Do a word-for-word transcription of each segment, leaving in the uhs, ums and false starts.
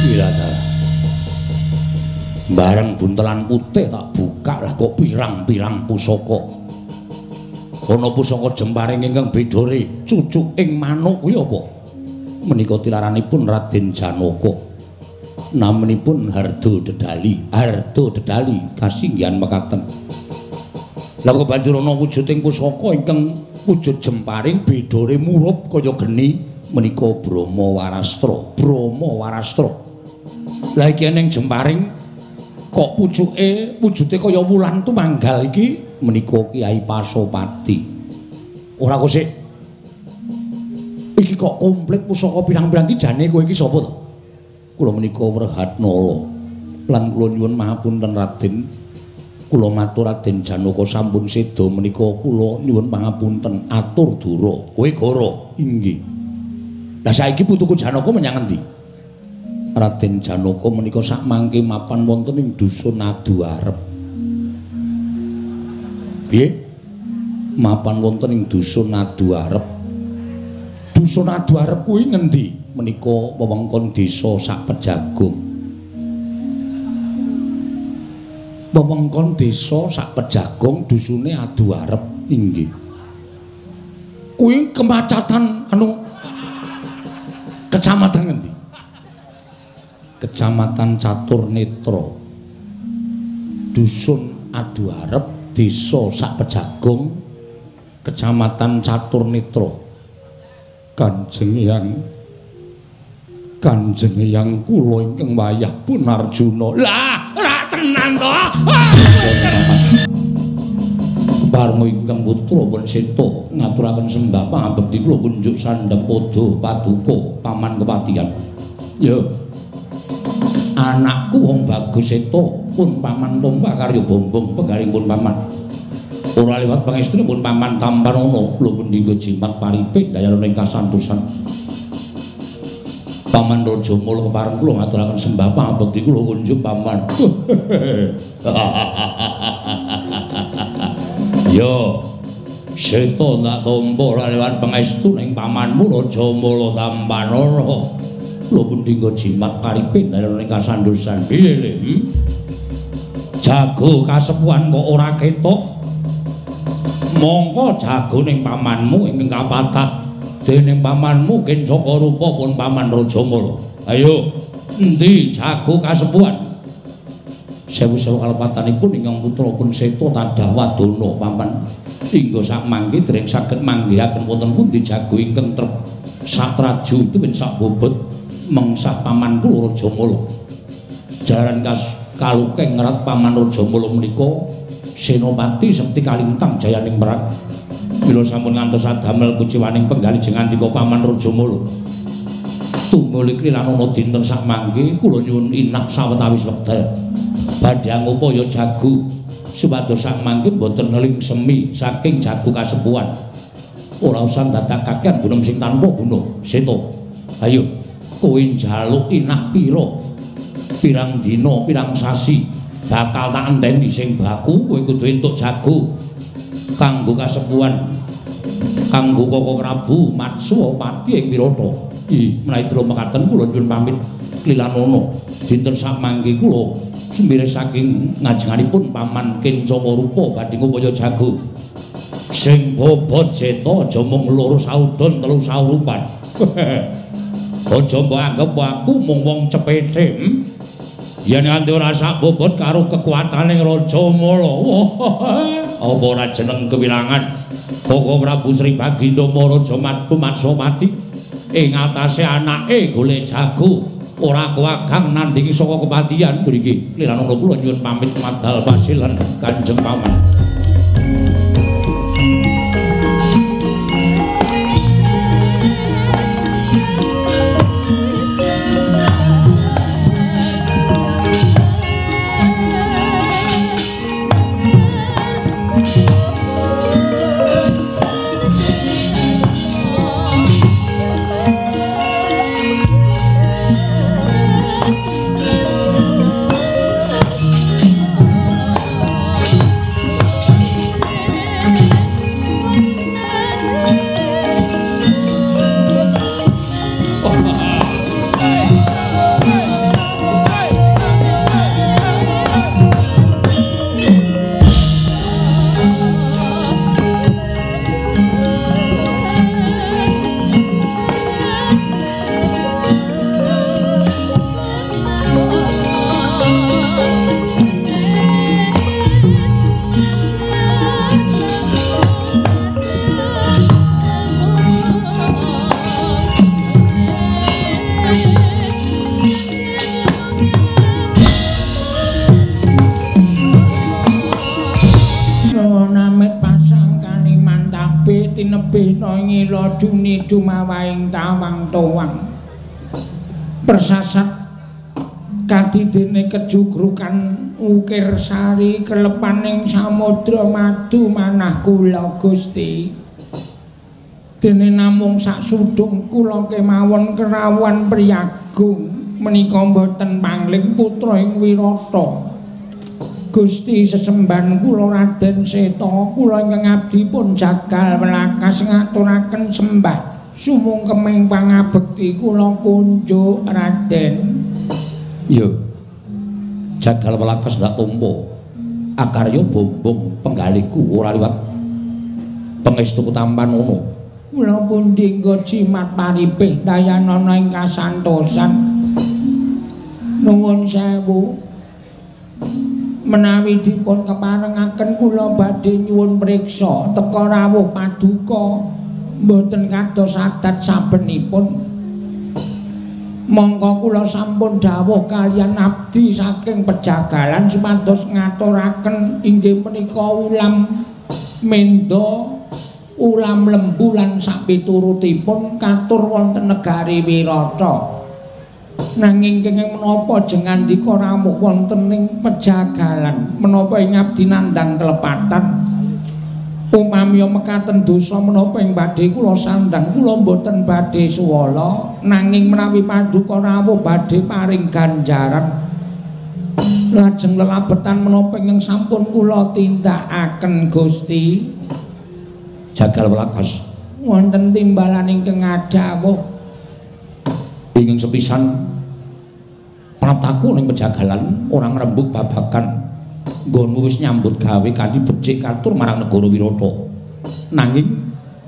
Pilata. Bareng buntelan putih tak buka lah kok pirang-pirang pusaka. Ana pusaka jemparing ingkang bedhore cucuk ing manuk kuwi apa? Menika tilaranipun Raden Janaka. Namanipun Hardo Dedali. Hardo Dedali kasinggihan mekaten. Lah kok banjur ana wujuding pusaka ingkang wujud jemparing bedhore murup kaya geni menika Brahma Warastra. Brahma Warastra. Lah iki ning jemparing kok pucuke wujude kaya wulan tumanggal iki menika Kyai Pasopati. Ora kok sik. Iki kok komplit pusaka pirang-pirang iki jane kowe iki sapa to? Kula menika Werhatnala. Lan kula nyuwun pangapunten Raden. Kula matur Raden Janaka sampun seda menika kula nyuwun pangapunten atur dura. Kowe goro. Inggih. Lah saiki putuku Janaka menyang endi? Raden Janaka menika sak mangke mapan wonten ing dusun Aduarep. Piye? Mapan wonten ing dusun Aduarep. Dusun Aduarep kuwi ngendi? Menika wewengkon desa sak Pejagung. Wewengkon desa sak Pejagung dusune Aduarep. Inggih. Kuwi kemacatan anu kecamatan ngendi? Kecamatan Caturnetra. Dusun Aduarep, desa sak Pejagung, Kecamatan Caturnetra. Kanjeng Hyang Kanjeng Hyang kula ingkang wayah pun Arjuna. Lah, ora tenan to. Parmo ingkang putra pun seta ngaturaken sembah pangabekti kula kunjuk sandhep pada paduka paman kepatihan. Ya. Anakku wong bagus seta pun paman tumpak karya bombong penggaling pun paman. Ora liwat pangestune pun paman Tampanana kula pendhingga jimat paripik dayana ing kasantosan. Paman Raja Mula kepareng kula ngaturaken sembah pangabekti kula kunjuk paman. Yo seta tak tampa ora liwat pangestu ning pamanmu Raja Mula Tampanana. Kula pendhingga jimat paripik dayana ing kasantosan. Piye le? Hmm? Jago kasepuhan kok ora ketok. Mongko jago ning pamanmu ing kapatah dening pamanmu Kencaka Rupa pun paman Rajamala. Ayo endi jago kasepuhan? Sewu-sewu kalepatanipun ingkang putra pun seta tadah wadana paman. Hingga sak mangke dereng saged manggihaken wonten pundi jago ingkang trep satraju tuwin sak bobot mengsah paman kula Rajamala. Jaran kas kalukeng ngerat paman Rajamala menika Senopati Sekti Kalintang jayaning merat. Bila sampun ngantos adamel kuciwaning penggali jengandika paman Rajamala. Tumuli klilanana dinten sak mangke kula nyuwun inah sawetawis wekdal badhe ngupaya jago supados sak mangke boten neling semi saking jago kasepuhan. Ora usah dadakaken gunung sing tanpa guna. Seta. Ayo kowe njaluk inah pira? Pirang dina, pirang sasi bakal tak enteni sing baku kowe kudu entuk jago kanggo kasepuhan kanggo Koko Prabu Matswapati ing Wirata. Ih, menawi delok mekaten kula nyuwun pamit klilanana dinten sak mangke kula sumbire saking ngajenganipun paman Kencaka Rupa badhe ngupaya jago sing bobot seta aja mung loro saudon telu saurupan. Aja mbok anggap aku mung wong cepete. Hmm? Yen nganti ora sak bobot karo kekuatane Rajamala. Apa ora jeneng kewilangan Koko Prabu Sri Baginda Maraja Matswapati ing atase anake golek jago ora kuwagang nandhingi saka kepatihan. Mriki kliranana kula nyuwun pamit madhal pasilan Kanjeng Paman. mila duni dumawaing tawang towang persasat kadidene kejugrukan ukir sari kelepaning samudra madu manah kula Gusti dene namung sak sudung kula kemawon kerawan priyagung menika mboten pangling putra ing Wirata Gusti sesembahan kula Raden Seta kula ingkang abdi pun jagal welakas ngaturaken sembah sumungkeming pangabekti kula kunjuk Raden. Yo. Jagal welakas ndak tampa. Akarya bombong penggaliku ora liwat pangestu tampan ngono. Kula pun dinggo jimat paripih dayanana ing kasantosan. Nuwun sewu. Menawi dipun keparengaken kula badhe nyuwun priksa teka rawuh paduka mboten kados adat sabenipun mongko kula sampun dawuh kaliyan abdi saking pejagalan supados ngaturaken inggih menika ulam mendo ulam lembu lan sapiturutipun katur wonten negari Wirata nanging kenging menapa jengandika rawuh wonten ing pejagalan menapa ing abdi nandhang kelepatan upami mekaten dosa menapa ing badhe kula sandhang kula mboten badhe suwala nanging menawi paduka rawuh badhe paring ganjaran lajeng lelabetan menapa ing sampun kula tindakaken Gusti jagal welakas wonten timbalan ingkang adhawuh ingin sepisan prataku ning pejagalan orang ngrembug babakan nggonmu wis nyambut gawe kanthi becik katur marang negara Wirata nanging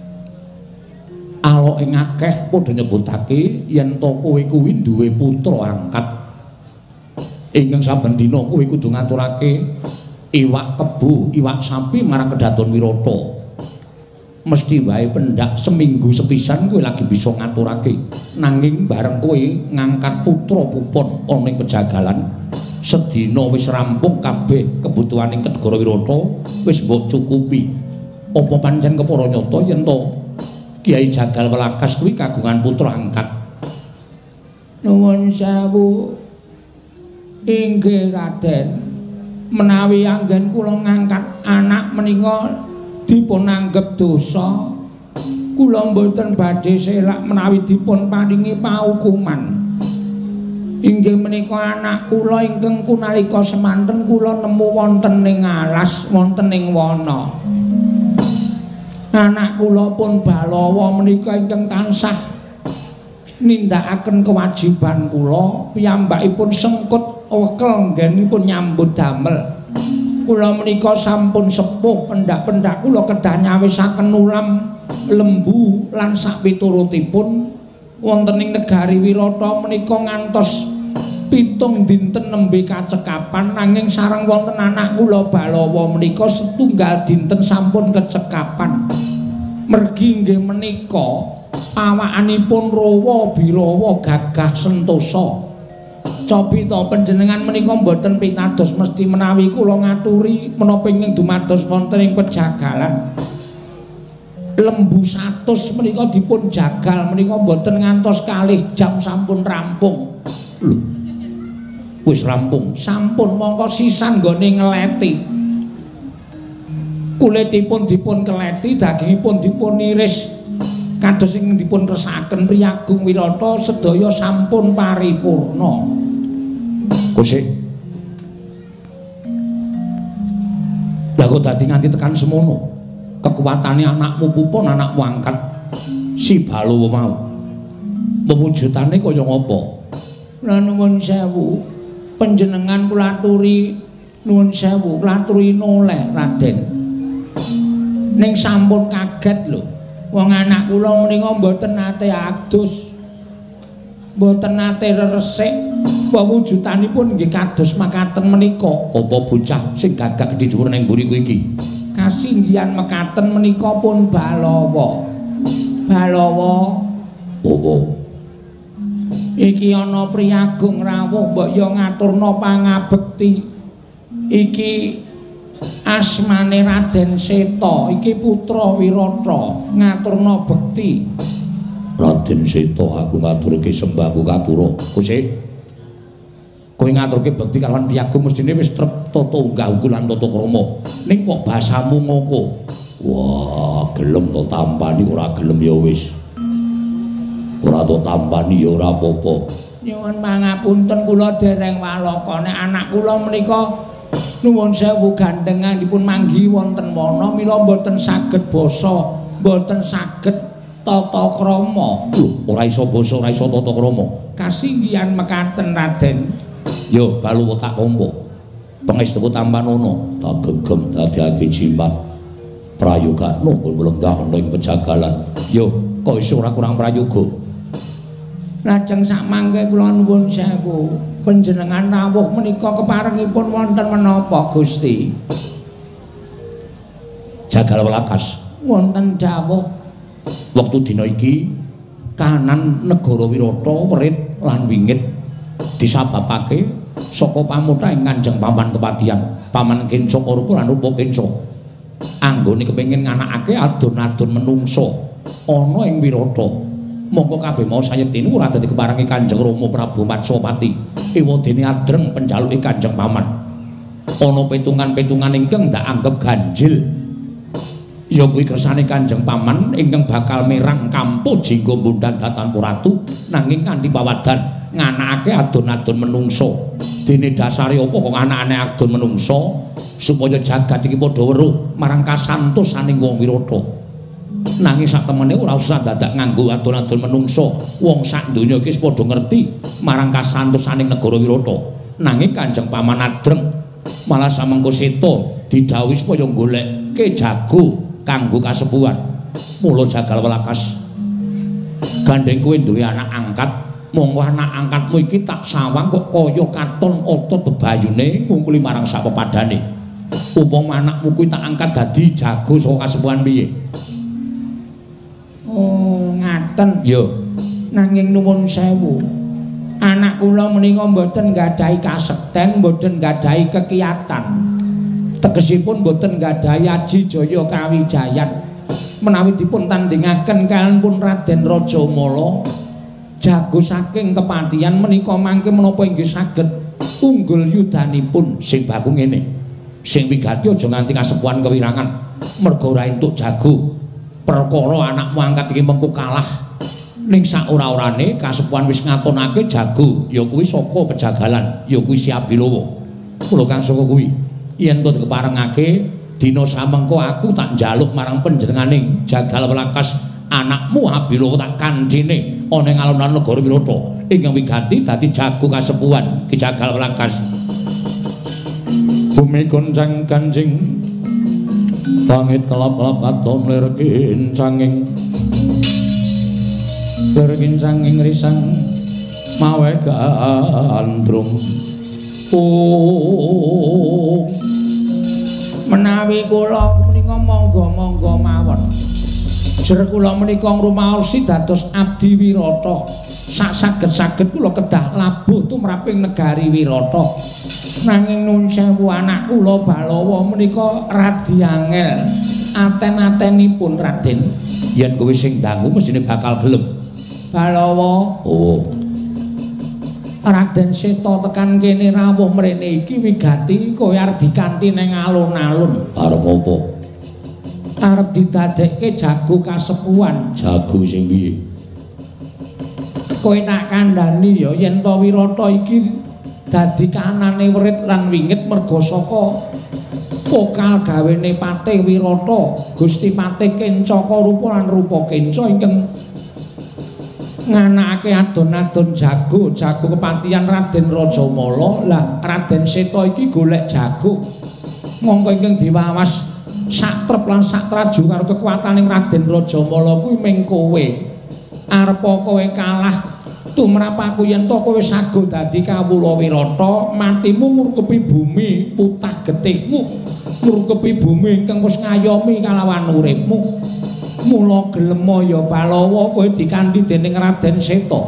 alok ing akeh padha nyebutake yen to kowe kuwi duwe putra angkat ingkang saben dina kowe kudu ngaturake iwak kebu iwak sapi marang kedaton Wirata mesti wae pendak seminggu sepisan kowe lagi bisa ngaturake nanging bareng kowe ngangkat putra pupon ana ing pejagalan sedina wis rampung kabeh kebutuhaning negara Wirata wis mbok cukupi apa pancen kepara nyata yen to Kiai Jagal Welakas kuwi kagungan putra angkat nuwun sewu inggih Raden menawi anggen kula ngangkat anak menika dipun anggep dosa kula mboten badhe selak menawi dipun paringi paukuman inggih menika anak kula ingkang kunalika semanten kula nemu wonten ing alas wonten ing wana anak kula pun Balawa menika ingkang tansah nindakaken kewajiban kula piyambakipun sengkut wekel nggenipun nyambut damel kula menika sampun sepuh pendak-pendak kula kedah nyawisaken ulam lembu lan sak piturutipun wonten ing negari Wirata menika ngantos pitung dinten nembe kacekapan nanging sareng wonten anak kula Balawa menika setunggal dinten sampun kecekapan mergi nggih menika awakanipun rawa birawa gagah sentosa cobi to panjenengan menika mboten pitados mesti menawi kula ngaturi menapa ingkang dumados wonten ing pejagalan lembu satus menika dipun jagal menika mboten ngantos kalih jam sampun rampung lho wis rampung sampun mongko sisan nggone ngeleti kulitipun dipun keleti dagingipun dipun iris kados ing dipun resakaken Priyagung Wirata sedaya sampun paripurna Kusik lha kok dadi nganti tekan semono kekuatane anakmu pupon anakmu angkat si Balawa mau mewujudane kaya ngapa lha nuwun sewu panjenengan kula aturi nuwun sewu kula aturi noleh Raden ning sampun kaget lho wong anak kula menika mboten nate adus mboten nate resik pawujudanipun nggih kados makaten menika apa bocah sing gagak gedhe dhuwur ning mburiku iki kasinggihan mekaten menika pun Balawa Balawa oh iki ana Priyagung rawuh mbok yo ngaturna pangabekti iki asmane Raden Seta iki putra Wirata ngaturna bekti. Raden Seta aku ngaturke sembahku katura. Kusik kowe ngaturke bekti kalawan piyagu mestine wis trep tata unggah ukulan tata krama. Ning kok basamu ngoko? Wah, gelem to tampani ora gelem ya wis. Ora to tampani ya ora apa-apa. Nyuwun pangapunten kula dereng walaka nek anak kula menika nuwun sewu gandengan dipun manggi wonten wana mila mboten saged basa, mboten saged tata krama. Lho, ora iso basa, ora iso tata krama. Kasinggihan mekaten Raden. Yo balu tak kompo. Pangestuku Tampanono tak gegem dadiake jimat prayoga nunggu melenggah ning penjagalan. Yo, kok iso ora kurang prayoga. Lajeng sak mangke kula nuwun sewu panjenengan rawuh menika keparengipun wonten menapa Gusti? Jagal Welakas wonten dawuh wektu dina iki kahanan negara Wirata werit lan wingit disababake saka pamuta ing Kanjeng Paman Kepatihan Paman Kinca Rupa lan Rupa Kinca anggone kepengin nganakake adon-adon menungso ana ing Wirata. Monggo kabeh mau sayetine ora dadi keparengi Kanjeng Rama Prabu Matsapati ewadene adreng penjaluke Kanjeng Paman. Ana petungan-petungan ingkang ndak anggap ganjil. Ya kuwi kersane Kanjeng Paman ingkang bakal merang kampo jingga bundan Datanpu Ratu nanging kanthi pawadan nganakake adon-adon menungso. Dene dasare apa kok anakane adon menungso supaya jagat iki padha weruh marang kasantosaning wong Wirata. Nanging sak temene ora usah dadak nganggo adon-adon menungso. Wong sak donya iki wis padha ngerti marang kasantosaning negara Wirata. Nanging Kanjeng Paman adreng malah samengko Seta didhawuhi supaya goleke jago kanggo kasepuhan. Mula Jagal Welakas gandeng kowe duwe anak angkat, monggo anak angkatmu iki tak sawang kok kaya katon otot bebayune ngungkuli marang sak pepadane. Upama anakmu kuwi tak angkat dadi jago saka kasepuhan piye? Oh, ngaten. Yo. Nanging nuwun sewu. Anak kula menika mboten nggadahi kasekten, mboten nggadahi kekiyatan. Tegesipun mboten nggadahi aji jaya kawijayan. Menawi dipun tandhingaken kaliyan pun Raden Rajamala jago saking kepatihan menika mangke menapa inggih saged unggul yudanipun sing baku ngene. Sing wigati aja nganti kasepuhan kewirangan. Merga ora entuk jago. Perkara anakmu angkat iki mengko kalah ning sak ora-orane kasepuhan wis ngatonake jago ya kuwi saka pejagalan ya kuwi Si Abilawa. Kula kang saka kuwi yen to keparengake dina samengko aku tak njaluk marang panjenenganing Jagal Welakas anakmu Abilawa tak kandhine ana ing alun-alun negara Wirata ingkang wigati dadi jago kasepuhan Ki Jagal Welakas. Bumi goncang kanjing langit kelap-kelap atom lir kincanging lir kincanging risang mawe gandrung oh menawi kula menika monggo-monggo mawon jer kula menika ngrumaosi dados abdi Wirata sak saged-saged kula kedah labuh tumraping negari Wirata. Nanging nun sewu anak kula Balawa menika radi angel aten-atenipun Raden. Yen kowe sing dangu mestine bakal gelem. Balawa. Oh. Raden Seta tekan kene rawuh mrene iki wigati kowe arep dikanthi ning alun-alun. Arep apa? Arep didadekke jago kasepuhan. Jago sing piye? Kowe tak kandhani ya yen to Wirata iki dadi kanane werit lan wingit merga saka pokal gawene Patih Wirata Gusti Patih Kinca Rupa lan Rupa Kinca ingkang nganakake adon-adon jago jago kepatihan Raden Rajamala. Lah Raden Seta iki golek jago mongko ingkang diwawas satrep lan satraju karo kekuwataning Raden Rajamala kuwi mung kowe arep kowe kalah tumrap aku yen to kowe sago dadi kawula Wirata matimu ngurkepi bumi putah getihmu ngurkepi bumi ingkang wis ngayomi kalawan uripmu mula gelem ya Balawa kowe dikanthi dening Raden Seta.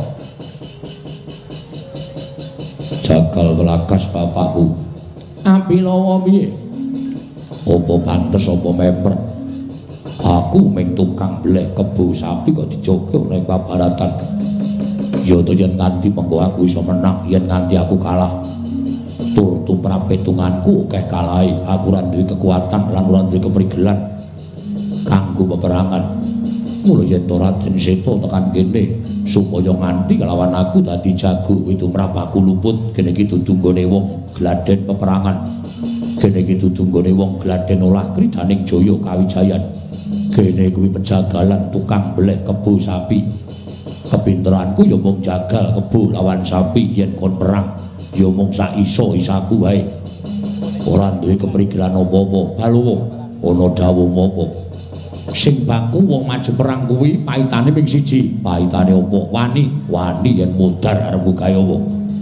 Jagal Welakas bapakku. Abilawa piye? Apa pantes apa memper? Aku ming tukang blek kebo sapi kok dijogo ning pabaratan. Ya to yen nganti mengko aku iso menang, yen nganti aku kalah. Tur tumrap petunganku akeh kalahe, aku ora duwe kekuatan lan ora duwe keprigelan kanggo peperangan. Mula yen Raden Seta tekan kene supaya nganti kelawan aku dadi jago, itu tumrap aku luput, kene iki dudu nggone wong gladen peperangan. Kene iki dudu nggone wong gladen olah kridaning jaya kawijayan. Kene kuwi penjagalan tukang blek kebo sapi. Kepinteranku ya mung jagal kebo lawan sapi, yen kon perang ya mung sak iso-isaku wae. Ora duwe keprigelan apa-apa. Balowo ana dawuh apa? Sing baku wong maju perang kuwi paitane ping siji. Paitane apa? Wani, wani yen mudhar arep gayawa.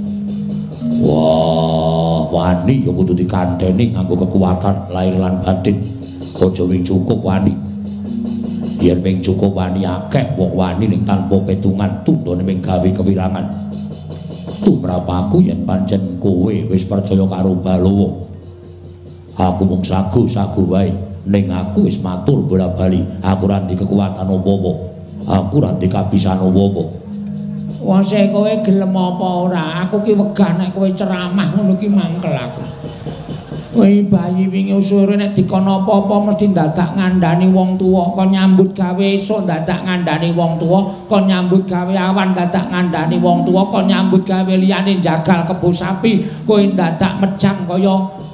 Wah, wani ya kudu dikandheni nganggo kekuatan lahir lan batin. Aja wing cukup wani. Yen ping cukup wani akeh wong wani ning tanpa petungan tundone ming gawe kewirangan. Tumrap aku yen pancen kowe wis percaya karo Balowo. Aku mung sagu-sagu wae, ning aku wis matur bola-bali, aku ora ndek kekuatan apa-apa. Aku ora ndek kabisan apa-apa. Wah, sik kowe gelem apa ora? Aku ki wegah nek kowe ceramah ngono ki mangkel aku. Kowe bayi wingi usure nek dikono apa-apa mesti dadak ngandani wong tuwa, kon nyambut gawe esuk dadak ngandani wong tuwa, kon nyambut gawe awan dadak ngandani wong tuwa, kon nyambut gawe liyane jagal kebo sapi, kowe dadak mejang kaya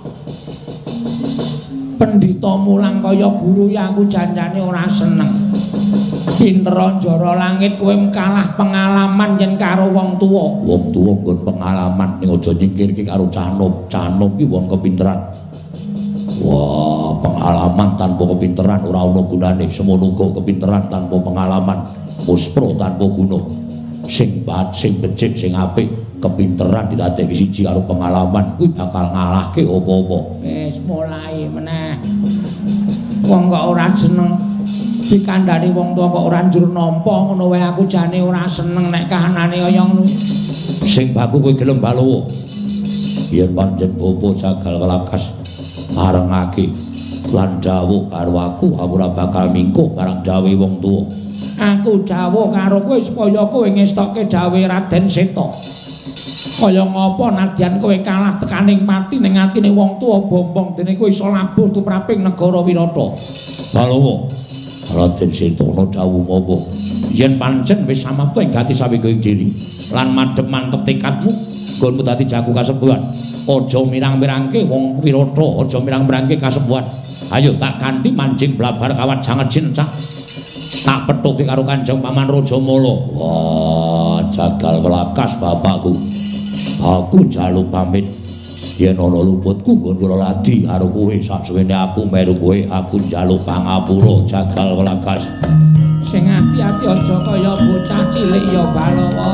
pendhita mulang kaya guru yang aku janjane ora seneng. Pinter njara langit kowe kalah pengalaman yen karo wong tuwa. Wong tuwa nggon pengalaman ning aja nyingkirke karo canom. Canom ki wong kepinteran. Wah, pengalaman tanpa kepinteran ora ana gunane. Semono uga kepinteran tanpa pengalaman muspro tanpa guna. Sing bat, sing becik, sing apik, kepinteran ditadekke siji karo pengalaman kuwi bakal ngalahke apa-apa. Wis mulai meneh. Wong kok ora jeneng dikandani wong tuwa kok ora njur nampa ngono wae aku jane ora seneng nek kahanane kaya ngono. Sing baku kowe gelem Balowo. Yen pancen bapa jagal kelakas marengake lan dawuh karo aku, aku ora bakal mingkuh marang dawuhe wong tuwa. Aku dawuh karo kowe supaya kowe ngestokke dawuhe Raden Seta. Kaya ngapa nadyan kowe kalah tekaning mati ning atine wong tuwa bombong dene kowe iso labuh tumraping negara Wirata. Balowo, Raden Seta ana dawuh apa? Yen pancen wis samapta ing gati sawingking diri lan madhep mantep tekadmu nggonmu dadi jago kasembuhan. Aja mirang-mirangke wong Wirata, aja mirang-mirangke kasembuhan. Ayo tak kanthi mancing blabar kawat janget cincak. Tak pethuke karo Kanjeng Paman Rajamala. Wah, jagal kelakas bapakku. Aku njaluk pamit yen ana luputku nggon kula ladi karo kowe sasuwene aku meru kowe, aku njaluk pangapura jagal kelakas. Sing ati-ati aja kaya bocah cilik ya Balowo.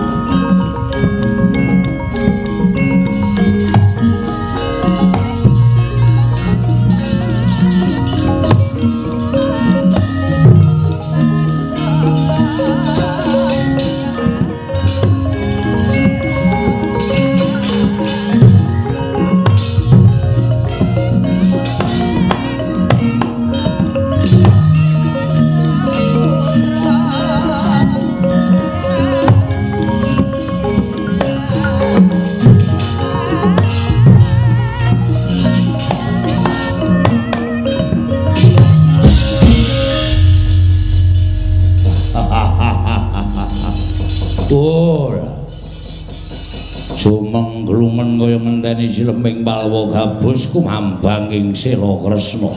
Jumeng-glungen kaya ngenteni silemping Palwa gabus kumambang ing Sela Kresna.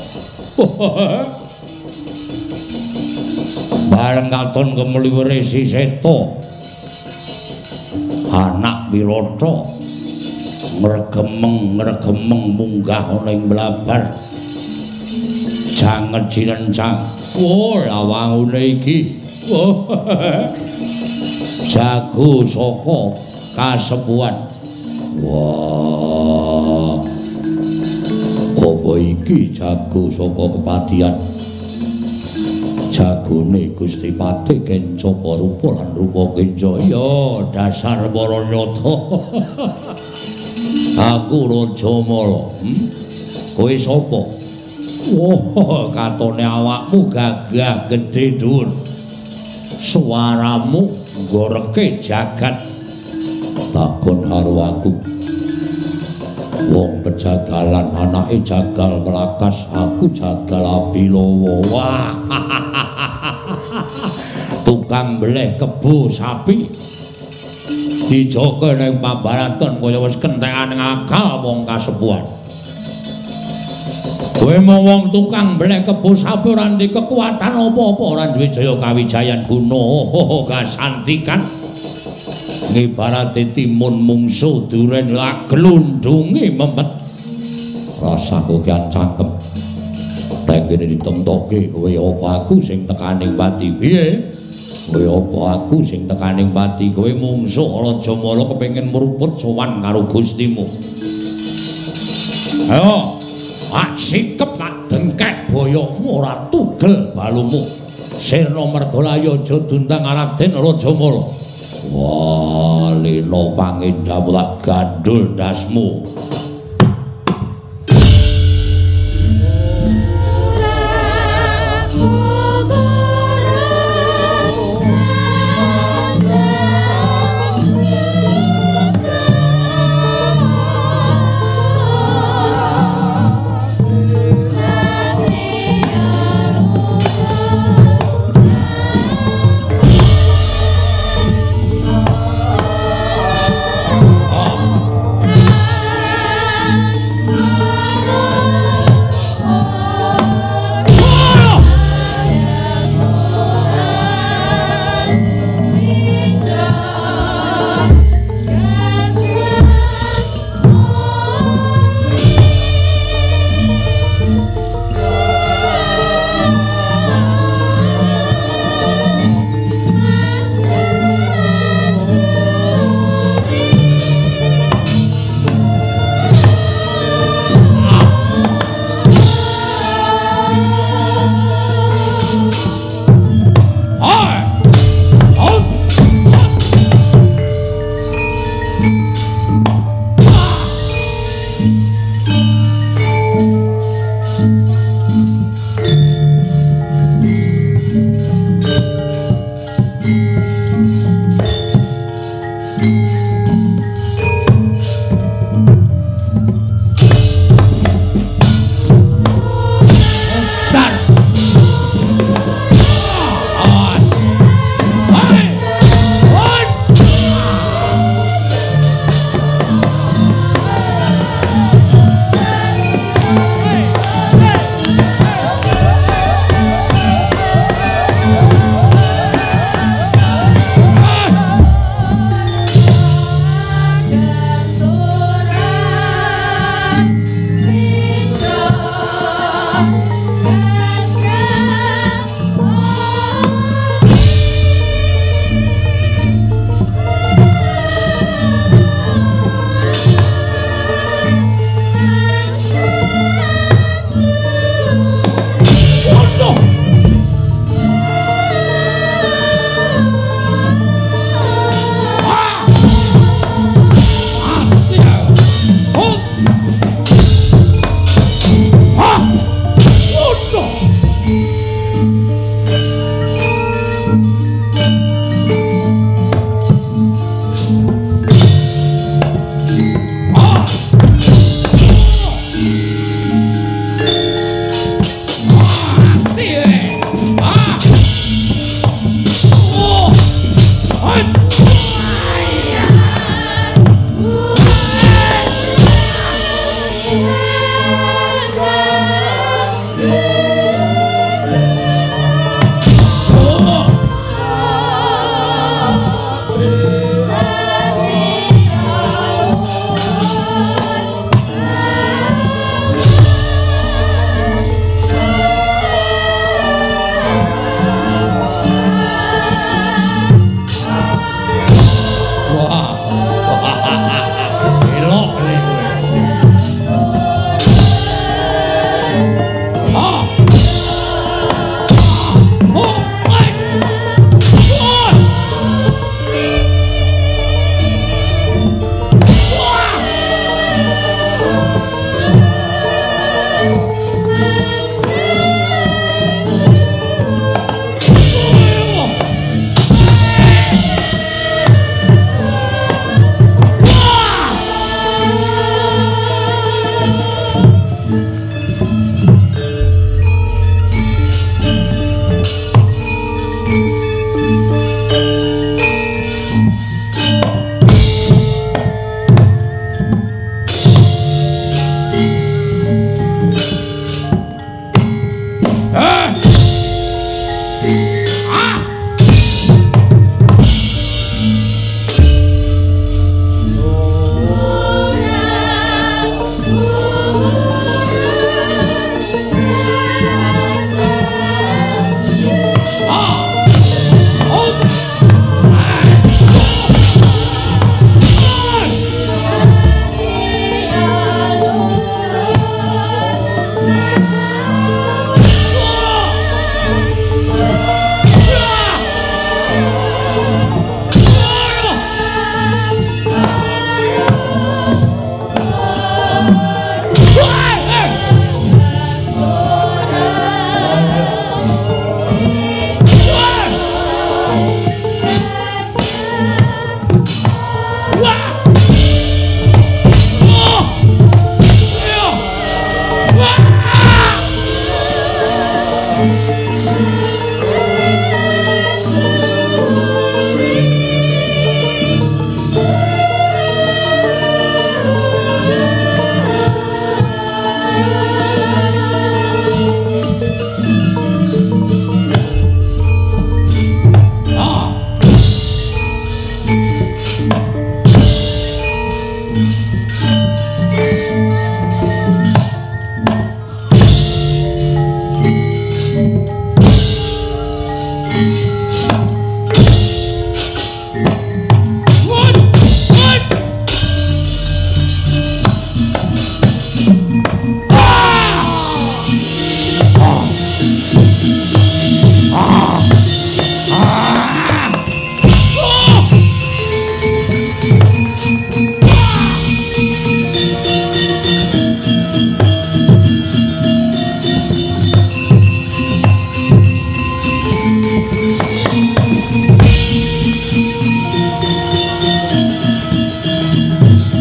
Bareng katon kemliwere si Seta anak Wirata ngregemeng ngregemeng munggah ana ing blabar janget cilencang. Oh, lawangune iki jago saka kasembuhan. Wah, apa iki jago saka kepatihan? Jagone Gusti Patih Kencaka rupa lan rupa kenca. Ya dasar para nyata. Aku Rajamala. Hmm? Kowe sapa? Wah, katone awakmu gagah gedhe dhuwur. Suaramu goreke jagat. Takon karo aku. Wong pejagalan anake jagal melakas, aku jagal Abilawa. Wah. Tukang beleh kebo sapi. Dijogo ning pambaraton kaya wis kentekan ngakal wong kasepuhan. Kowe mau wong tukang belek kebo sapi ora ndek kekuatan apa-apa, ora duwe jaya kawijayan guna kasantikan. Ngibarate timun mungsu duren la glundunge memet. Rasaku ki cangkem. Tengene ditemtoke kowe apa aku sing tekaning pati piye? Kowe apa aku sing tekaning pati kowe mungsu Raja Mala kepengin mruput sowan karo Gustimu. Ayo ak sikep nak dengkek boyokmu ora tugel balumu. Sirna Mergalayu aja dundang Raden Rajamala. Wah, lino pangindamu tak gandul dasmu.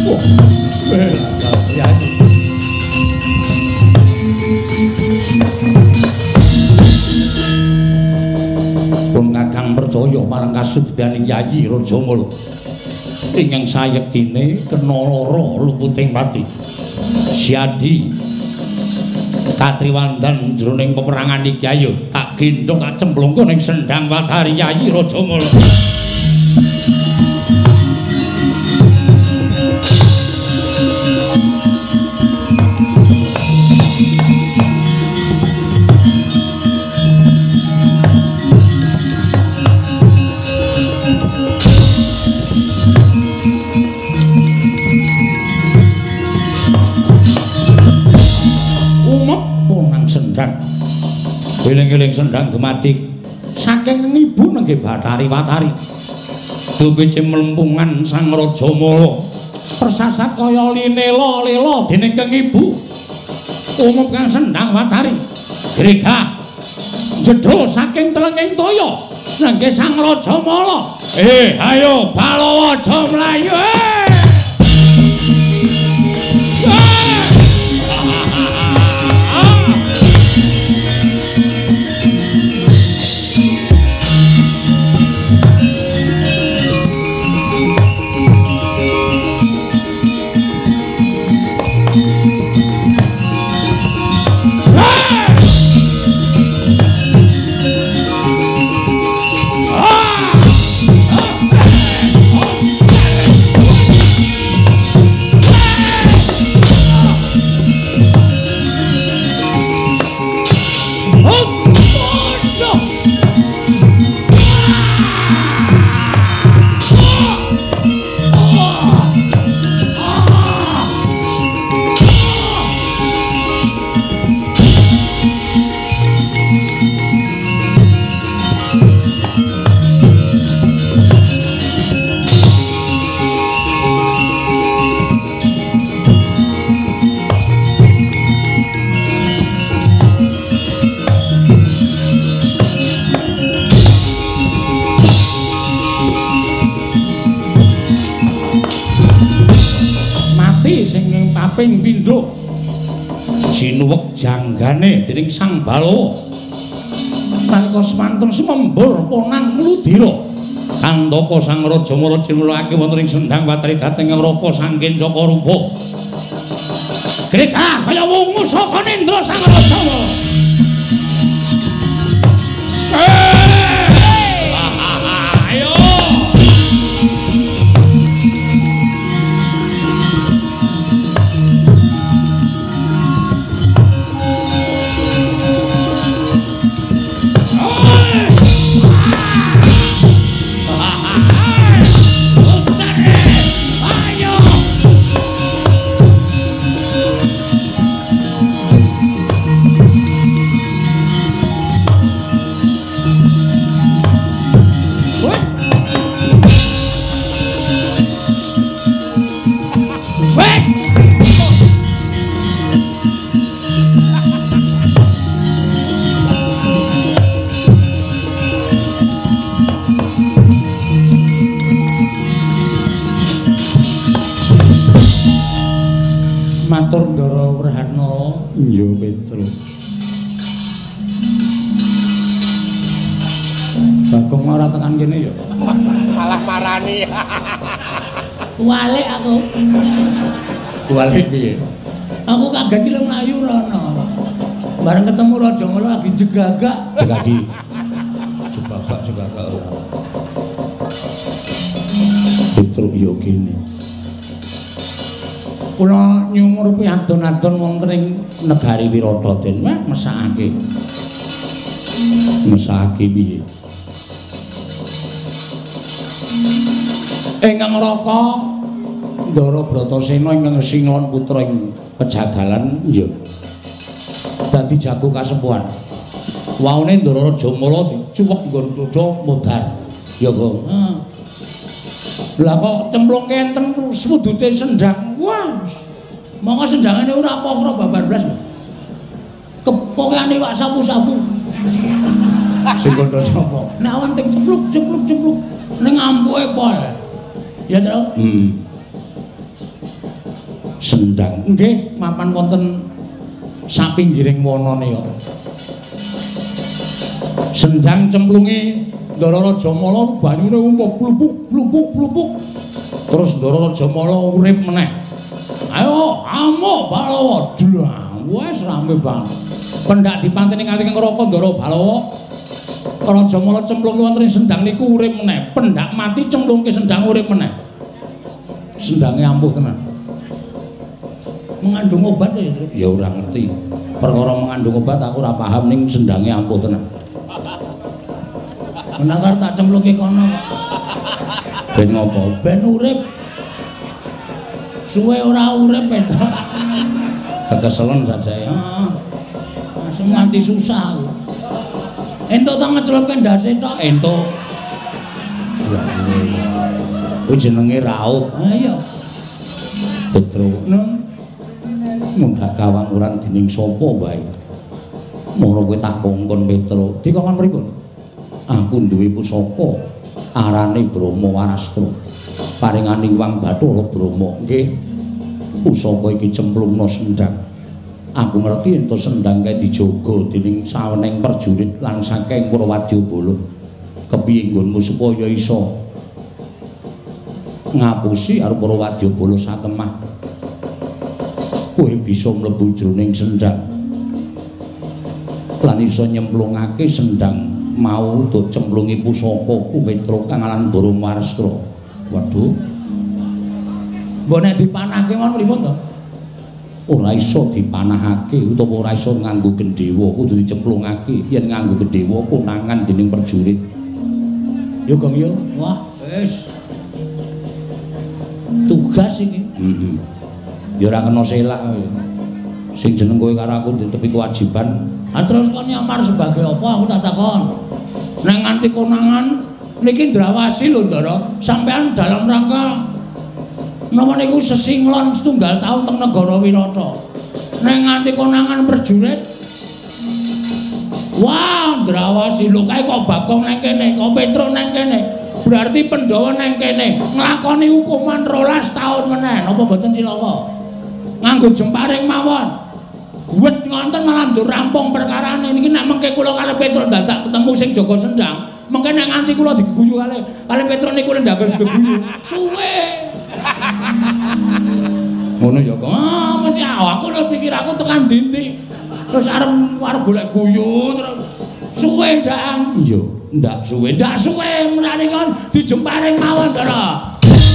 Eh, ya. Pun kakang percaya marang kasudaning Yayi Rajamala ingkang sayektine kena lara luputing pati. Siadi katriwandan jroning peperangan iki ayo tak gendong tak cemplungke ning sendhang Watari Yayi Rajamala. Eling-eling sendhang dumadi saking ibu nenggih Bathari Watari dupice mlempungan Sang Rajamala persasat kaya linela-lela dening keng ibu umum kang sendhang Watari grega jedul saking telenging toya nenggih Sang Rajamala. Eh ayo Balawa aja mlayu eh ping pindho jinuwek janggane dening Sang Balawa nalika semantun sumembur ponang Mludira Kandaka Sang Rajamala jinulake wonten ing sendhang Watari dhateng Raka Sangken Caka Rupa greka kaya wungu saka nendra Sang Rajamala. Ayo matur Ndara Werhana. Iya Petro. Bagong ora tekan kene ya. Malah marani. Walik aku. Walik piye? Aku kaget iki lho mlayu rono. Bareng ketemu Rajamala lagi jegagak. Jegagi. Jegagak jegagak. Petro yo kene. Kula nyumur piadon-adon wonten ing negari Wiradaden mah mesakake. Mesakake piye? Ingkang Raka Ndara Bratasena ingkang Singlon putra ing Pejagalan nggih. Dadi jago kasempuhan. Waune Ndara Rajamala dicuwek nggon Tudha modar. Ya, Gong. Heeh. Lah kok cemplungke enten swudute sendhang. Wah. Monggo sendhangane ora apa-apa babar blas. Kepokane wak sapu-sapu. Sing kandha sapa? Nek wonten cepluk cepluk cepluk ning ampuke pol. Ya, Tru? Hmm. Sendang. Nggih, mapan wonten sapinggiring wanane kok. Sendang cemplunge Ndara Rajamala banyune umuk plupuk plupuk plupuk. Terus Ndara Rajamala urip meneh. Ayo, amuk Balawa. Dlah, wis rame banget. Pendak dipanteni kali Ngraka Ndara Balawa. Rajamala cemplunge wonten ing sendang niku urip meneh. Pendak mati cemplungke sendang urip meneh. Sendange ampuh tenan. Mengandung obat ya, Tru? Ya ora ngerti. Perkara mengandung obat aku ora paham ning sendange ampuh tenan. Menakar tak cemplungke kono kok. Ben ngopo? Ben urip. Suwe ora urip Petro. Kekeselen saja ya. Heeh. Langsung nganti susah aku. Entuk tak ngecelupke ndase tok, entuk. Kuwi jenenge raup. Ha iya. Petro. Nang mundak kawanguran dening sapa wae. Moro kowe tak kongkon Petro. Dikongkon pripun? Aku duwe pusaka arane Brahma Warastra. Paringaning Wang Bathara Brahma. Nggih. Pusaka iki cemplungna sendang. Aku ngerti ento sendang kae dijaga dening saweneng prajurit lan saking para wadyabala. Kepiye nggonmu supaya iso ngapusi karo para wadyabala satemah. Kowe bisa mlebu jroning sendang. Lan iso nyemplungake sendang mau untuk cemplungi pusaka Petro kang aran Brahma Warastra. Waduh. Mbok nek dipanahke mon pripun to? Ora iso dipanahake utawa ora iso nganggo gendhewa, kudu dicemplungake. Yen nganggo gendhewa konangan dening prajurit. Yo Gong yo. Wah, wis. Tugas iki. Heeh. Ya ora kena selak kowe. Sing jeneng kowe karo aku ditepi kewajiban. Ah terus kon nyamar sebagai apa aku tak takon. Nek nganti konangan niki ndrawasi lho Ndara, sampean dalam rangka napa niku sesinglon setunggal taun teng negara Wirata. Nek nganti konangan prajurit wah ndrawasi lho kae kok Bagong nang kene, kok Petro nang kene. Berarti Pandhawa nang kene nglakoni hukuman rolas taun meneh napa mboten cilaka? Nganggo jemparing mawon. Wet ngonten malah ndur rampung perkarane niki nek mengke kula kali Petro dadak ketemu sing jaga sendang, mengke nek nganti kula diguyu kali kali Petro niku ndak geguyu. Suwe. Ngono ya kok. Ah, mesti aku lho pikir aku tekan ndi. Terus arep arep golek guyu terus suwe ndang. Iya, ndak suwe, ndak suwe menane kon dijemparing mawon, Ndara.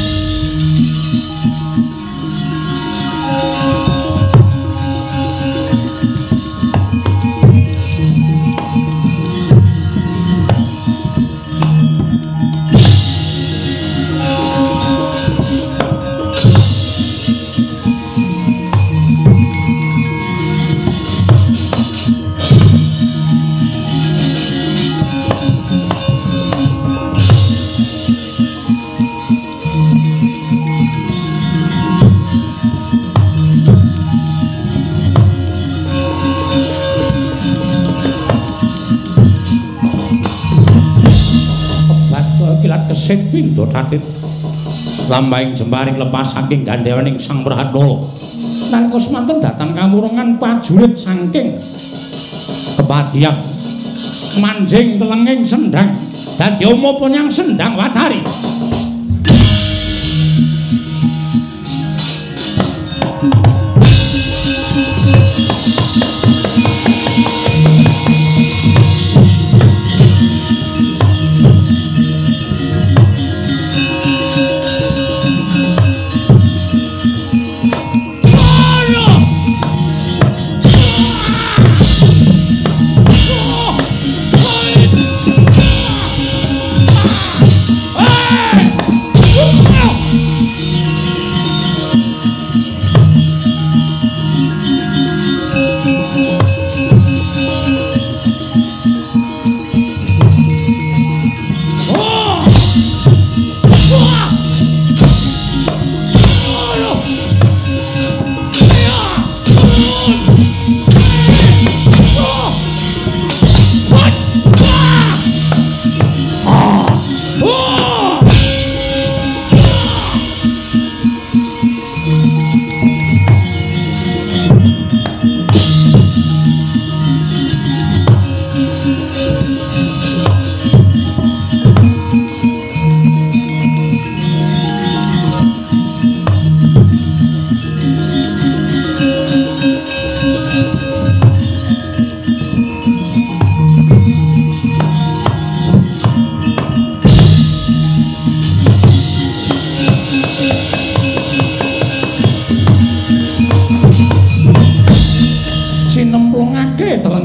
Kesit pindha tatit lambahing jemparing lepas saking gandhewaning Sang Prahatnala. Nalika semanten datang kawurungan prajurit saking kepadhiang manjing telenging sendang dadi umapa nyang sendang Watari.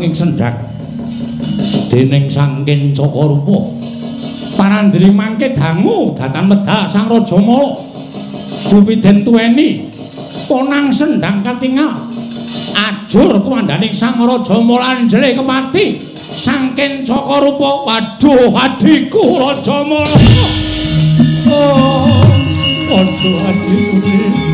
ing sendhak dening Sang Kencaka Rupa parandri mangke dangu datan medal Sang Raja Mala Gupiden tuweni ponang sendhang katingal ajur kuwandaning Sang Raja Mala anjle kepati Sang Kencaka Rupa waduh adhiku Raja Mala oh aduh adhiku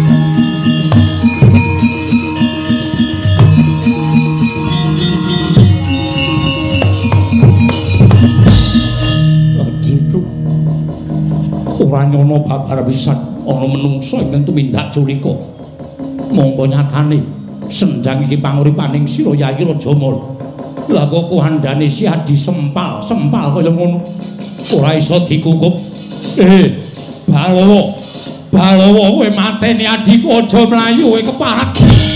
ora nyono babar pisan ana menungsa ingkang tumindak culika mongko nyatane sendhang iki panguripaning sira Yayi Raja Mala lha kok kuhandane si adi sempal sempal kaya ngono ora iso dikukup eh Balawa Balawa kowe mateni adiku aja mlayu kowe keparat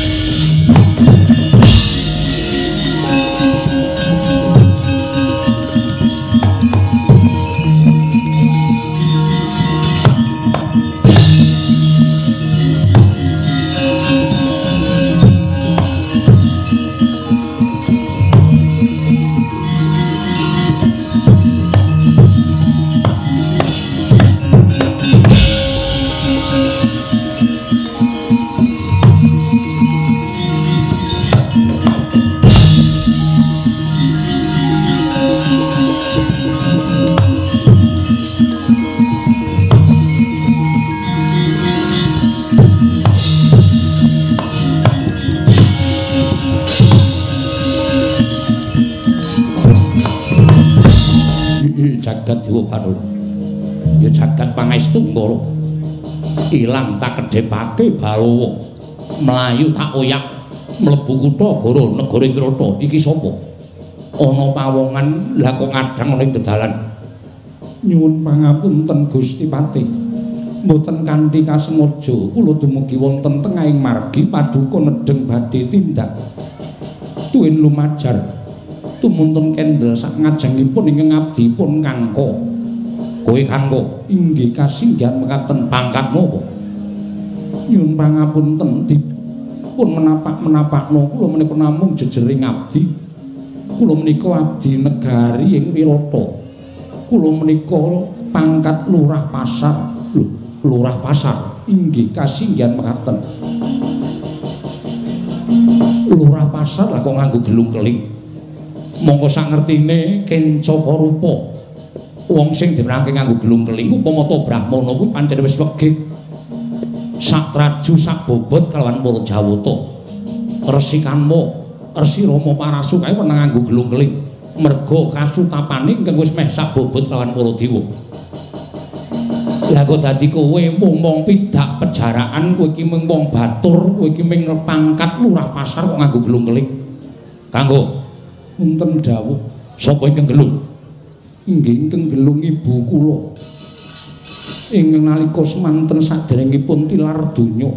jagat Dewa Bathara ya jagat pangestu ngkara ilang tak kedhepake Balawa mlayu tak oyak mlebu kutha Goro negara Ingrata iki sapa ana pawongan lha kok ngadhang ning dedalan nyuwun pangapunten Gusti Pati mboten kanthi kasengaja kula dumugi wonten tengahing margi paduka nedheng badhe tindak tuwin lumajar tumuntun kendel sak ngajengipun ingkang abdipun Kangka. Kowe Kangka inggih kasinggihan mekaten pangkat napa? Nyuwun pangapunten dipun menapak-menapakno kula menika namung jejering abdi. Kula menika abdi negari ing Wirata. Kula menika pangkat lurah pasar. Lho, lurah pasar inggih kasinggihan mekaten. Lurah pasar lah kok nganggo gelung keling. Mongko sak ngertine Kencaka Rupa wong sing dimenangke nganggo gelung keling upama ta Brahmana kuwi pancen wis wegih sak traju sak bobot kalawan para Jawata Resi Kanwa Resi Rama Parasu kae wenang nganggo gelung keling merga kasutapane ingkang wis meh sak bobot kalawan para dewa lah kok dadi kowe mung pidak pejaraan kowe iki mung wong batur kowe iki mung pangkat lurah pasar kok nganggo gelung keling kanggo wonten dawuh sapa ingkang gelung inggih ingkang gelung ibu kula ingkang nalika semanten saderengipun tilar donya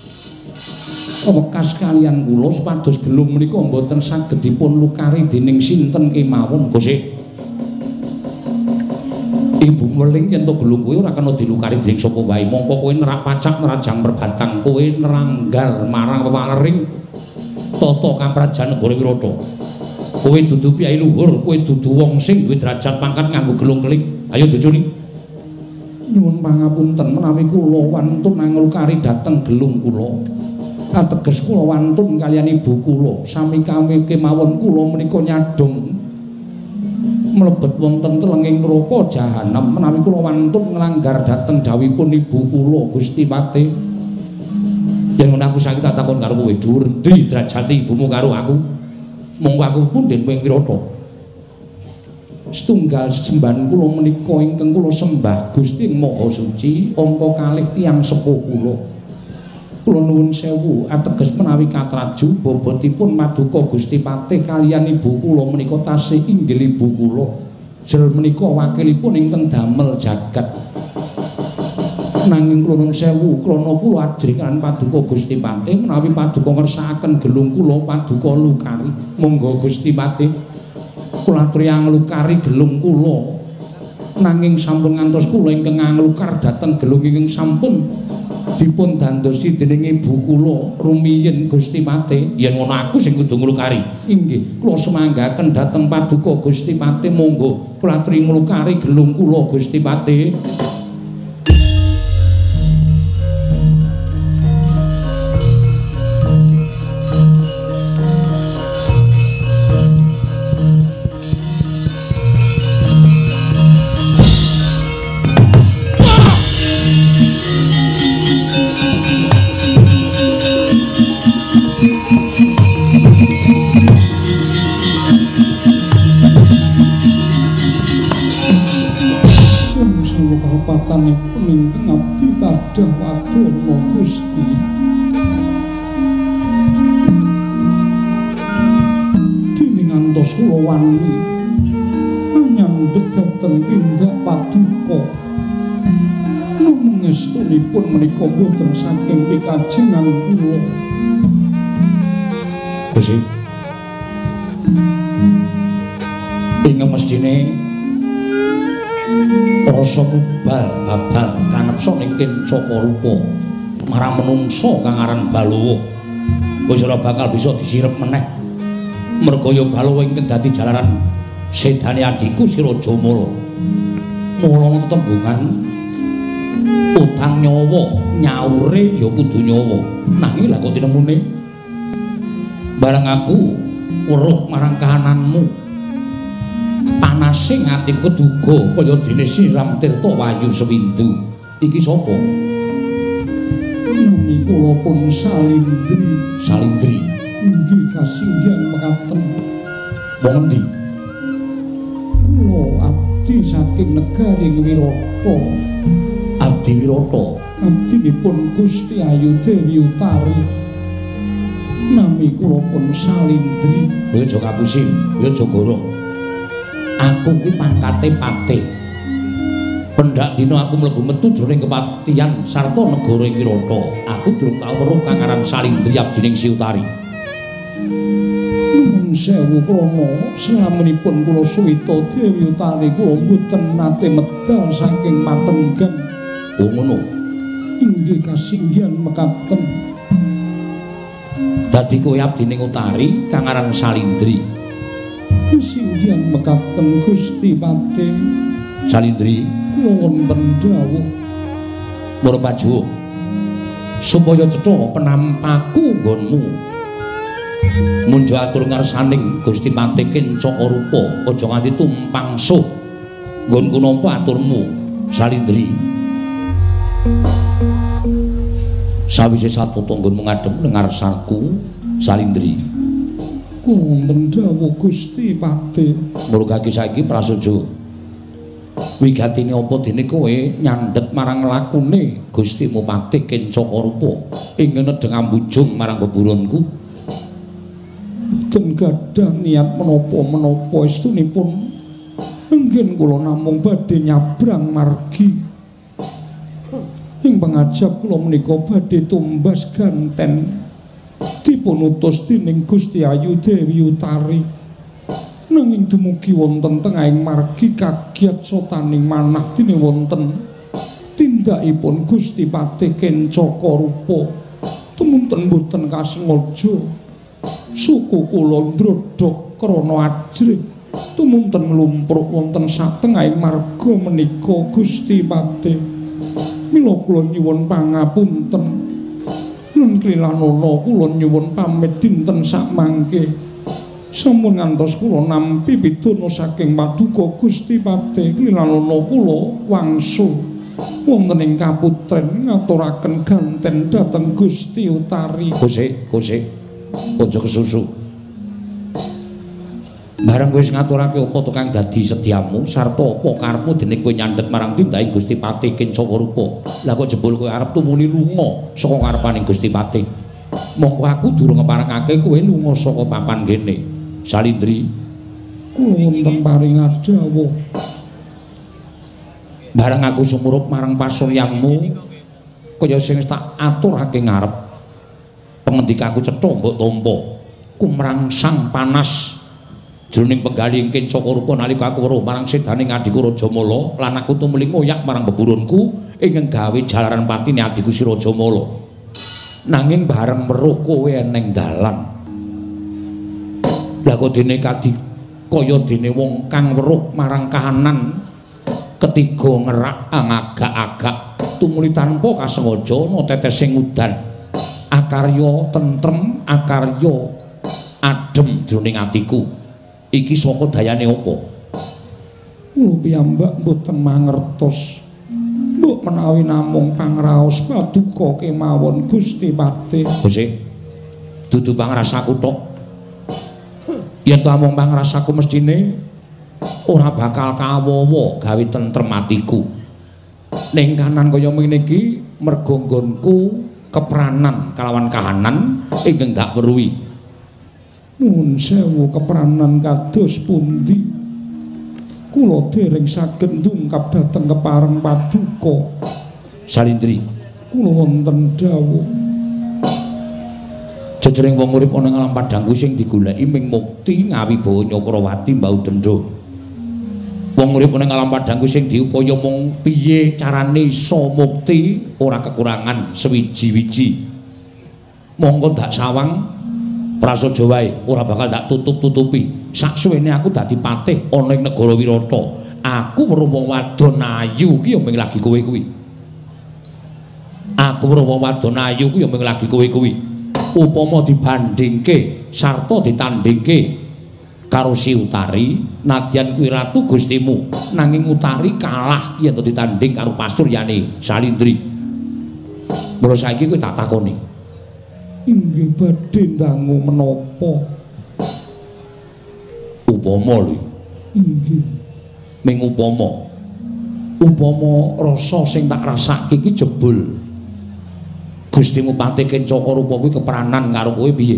wekas kaliyan kula supados gelung menika mboten saged dipun lukari dening sinten kemawon Gusti ibu weling yen to gelung kowe ora kena dilukari dening sapa wae mongko kowe nerak pacak nerajang merbatang kowe neranggar marang wewaring tata kamprajan negara Wirata kowe dudu piyai luhur, kowe dudu wong sing duwe derajat pangkat nganggo gelung keling. Ayo dicuni. Nyuwun pangapunten menawi kula wantun nanglukari dhateng gelung kula. Ateges kula wantun kaliyan ibu kula, sami kami kemawon kula menika nyadong mlebet wonten telenging neraka jahanam menawi kula wantun nglanggar dhateng dawuhipun ibu kula Gusti Pati. Yen ngono aku saiki tak takon karo kowe, dhuwur ndi derajate ibumu karo aku? Monggo aku punden wing Wirata. Setunggal sesembahan kula menika ingkang kula sembah Gusti Maha Suci angka kalih tiyang sepuh kula. Kula nuwun sewu ateges menawi katraju bobotipun maduka Gusti Patih kaliyan ibu kula menika tasih inggil ibu kula. Jel menika wakilipun ingkang damel jagat. Nanging kula nuwun sewu krana kula ajringan paduka Gusti Patih menawi paduka ngersakaken gelung kula paduka lukari monggo Gusti Patih kula triyang lukari gelung kula nanging sampun ngantos kula ingkang nglukar dhateng gelung ingkang sampun dipun dandosi dening ibu kula rumiyin Gusti Pati. Yen ngono aku sing kudu nglukari. Inggih, kula semanggaken dhateng paduka Gusti Pati, monggo kula aturi nglukari gelung kula Gusti Pati. Patane pemimpin abdi tadah wadono Gusti. Dening ngantos kula wani nyambet dhateng tindak paduka. Namung estunipun menika boten saking pikajengan kula. Gusti. Ing mestine rasa mubal babal kanepsa ning Kencaka Rupa marang menungsa kang aran Balawa wis ora bakal bisa disirep meneh merga ya Balawa ingkang dadi jalaran sedane adhiku si Raja Mala mula tetembungan utang nyawa nyaure ya kudu nyawa nanging lha kok tinemune bareng aku weruh marang kahananmu panasing atiku duga kaya dene siram tirta wayu sewindu iki sapa nami kula pun Salindri Salindri inggih kasinggihan mekaten wong endi kula abdi saking negari Wirata abdi Wirata abdinipun Gusti Ayu Dewi Utari nami kula pun Salindri kowe aja kapusin kowe aja goro aku ki pangkate pati. Pendak dina aku mlebu metu jroning kepatihan sarta negara ing Wirata. Aku durung tau weruh kang aran Salindri abdining Si Utari. Nuwun sewu krana slamunipun kula suwita Dewi Utari kula mboten nate medal saking Matenggang. Oh ngono. Inggih kasinggihan mekaten. Dadi kowe abdining Utari kang aran Salindri. Kasinggihan mekaten Gusti Pati. Salindri kula wonten dawuh Murpajuwa supaya cetha penampaku nggonmu munjo atur ngarsaning Gusti Pati Kencaka Rupa aja nganti tumpang suh nggonku nampa aturmu Salindri sawise satata nggonmu ngadhep ning ngarsaku Salindri wonten dawuh Gusti Pati murgake saiki prasaja wigatine apa dene kowe nyandhet marang lakune Gustimu Pati Kencaka Rupa ing nedheng ambujung marang beburonku boten gadah niat menapa-menapa estunipun enggen kula namung badhe nyabrang margi ing pangajab kula menika badhe tumbas ganten dipun utus dening Gusti Ayu Dewi Utari nanging dumugi wonten tengahing margi kagiat sotaning manah dene wonten tindakipun Gusti Pati Kencaka Rupa tumunten boten kasengaja suku kula ndrodhok krana ajrih tumunten nglumpruk wonten satengahing marga menika Gusti Pati mila kula nyuwun pangapunten nun klilanana kula nyuwun pamit dinten sakmangke sampun ngantos kula nampi pidana saking paduka Gusti Pati klilanana kula wangsul wonten ing kaputren ngaturaken ganten dhateng Gusti Utari. Gusti, Gusti, aja kesusu. Bareng wis ngaturake apa to kang dadi sediamu sarta apa karepmu dene kowe nyandhet marang tindake Gusti Pati Kencaka Rupa. Lah kok jebul kowe arep tumuli lunga saka ngarepaning Gusti Pati. Monggo aku durung ngeparengake kowe lunga saka papan kene. Salindri, kula wonten paring dawuh. Bareng aku sumurup marang pasuryanmu kaya sing tak aturake ngarep. Pangandikaku cetha mbok tampa kumrangsang panas jroning penggali Kinca Rupa nalika aku weruh marang sedaning adiku Rajamala lan aku tumuli ngoyak marang beburunku ingkang gawe jalaran patine adiku si Rajamala. Nanging bareng weruh kowe eneng dalan. Lah kok dene kadi kaya dene wong kang weruh marang kahanan ketiga ngerak angagak-agak tumuli tanpa kasengaja ana tetesing udan. Akarya tentrem, akarya adem jroning atiku. Iki saka dayane apa? Kula piyambak mboten mangertos. Mbok menawi namung pangraos paduka kemawon Gusti Pati. Gusti. Dudu pangrasaku tok. Yen namung pangrasaku mestine ora bakal kawowo gawe tentrem atiku. Ning kanan kaya ngene iki merga nggonku kepranan kalawan kahanan ingkang dak weruhi. Nuwun sewu kepranan kados pundi kula dereng saged ndungkap dhateng kepareng paduka. Salindri, kula wonten dawuh. Jejering wong urip ana ing alam padhangku sing digoleki ming mukti ngawi bawa Nyakrawati mbau dendha. Wong urip ana ing alam padhangku sing diupaya mung piye carane iso mukti ora kekurangan sewiji-wiji. Monggo dak sawang prasaja wae ora bakal tak tutup-tutupi. Saksuwene aku dadi patih ana ing negara Wirata. Aku weruh wong wadon ayu ki ya mung lagi kowe kuwi. Aku weruh wong wadon ayu ki ya mung lagi kowe kuwi. Upama dibandingke sarta ditandingke karo si Utari, nadyan kuwi ratu Gustimu, nanging Utari kalah yen ditanding karo pasuryane Salindri. Mula saiki kowe tak takoni. Inggih badhe dangu menapa? Upama lho. Inggih. Ming upama. Upama rasa sing tak rasake iki jebul. Gustimu Pati Kinca Rupa kuwi kepranan karo kowe piye?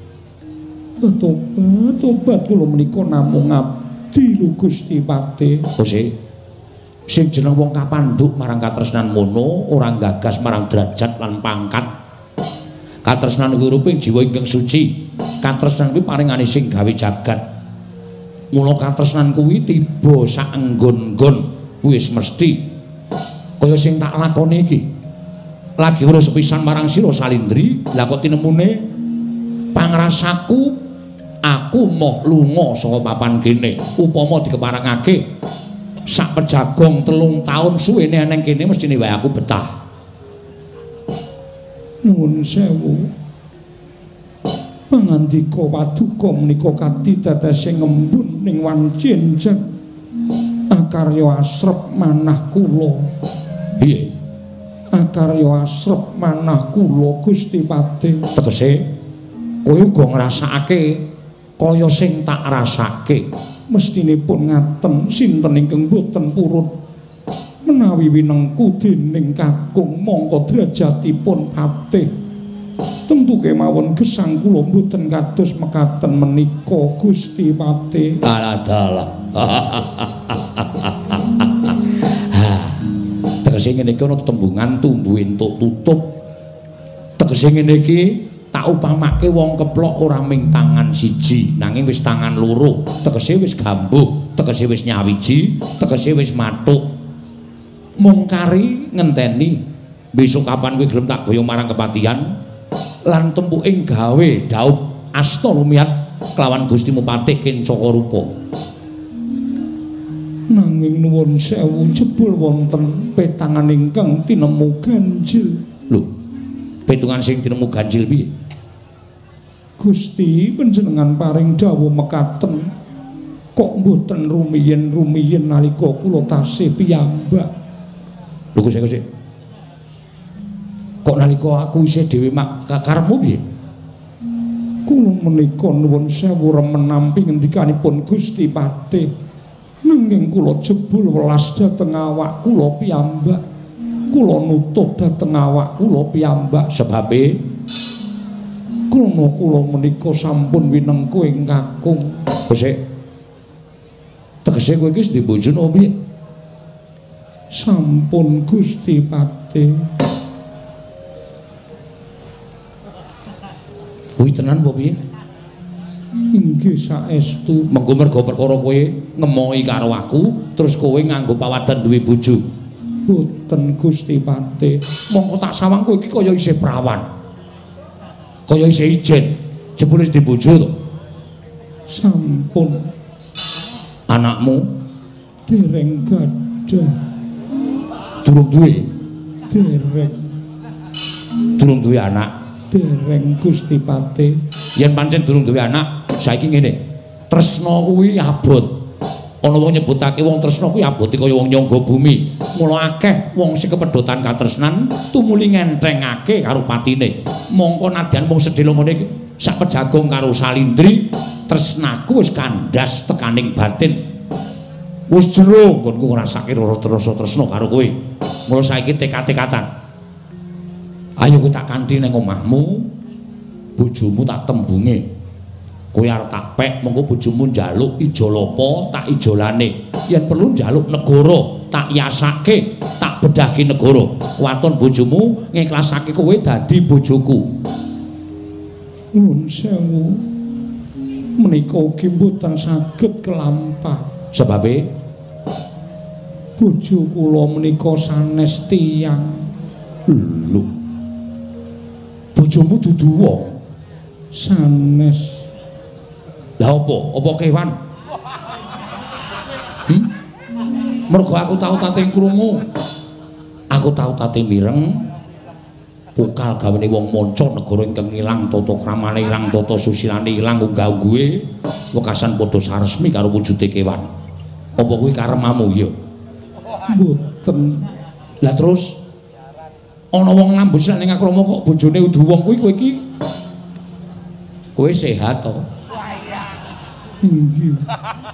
Tobat, tobat kula menika namung ngabdi lho Gusti Pati. Gusti. Sing jeneng wong kapandhuk marang katresnan mono, ora gagas marang derajat lan pangkat. Katresnan kuwi ruping jiwa ingkang suci. Katresnan kuwi paringane sing gawe jagat. Mula katresnan kuwi tiba sak enggon-enggon wis mesti kaya sing tak lakoni iki. Lagi weruh sepisan marang sira Salindri, lah kok tinemune pangrasaku aku moh lunga saka papan kene. Upama dikeparengake sak pejagong telung taun suwene nang kene mestine wae aku betah. Nuwun sewu. Pangandika paduka menika kadhi tetesing ngembun ning wancinjak akarya asrep manah kula. Piye? Akarya asrep manah kula Gusti Pati. Tegese kowe uga ngrasakake kaya sing tak rasake. Mestinipun ngaten sinten ingkang boten purun menawi winengku dening kakung mongko derajatipun patih tentu kemawon gesang kula mboten kados mekaten menika Gusti Pati. Alah-alah. Tegese ngene iki ana tembungan tumbuh entuk tutup. Tegese ngene iki tak upamake wong keplok ora ming tangan siji nanging wis tangan loro. Tegese wis gambuh, tegese wis nyawiji, tegese wis mathuk. Mung kari ngenteni besok kapan kowe gelem tak boyong marang kepatihan lan tempuking gawe daup asta lumiat kelawan Gustimu Pati Kinca Rupa. Nanging nuwun sewu jebul wonten petangan ingkang tinemu ganjil. Lho, petungan sing tinemu ganjil piye? Gusti panjenengan paring dawuh mekaten kok mboten rumiyin-rumiyin nalika kula tasih piyambak. Lho Gusti Gusti. Kok nalika aku isih dhewe mak karepmu piye? Kula menika nuwun sewu remen nampi ngendikanipun Gusti Pati. Nanging kula jebul welas dhateng awak kula piyambak. Kula nutuh dhateng awak kula piyambak sebabe krana kula menika sampun winengku ing kakung. Gusti. Tegese kowe iki di bojo napa piye? Sampun Gusti Pati. Kuwi tenan apa piye? Inggih saestu. Mengko mergo perkara kowe ngemohi karo aku, terus kowe nganggo pawadan duwe bojo. Boten Gusti Patih. Mongko tak sawang kowe iki kaya isih prawan. Kaya isih ijen. Jebule di bojo to. Sampun. Anakmu dereng gadah. Durung duwe. Dereng. Durung duwe anak. Dereng Gusti Patih. Yen pancen durung duwe anak, saiki ngene. Tresna kuwi abot. Ana wong nyebutake wong tresna kuwi abote kaya wong nyangga bumi. Mula akeh wong sing kepedhotan katresnan tumuli ngentrengake karo patine. Mongko nadyan wong sedhela ngene iki sak pejagong karo Salindri, tresnaku wis kandhas tekaning batin. Wis jero nggonku ngrasake rasa tresna karo kowe. Mula saiki tekad-tekatan. Ayo kowe tak kanthi ning omahmu. Bojomu tak tembunge. Kowe arep tak pek, mengko bojomu njaluk ijolapa, tak ijolane. Yen perlu njaluk negara, tak yasake, tak bedhahke negara. Waton bojomu ngiklasake kowe dadi bojoku. Nuwun sewu. Menika ugi mboten saged kelampah. Sebabe bojo kula menika sanes tiyang. Lho. Bojomu dudu wong sanes. Lah apa? Apa kewan? Hmm? Mergo aku tau tate krungu. Aku tau tate mireng pokal gawene wong manca negara ingkang ilang tata kramane ilang tata susilane ilang unggah-ungguhe wekasan padha saresmi karo wujude kewan. Apa kuwi karemamu ya? Mboten. Lah terus ana wong nambus ning akrama kok bojone udu wong kuwi kowe iki kowe sehat to? Inggih.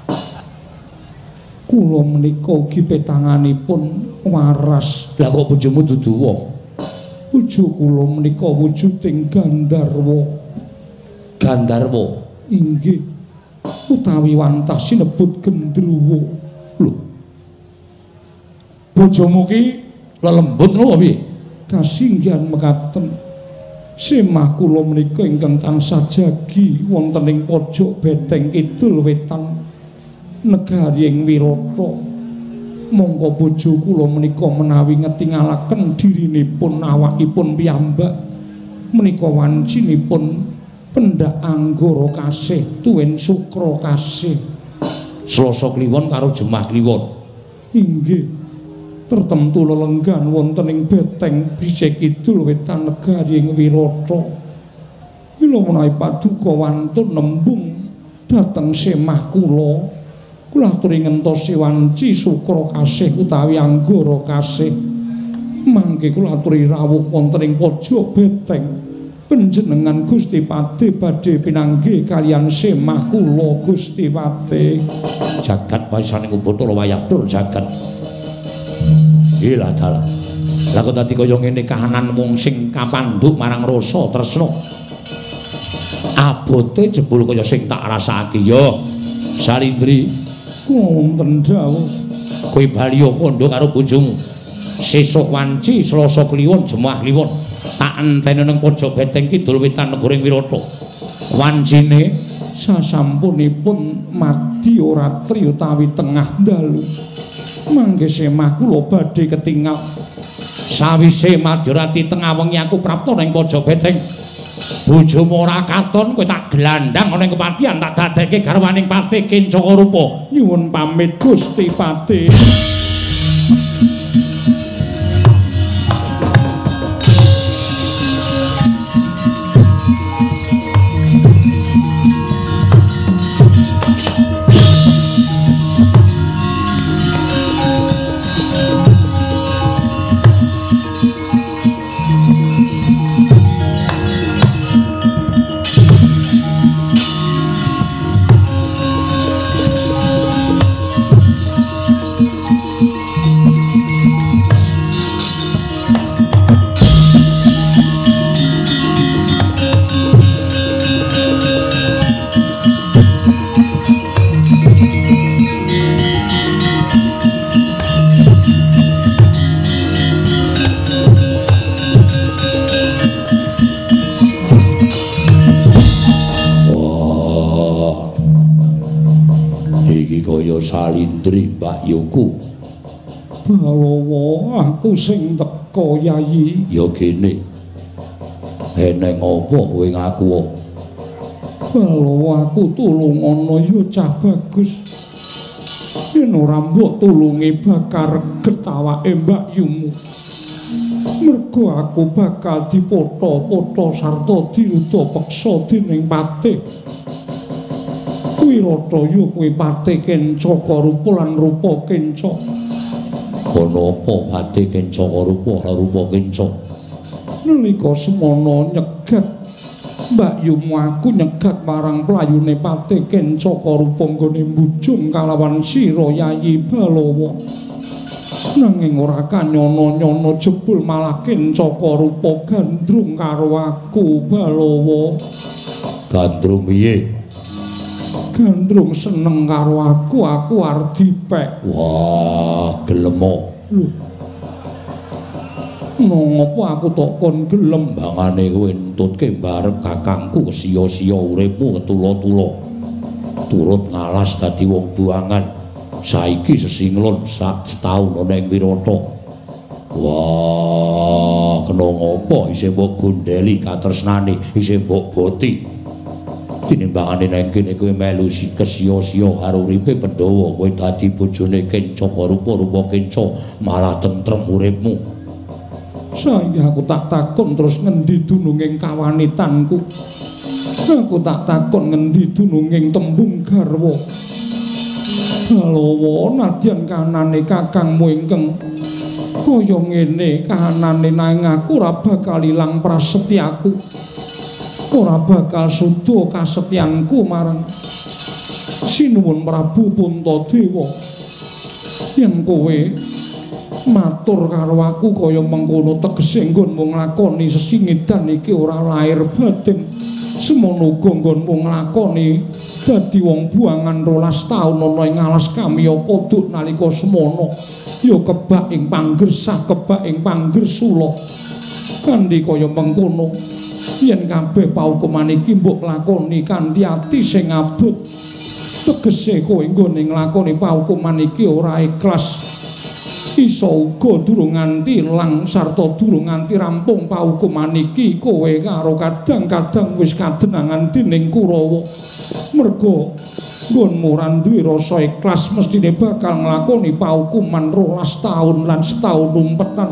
Kula menika ugi petanganipun waras. Lah kok bojomu dudu wong? Bojo kula menika wujuding Gandharwa. Gandharwa. Inggih. Utawi wantah sinebut Gendruwo. Lho. Bojomu ki lelembut napa piye? Kasinggihan mekaten. Semah kula menika ingkang tansah jagi wonten ing pojok beteng kidul wetan negari ing Wirata. Monggo bojo kula menika menawi ngetingalaken dirinipun awakipun piyambak menika wancinipun pendak anggara kasih tuwin sukra kasih. Selasa kliwon karo Jemah kliwon. Inggih. Tertemtu lelenggan wonten ing beteng Brijek Kidul wetan negari ing Wirata. Mila menawi paduka wantun nembung dhateng semah kula, kula aturi ngentosi wanci sukra kasih utawi anggara kasih. Mangke kula aturi rawuh wonten ing pojok beteng panjenengan Gusti Patih badhe pinanggih kaliyan semah kula Gusti Patih. Jagat paesaning Bathara Wayaktur jagat. Ila dalah. Lah kok dadi kaya ngene kahanan wong sing kapandhuk marang rasa tresna. Abote jebul kaya sing tak rasake ya. Salindri, wonten dawuh. Kowe bali kandha karo bojomu. Sesuk wanci Selasa kliwon Jemah kliwon. Tak enteni ning pojok beteng kidul wetan negara Wirata. Wancine sasampunipun madya ratri utawi tengah dalu. Mangke semah kula badhe ketingal. Sawise Madyarati tengah wengi aku prapta ning pojok beteng. Bojomu ora katon kowe tak gelandang ana ing kepatihan tak dadekke garwaning Patih Kincaka Rupa. Nyuwun pamit Gusti Patih. ya salindri Mbak Yuku. Balawa aku sing teka Yayi. Ya gene. Eneng apa kowe ngaku? Balawa aku tulung ana ya cah bagus. Yen ora mbok tulungi bakar getawake Mbak Yumu. Mergo aku bakal dipoto-poto sarta diruda peksa dening patih. Wirata ya kowe patih kenca rupa lan rupa kenca. Ana apa patih kenca rupa lan rupa kenca? Nalika semana nyegat Mbak Yumu aku nyegat marang playune patih kenca rupa nggone mbujung kalawan sira Yayi Balawa. Nanging ora kanyono-nyono jebul malah kencaka rupa gandrung karo aku Balawa. Gandrung piye? Gandrung seneng karo aku, aku arep dipek. Wah, gelem. Lho. Ngopo aku tok kon gelem bangane kowe entutke barep kakangku sia-sia uripmu ketula-tula. Turut ngalas dadi wong buangan. Saiki sesinglon sak setahun ana ing Wirata. Wah, kena ngopo isih mbok gondeli katresnane, isih mbok boti. Tinimbangane nang kene kowe melu kesia-sia karo uripe Pandhawa, kowe dadi bojone Kencaka rupa-rupa Kenca, malah tentrem uripmu. Saiki aku tak takon terus ngendi dununging kawanitanku. Aku tak takon ngendi dununging tembung garwa. Balawa nadyan kanane kakangmu ingkang kaya ngene kahanane nanging aku ora bakal ilang prasetyaku. Ora bakal suda kasetyanku marang Sinuwun Prabu Puntadewa. Yen kowe matur karo aku kaya mengkono tegese nggonmu nglakoni sesingidan iki ora lair batin. Semono uga nggonmu nglakoni dadi wong buangan rolas taun ana ing alas Kamiya Koduk nalika semono ya kebak ing panggersah kebak ing panggersula. Kanthi kaya mengkono yen kabeh paukuman iki mbok lakoni kanthi ati sing abot tegese kowe nggone nglakoni paukuman iki ora ikhlas. Isa uga durung nganti lang sarta durung nganti rampung paukuman iki kowe karo kadang-kadang wis kadenangan dening Kurawa. Merga nggonmu ora duwe rasa ikhlas mestine bakal nglakoni paukuman rolas taun lan setahun umpetan.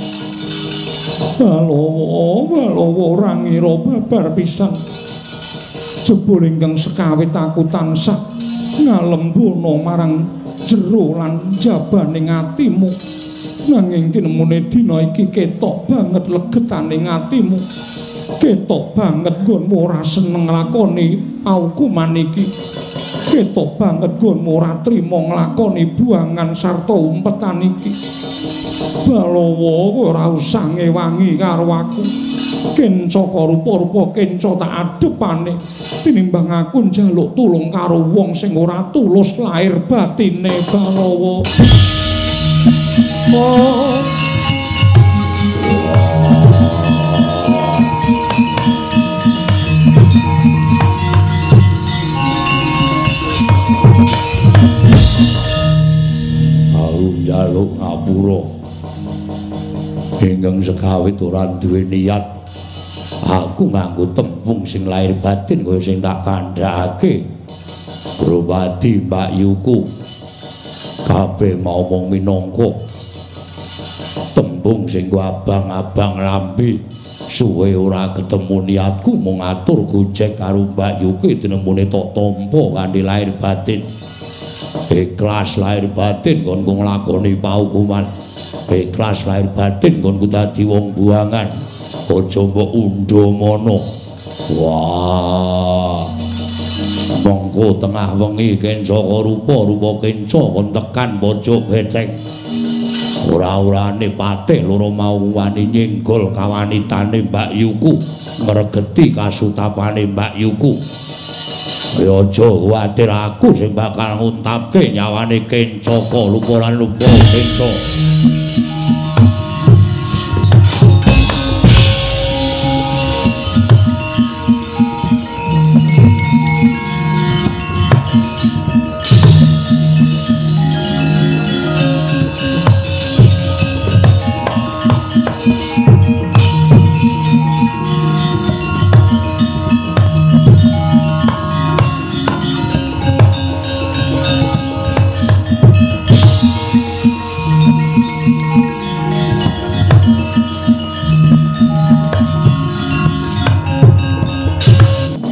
Balawa, Balawa ora ngira babar pisan. Jebul ingkang sekawit aku tansah ngalembono marang jero lan jabaning atimu. Nanging tinemune dina iki ketok banget legetaning atimu. Ketok banget nggonmu ora seneng nglakoni paukuman iki. Ketok banget nggonmu ora trima nglakoni buangan sarta umpetan iki. Balawa ora usah ngewangi karo aku. Kencaka rupa-rupa kenca tak adepane tinimbang aku njaluk tulung karo wong sing ora tulus lahir batine. Balawa oh. Aku njaluk ngapura ingkang sekawit ora duwe niat. Aku nganggo tembung sing lahir batin kaya sing tak kandhakake. Drupadi Mbak Yuku kabeh mau mung minangka tembung sing ku abang-abang lambe. Suwe ora ketemu niatku mung ngatur gojek karo Mbak Yuki tinemune tok tampa kanthi lahir batin. Ikhlas lahir batin kon ku nglakoni paukuman. Ikhlas lahir batin kon ku dadi wong buangan. Aja mbok undha mono. Wah. Monggo tengah wengi Kencaka rupa-rupa Kenca kon tekan pojok beteng. Ora-orane patih loro mau wani nyenggol kawanitane Mbak Yuku, ngregeti kasutapane Mbak Yuku. Ya aja kuwatir aku sing bakal nguntapke nyawane Kencaka lupa lan lupa Kenca.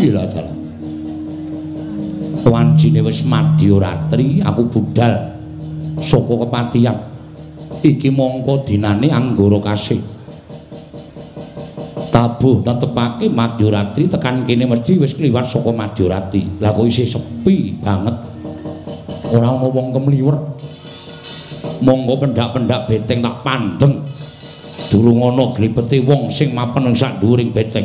Piye lah dalah. Wancine wis madya ratri, aku budal saka kepatihan. Iki mongko dinane Anggara Kasih. Tabuh netepake Madyaratri tekan kene mesti wis kliwat saka Madyaratri. Lah kok isih sepi banget. Ora ana wong kemliwer. Monggo pendak-pendak beteng tak pandeng. Durung ana glibete wong sing mapan ing sak dhuwuring beteng.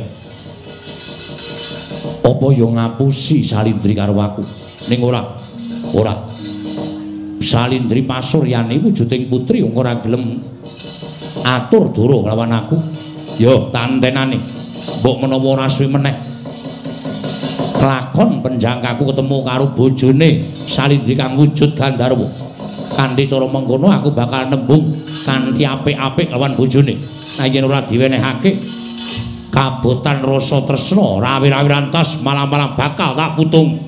Apa ya ngapusi Salindri karo aku? Ning ora. Ora. Salindri Pasuryani wujuding putri wong ora gelem atur doro kelawan aku. Yo tantenane mbok menawa ora suwe meneh kelakon penjangkaku ketemu karo bojone Salindri kang wujud Gandharwa. Kanthi cara mengkono aku bakal nembung kanthi apik-apik lawan bojone. Nah yen ora diwenehake kabotan rasa tresna rawi-rawi rantas malam-malam bakal tak putung.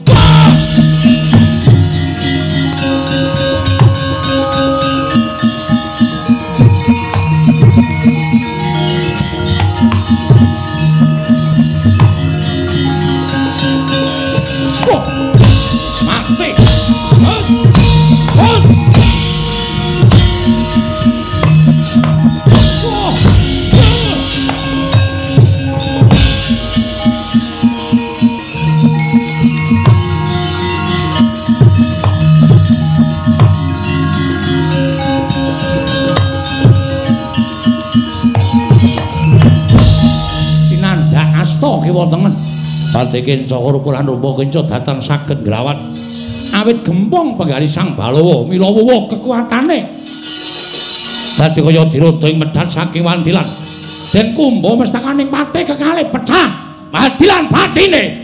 Kiwa tengen badhe kenca rupa lan rupa kenca datang saged nglawat awit gempong penggali Sang Balawa mila wuwuh kekuatane dadi kaya dirodo ing medal saking wandilan den kumba mestakaning pate kekalih pecah wandilan batine.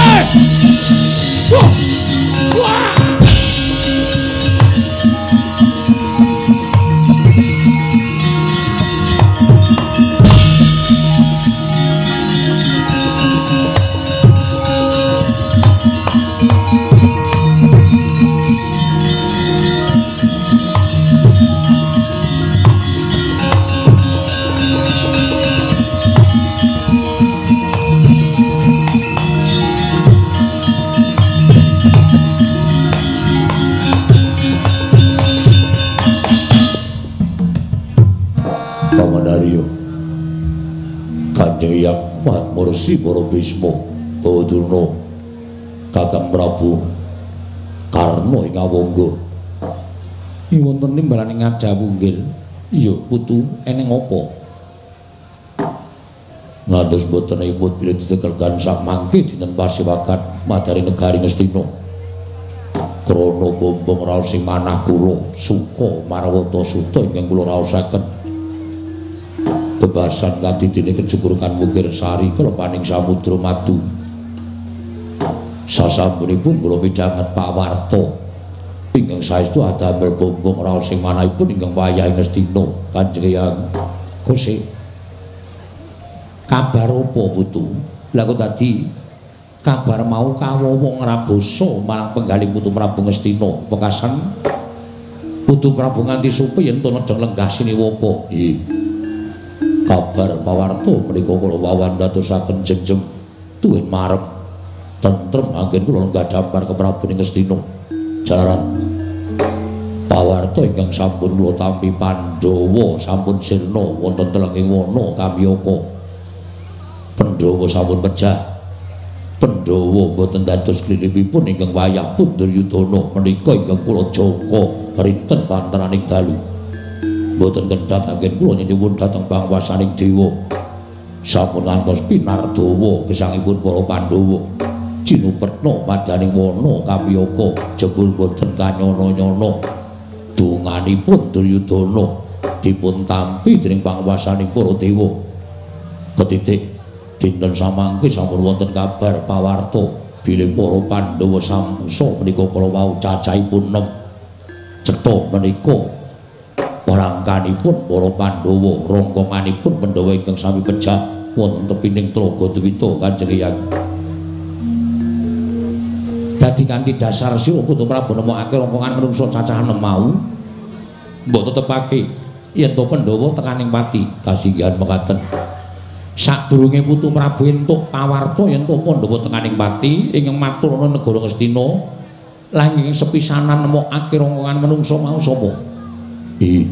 Wah! Wah! Kanjeng Hyang Mahatmursi para Bisma Bawadurna Kakang Prabu Karna ing Awangga. Ing wonten timbalan ngadhawunggil. Iya putu eneng apa? Ngantos boten imut bilih ditekelkan sak mangke dinten Pasiwakan madari negari Ngastina. Krana bombong raos sing manah kula Suka Marawata Suta ingkang kula raosaken. Bebasan kadidine kejukurkan Mukir Sari kelepaning Samudra Madu. Sasampunipun kula midhanget Pak Warta ingkang saestu adamel bombong raos sing manahipun ingkang wayah ing Ngastina. Kanjeng Hyang Kosi kabar apa putu? Lah kok dadi kabar mau kawowo ngrabosa marang penggalih putu Prabu Ngastina wekasan putu Prabu nganti supe yen to nedheng lenggah siniwapa. Nggih. Kabar pawarta menika kula wawan dadosaken jengjem tuwin marep tentrem anggen kula lenggah dampar ke Prabu Ngastina. Jalaran pawarta ingkang sampun kula tampi Pandhawa sampun sirna wonten telenging wana Kamyaka. Pandhawa sampun pejah. Pandhawa boten dados kliripipun ingkang wayah pun Duryudana menika ingkang kula jangka rinten panteraning dalu. Boten kendhat anggen kula nyuwun dhateng pangwasaning dewa. Sampun ngantos pinardawa gesangipun para Pandhawa. Cinupetna madaning wana Kamyaka jebul boten kanyana-nyana. Donganipun Duryudana dipun tampi dening pangwasaning para dewa. Ketitik dinten samangke sampun wonten kabar pawarta bilih para Pandhawa sampusa menika kala wau cacahipun enem. Cetha menika warangkanipun para Pandhawa rongkonganipun Pandhawa ingkang sami pejah wonten tepining Tlaga Dwita Kanjeng Hyang. Dadi kanthi dasar sira Putu Prabu nemokake rongkongan menungsa cacah enem mau mbok tetepake yen to Pandhawa tekaning pati kasinggihan mekaten. Sadurunge Putu Prabu entuk pawarta yen to Pandhawa tekaning pati ingkang matur ana negara Ngastina lan ingkang sepisanan nemokake rongkongan menungsa mau sapa? Ih.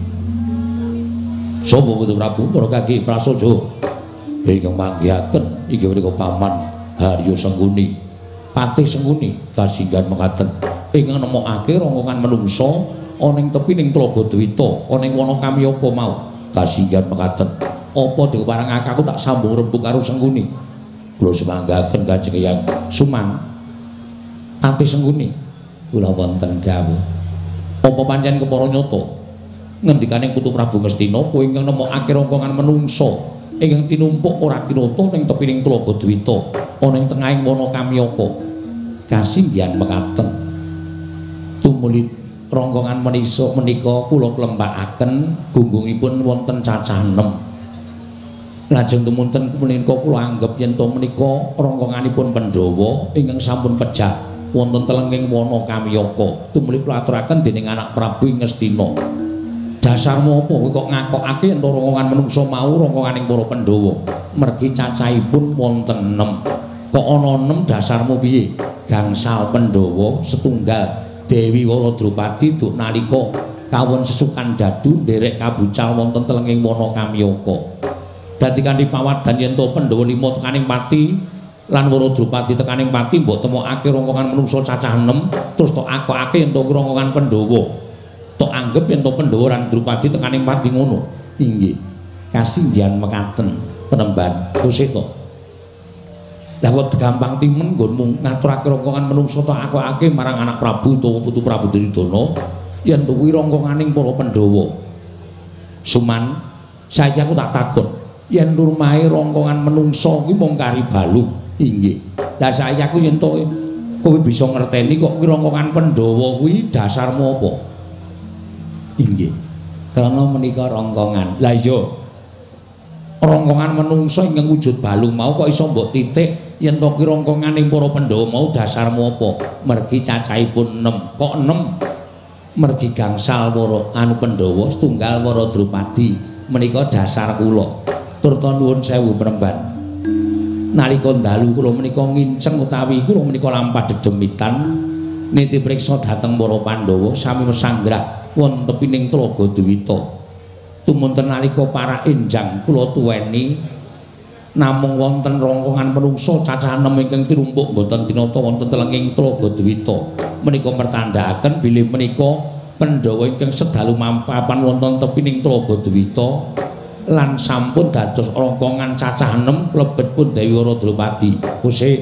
Sapa Putu Prabu? Para kaki prasaja. Ingkang manggihaken inggih menika Paman Haryo Sengguni. Patih Sengguni kasinggan mekaten ingkang nemokake rongkongan menungsa ana ing tepining Tlaga Dwita ana ing wana Kamyaka mau kasinggan mekaten. Apa diparangake aku tak sambung rembug karo Sengguni. Kula semanggaken Kanjeng Hyang Suman. Patih Sengguni kula wonten dawuh. Apa pancen kepara nyata ngendikaning Putu Prabu Ngastina kowe ingkang nemokake rongkongan menungsa ingkang tinumpuk ora tinata ning tepining Tlaga Dwita ana ing tengahing wana Kamyaka. Kasinggihan mekaten. Tumuli rongkongan menisa menika kula klembakaken gunggungipun wonten cacah enam. Lajeng tumunten menika kula anggep yen to menika rongkonganipun Pandhawa ingkang sampun pejah wonten telenging wana Kamyaka. Tumuli kula aturaken dening anak Prabu Ngastina. Dasarmu apa kowe kok ngakokake yen to rongkongan menungsa mau rongkonganing para Pandhawa? Mergi cacahipun wonten enam. Kok ana enam dasarmu piye? Gangsal Pandhawa setunggal Dewi Waradrupadi duk nalika kawon sesukan dadu nderek kabucal wonten telenging wana Kamyaka. Dadi kanthi pawadan yen to Pandhawa lima tekaning pati lan Waradrupadi tekaning pati mbok temokake rongkongan menungsa cacah enam terus tok akokake yen to rongkongan Pandhawa. Tok anggep yen to Pandhawa lan Drupadi tekaning pati ngono. Inggih. Kasinggihan mekaten penemban kusita. Lah kok gampang timen nggonmu ngaturake rongkongan menungsa tok akokake marang anak Prabu utawa Putu Prabu Duryudana yen to kuwi rongkonganing para Pandhawa. Suman, saiki aku tak takon yen nurmahe rongkongan menungsa kuwi mung kari balung. Inggih. Lah saiki aku yen to kowe bisa ngerteni kok kuwi rongkongan Pandhawa kuwi dasarmu apa? Inggih. Karena menika rongkongan. Lah iya. Rongkongan menungsa ingkang wujud balung mau kok iso mbok titik yen to kuwi rongkonganing para Pandhawa mau dasarmu apa? Mergi cacahipun enam. Kok enam? Mergi gangsal para anu Pandhawa setunggal Waradrupadi. Menika dasar kula. Turta nuwun sewu Penemban. Nalika dalu kula menika nginceng utawi kula menika lampah dedemitan niti priksa dhateng para Pandhawa sami mesanggrah wonten tepining Tlaga Dwita. Tumunten nalika para enjang kula tuweni namung wonten rongkongan menungsa cacah enem ingkang tirumpuk boten tinata wonten telenging Tlaga Dwita. Menika mertandhaken bilih menika Pandhawa ingkang sedalu mampapan wonten tepining Tlaga Dwita lan sampun dados rongkongan cacah enem klebet pun Dewi Waradrupadi. Kusik.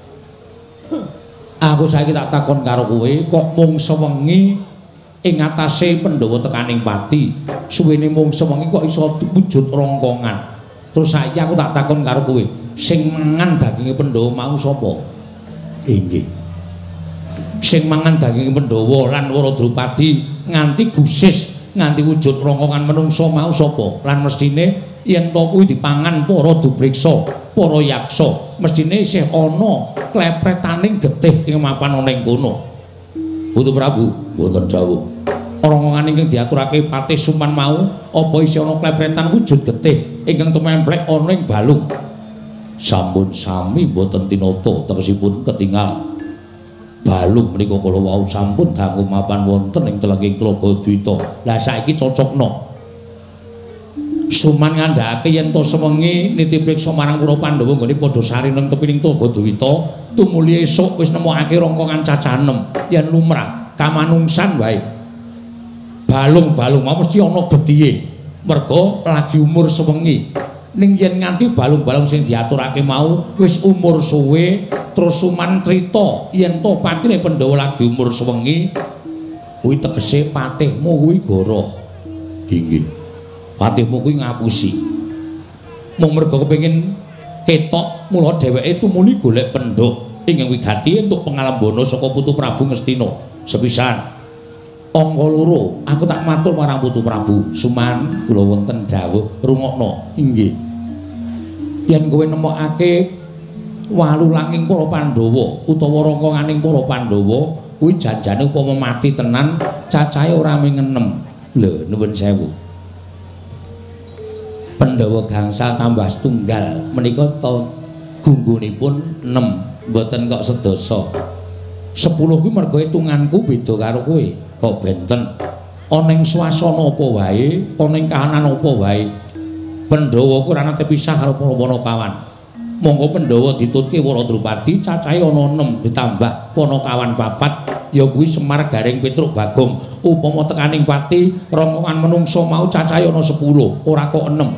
Aku saiki tak takon karo kowe, kok mung sewengi ing atase Pandhawa tekaning pati, suwene mung sewengi kok iso wujud rongkongan. Terus saiki aku tak takon karo kowe, sing mangan daginge Pandhawa mau sapa? Inggih. Sing mangan daginge Pandhawa lan Waradrupadi nganti gusis nganti wujud rongkongan menungsa mau sapa? Lan mestine yen to kuwi dipangan para dubriksa, para yaksa, mestine isih ana klepretaning getih ing mapan ana ing kono. Putu Prabu, wonten dawuh. Rongkongan ingkang diaturake Patih Suman mau apa isih ana klepretan wujud getih ingkang tumemplek ana ing balung? Sampun sami boten tinata tegesipun ketingal. Balung menika kala wau sampun dangu mapan wonten ing telenging Tlaga Dwita. Lah saiki cocokno. Suman ngandhakake yen to sewengi niti priksa marang para Pandhawa nggone padha sari nang tepining Tlaga Dwita, tumuli esuk wis nemokake rongkongan cacah enem. Yen lumrah kamanungsan wae. Balung-balung mau mesti ana getihe. Merga lagi umur sewengi. Ning yen nganti balung-balung sing diaturake mau wis umur suwe terus Suman crita yen to patine Pandhawa lagi umur sewengi kuwi tegese patihmu kuwi goroh. Inggih. Patihmu kuwi ngapusi. Mung merga kepengin ketok mula dheweke tumuli golek pendhok ingkang wigati entuk pangalembana saka Putu Prabu Ngastina. Sepisan angka loro aku tak matur marang Putu Prabu Suman kula wonten dawuh rungokno. Inggih. Yen kowe nemokake walulanging para Pandhawa utawa rongkonganing para Pandhawa kuwi janjane upama mati tenan cacahe ora mung enem. Lho nuwun sewu. Pandhawa gangsal tambah setunggal menika to gunggunipun enam mboten kok sedasa. sepuluh kuwi mergo hitunganku beda karo kowe. Kok benten ana ing swasana apa wae, ana ing kahanan apa wae. Pandhawa ku ora nate pisah karo para Panakawan. Monggo Pandhawa ditutke Wara Drupadi cacahe ana enam ditambah Panakawan papat ya kuwi Semar Garing Petruk Bagong. Upama tekaning pati rombongan menungso mau cacahe ana sepuluh, ora kok enam.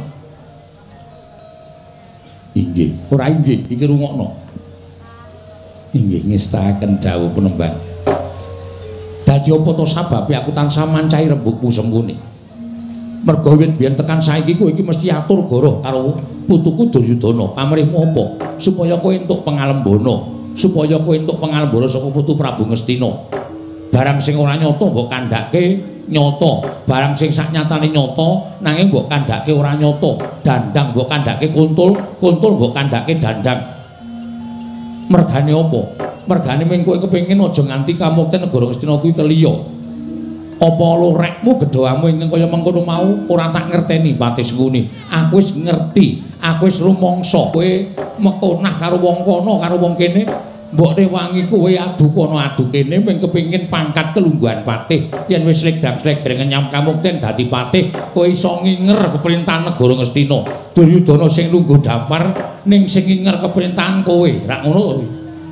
Inggih, ora inggih, iki rungokno. Inggih ngestaken dawuh Penemban. Dadi apa to sababe aku tansah mancahi rembugmu sempune. Mergo wit biyen tekan saiki kowe iki mesti atur goroh karo putuku Duryudana. Pamrihmu apa? Supaya kowe entuk pangalembana, supaya kowe entuk pangalembana saka putu Prabu Ngastina. Barang sing ora nyata mbok kandhake nyata, barang sing saknyatane nyata nanging mbok kandhake ora nyata. Dandang mbok kandhake kuntul, kuntul mbok kandhake dandang. Mergane apa? Mergane ming kowe kepengin aja nganti kamukten negara Ngastina kuwi keliya. Apa lorekmu gedhawamu ingkang kaya mengkono mau ora tak ngerteni Pati Sengkuni. Aku wis ngerti, aku wis rumangsa kowe mekonah karo wong kono karo wong kene. Mbok rewangi kowe adu kono adu kene ming kepengin pangkat kelungguhan patih. Yen wis slegdang-slegdang nyam kamukten dadi patih, kowe iso nginger keperintahan negara Ngastina. Duryudana sing lungguh dampar ning sing nginger keperintahan kowe. Rak ngono to.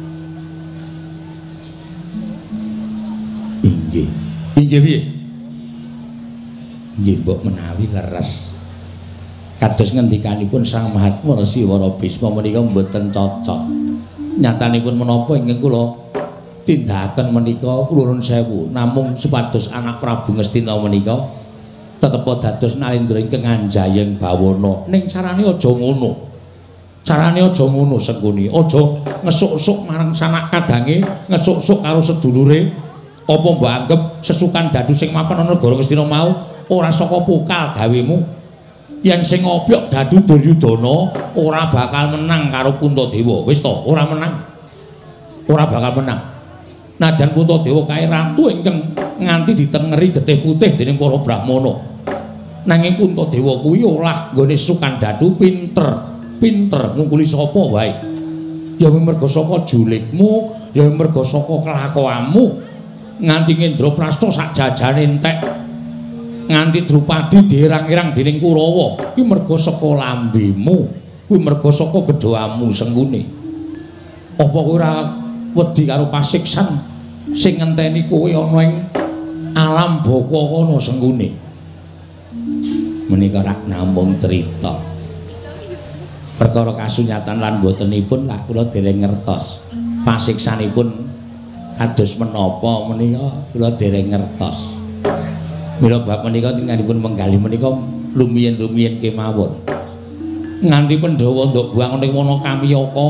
Inggih. Inggih piye? Nggih mbok menawi leres. Kados ngendikanipun Sang Mahatma Resi Wara Bisma menika mboten cocok. Nyatanipun menapa ingkang kula tindakaken menika kula nuwun sewu, namung supados anak Prabu Ngastina menika tetep dados nalendra ingkang anjayeng bawana. Ning carane aja ngono. Carane aja ngono Sengkuni. Aja ngesuk-esuk marang sanak kadange, ngesuk-esuk karo sedulure. Apa mbok anggap sesukan dadu sing mapan ana negara Ngastina mau ora saka pokal gawemu? Yen sing ngopyok dadu Duryudana ora bakal menang karo Puntadewa. Wis to, ora menang. Ora bakal menang. Najan Puntadewa kae ratu ingkang nganti ditengeri getih putih dening para Brahmana. Nanging Puntadewa kuwi olah nggone sesukan dadu pinter, pinter ngungkuli sapa wae. Ya mergo saka julikmu, ya mergo saka kelakuanmu. Nganti Ngendraprasta sak jajane entek nganti Drupadi dirang-irang dening Kurawa kuwi mergo saka lambemu, kuwi mergo saka gedhawamu Sengkuni. Apa kowe ora wedi karo pasiksan sing ngenteni kowe ana ing alam baka kono Sengkuni? Menika rak namung crita. Perkara kasunyatan lan botenipun lah kula dereng ngertos. Pasiksanipun kados menapa menika kula dereng ngertos. Mila bab menika tinggalipun menggali menika lumiyin-lumiyin kemawon. Nganti Pandhawa nduk buang ning wana Kamiyaka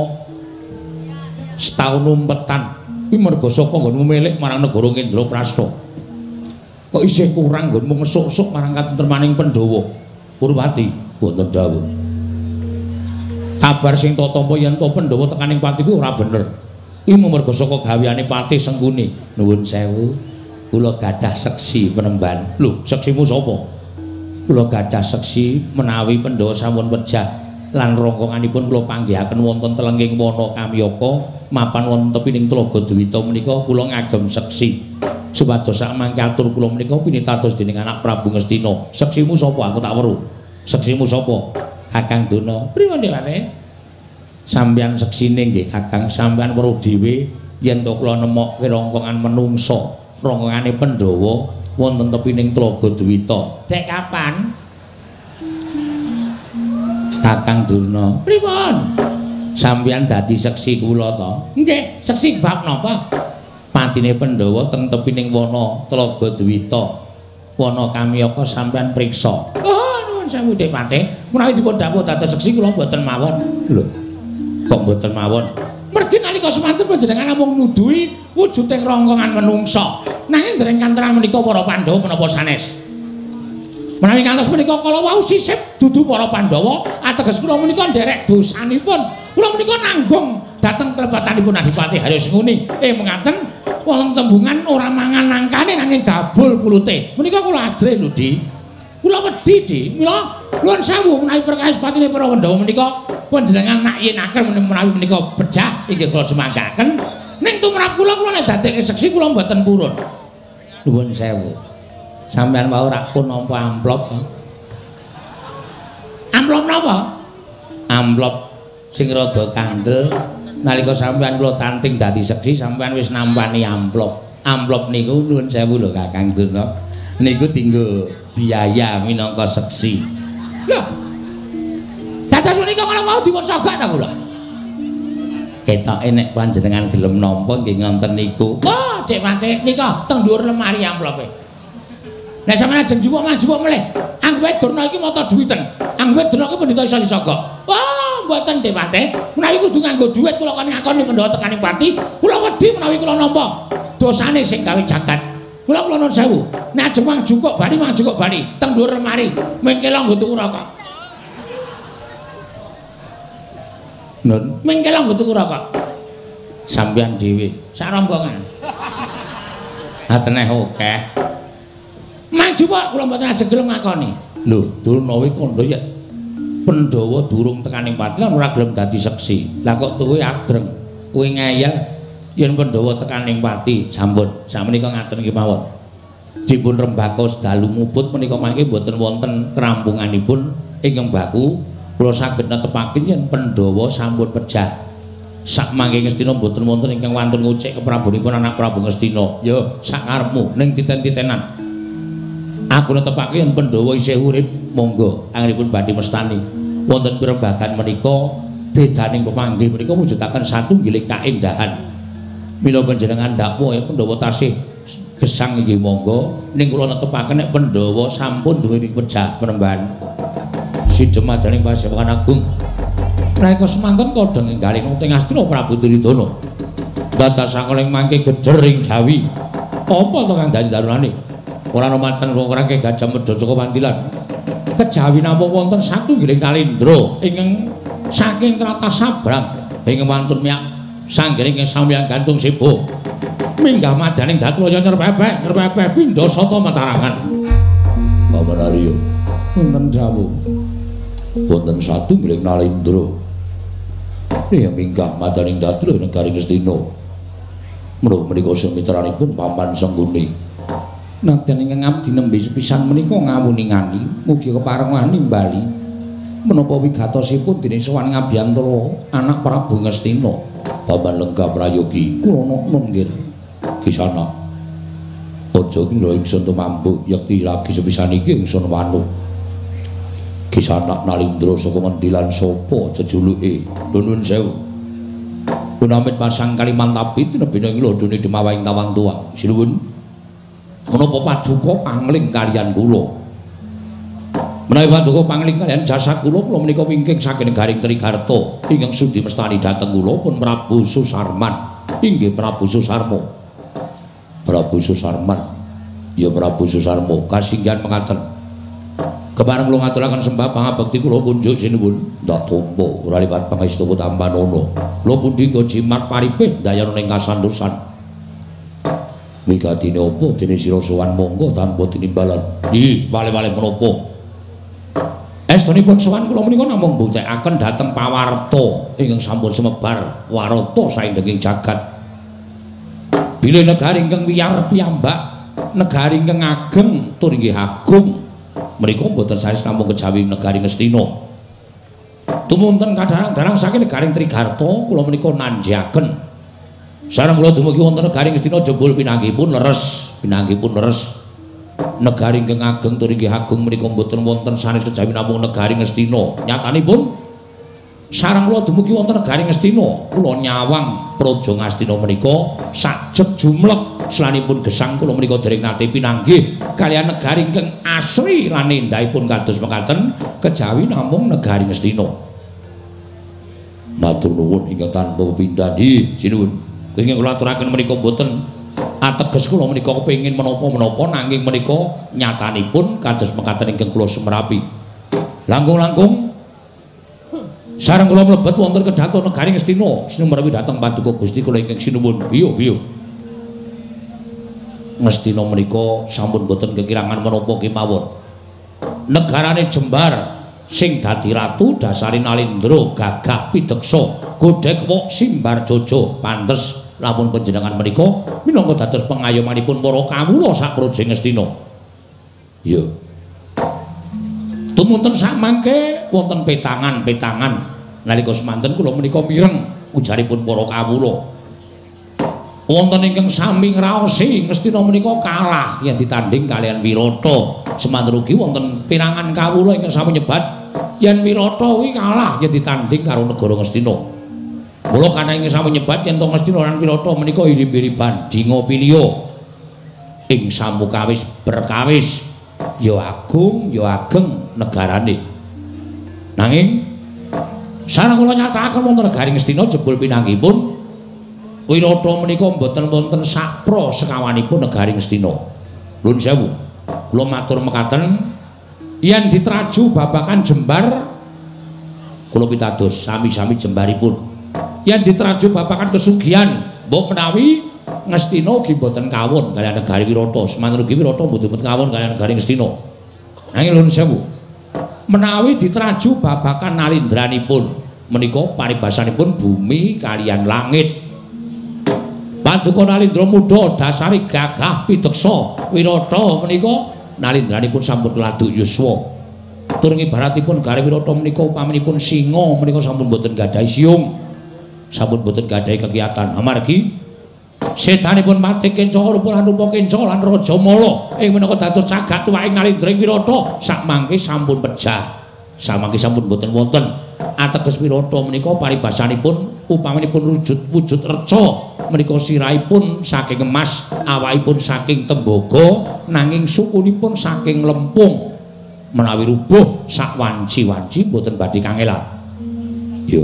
setahun umpetan kuwi mergo saka nggonmu milik marang negara Ngendraprasta. Kok isih kurang nggonmu ngesuk-esuk marang katentremaning Pandhawa. Purwati wonten dawuh. Kabar sing tata-tata yen to Pandhawa tekaning pati kuwi ora bener. Iki mergo saka gaweane Pati Sengkuni. Nuwun sewu, kula gadah seksi Penemban. Lho, seksimu sapa? Kula gadah seksi menawi Pandhawa sampun wejah lan rongkonganipun kula panggihaken wonten telenging wana Kamiyaka mapan wonten tepining Tlaga Dwita menika kula ngagem seksi. Supados sak mangke atur kula menika pinitados dening anak Prabu Ngastina. Seksimu sapa? Aku tak weruh. Seksimu sapa? Kakang Duna. Pripun Dewate? Sampeyan seksine nggih Kakang, sampeyan weruh dhewe yen to kula nemokke rongkongan menungsa, rongkongane Pandhawa wonten tepining Tlaga Dwita. Dek kapan? Kakang Durna. Pripun? Sampeyan dadi seksi kula to? Nggih, seksi bab napa? Patine Pandhawa teng tepining wana Tlaga Dwita. Wana Kamiyaka sampeyan priksa. Oh, nuwun sewu Dek Patih. Menawi dipun dawuh dados seksi kula mboten mawon. Lho. Kok mboten mawon? Mergi nalika semanten panjenengan namung nuduhi wujuding rongkongan menungsa. Nanging dereng kantenan menika para Pandhawa menapa sanes? Menawi kantos menika kala wau sisip dudu para Pandhawa, ateges kula menika nderek dosanipun. Kula menika nanggung dhateng klebatanipun Adipati Harya Sengkuni. Eh mengaten wonten tembungan ora mangan nangkane nanging gabul pulute. Menika kula ajrih lho, Di. Kula wedi, Di. Mila nuwun sewu menawi perkawis patine para Pandhawa menika panjenengan nakyenaken menawi menika pejah inggih kula semanggaken. Ning tumrap kula kula nek dadekke seksi kula mboten purun. Nuwun sewu. Sampeyan wau rak pun nampa amplop. Amplop napa? Amplop sing rada kandel. Nalika sampeyan kula tanting dadi seksi sampeyan wis nampani amplop. Amplop niku nuwun sewu lho Kakang Durna. Niku dienggo biaya minangka seksi. Lho. Dados menika kala mau dipun sogak ta kula. Ketoke nek panjenengan gelem nampa nggih ngonten niku. Oh, Dik Mate nika teng dhuwur lemari amplope. Nek sampeyan ajeng jupuk manjupuk melih. Anggep Durna iki mata duwiten. Anggep Durna iki pendhita iso disogok. Oh, mboten Dik Mate. Menawi kudu nganggo dhuwit kula kon ngakoni Pandhawa tekaning pati, kula wedi menawi kula nampa dosane sing gawe jagat. Kula kula nuwun sewu. Nek ajeng manjupuk bali manjupuk bali teng dhuwur lemari. Mengke nggo tuku rokok. Nun, mengke nggo tuku rokok. Sampeyan dhewe sak rombongan. Ateneh akeh. Maju Pak, kula mboten ajeng gelem ngakoni. Lho, Durna kuwi kandha ya Pandhawa durung tekaning pati lan ora gelem dadi seksi. Lah kok tuwe adreng. Kowe ngeyel yen Pandhawa tekaning pati sampun. Sakmenika ngaten nggih mawon. Dipun rembaka sedalu muput menika mangke mboten wonten kerampunganipun ingkang baku. Kula saged netepaken yen Pandhawa sampun pejah. Sak mangke Ngastina mboten wonten ingkang wantun ngucik keprabunipun anak Prabu Ngastina. Ya, sakarepmu ning titen-titenan. Aku netepake yen Pandhawa isih urip, monggo anggenipun badhe mestani. Wonten pirembagan menika bedaning pepanggih menika mujudaken satunggiling kaendahan. Mila panjenengan ndakmu ya Pandhawa tasih gesang inggih monggo, ning kula netepaken nek Pandhawa sampun duweni pejah penembahan. Sidhem madaning Pasewakan Agung. Nalika semanten kodheng enggalih teng Astina Prabu Duryudana. Dados sakoling mangke gedhering Jawi. Apa to kang dadi darunane? Ora nomacan ora ke Gajah Medha Joko Pantilan. Kejawi napa wonten satunggiling kalendra ingkang saking tlatah Sabrang ingkang wantun miyak sanggering ingkang samyang gantung sibo. Minggah madaning Datraya nyerpepek, nyerpepek pindha sata matarangan. Paman Arya, wonten dawuh. Wonten satunggiling kalendra ingkang minggah madaning Datraya negari Ngastina. Menawi menika semitranipun Paman Sangguni. Nadyan ingkang abdi nembe sepisan menika ngawuningani mugi keparengane bali menapa wigatosipun dene sowan Ngabiyantara anak Prabu Ngastina. Paman Lenggah Prayogi kula nun nggih kisana. Aja kira ingsun tumambuk yekti lagi sepisan iki ingsun wanuh. Kisana Nalindra saka ngendilan sapa jejuluke? Nuwun sewu. Punamit pasang Kalimantapit nebene nglodone Demawahing Tawang Tuwa. Sinuwun. Menapa paduka pangling kaliyan kula? Menawi paduka pangling kaliyan jasa kula kula menika wingking saking negaring Trigarta ingkang sudi mestani dhateng kula pun Prabu Susarman. Inggih Prabu Susarmo. Prabu Susarman. Ya Prabu Susarmo kasinggihan mekaten. Kepareng kula ngaturaken sembah pangabekti kula kunjuk sinuwun. Ndak tampa ora liwat pangestu Tambanana. Kula pundi nggo jimat paripih dayana ing kasantosan. Wigatine apa dene sira sowan monggo tanpa tinimbalan. Nggih, wale-wale menapa? Estunipun sowan kula menika namung mbuktekaken dhateng pawarta ingkang sampun sumebar warata saindenging jagat. Bilih negari ingkang wiyar piyambak, negari ingkang ageng tur inggih agung, menika boten sanes namung kejawi negari Ngastina. Tumunten kadarang-darang saking negari Trigarta kula menika nanjaken sareng kula dumugi wonten negari Ngastina jebul pinanggihipun leres, pinanggihipun leres. Negari ingkang ageng tur inggih agung menika mboten wonten sanes kejawi namung negari Ngastina. Nyatanipun sareng kula dumugi wonten negari Ngastina, kula nyawang praja Ngastina menika sajeg jumlek selanipun gesang kula menika dereng nate pinanggih kaliyan negari ingkang asri lan endahipun kados mekaten kejawi namung negari Ngastina. Matur nuwun ingkang tanpa pepindhan. Nggih, sinuwun. Ingkang kula aturaken menika mboten ateges kula menika kepengin menapa-menapa nanging menika nyatanipun kados mekaten ingkang kula semerapi. Langkung-langkung sareng kula mlebet wonten kedhato negari Ngastina sinumrawi dhateng paduka Gusti kula ingkang sinuwun biyo-biyo. Ngastina menika sampun boten kekirangan menapa kemawon. negarane Jembar sing dadi ratu dasari Nalindra gagah pideksa godhek wok simbar jojo pantes lamun panjenengan menika minangka dados pengayomanipun para kawula sak projeng Ngastina. Ya. Tumunten sak mangke wonten petangan-petangan nalika semanten kula menika mireng ujaripun para kawula. Wonten ingkang sami ngraosi Ngastina menika kalah yen ditanding kalian Wirata. Semanten ugi wonten pirangan kawula ingkang sami nyebat yen Wirata kuwi kalah yen ditanding karo negara Ngastina. Mula kana ingkang sami nyebat yen to Ngastina lan Wirata menika irip-iripan dinga piliya ing samukawis berkawis ya agung ya ageng negarane. Nanging sareng kula nyatakaken wonten negari Ngastina jebul pinanggipun Wirata menika mboten wonten sapra sekawanipun negari Ngastina. Nuwun sewu. Kula matur mekaten yen ditraju babakan Jembar kula pitados sami-sami jembaripun. Yen ditraju babakan kesugihan mbok menawi Ngastina ugi boten kawon kaliyan negari Wirata. Semanten ugi Wirata mboten kawon kaliyan negari Ngastina. Nanging nuwun sewu. Menawi ditraju babakan nalindranipun menika paribasanipun bumi kaliyan langit. Paduka Nalindra muda dasari gagah pideksa Wirata menika nalindranipun sampun laduk yuswa. Tur ngibaratipun Gari Wirata menika upaminipun singa menika sampun boten gadahi siung. Sampun boten gadahi kegiatan amargi sedanipun mati kenca rupa lan rupa kenca lan Raja Mala ing menika dados jagat tuwaing Nalindra Wirata sak mangke sampun pejah. Sak mangke sampun boten wonten ateges Wirata menika paribasanipun upaminipun wujud wujud reca menika sirahipun saking emas, awakipun saking tembaga, nanging sukunipun saking lempung. Menawi rubuh sak wanci-wanci mboten badhe kangelan. Yo.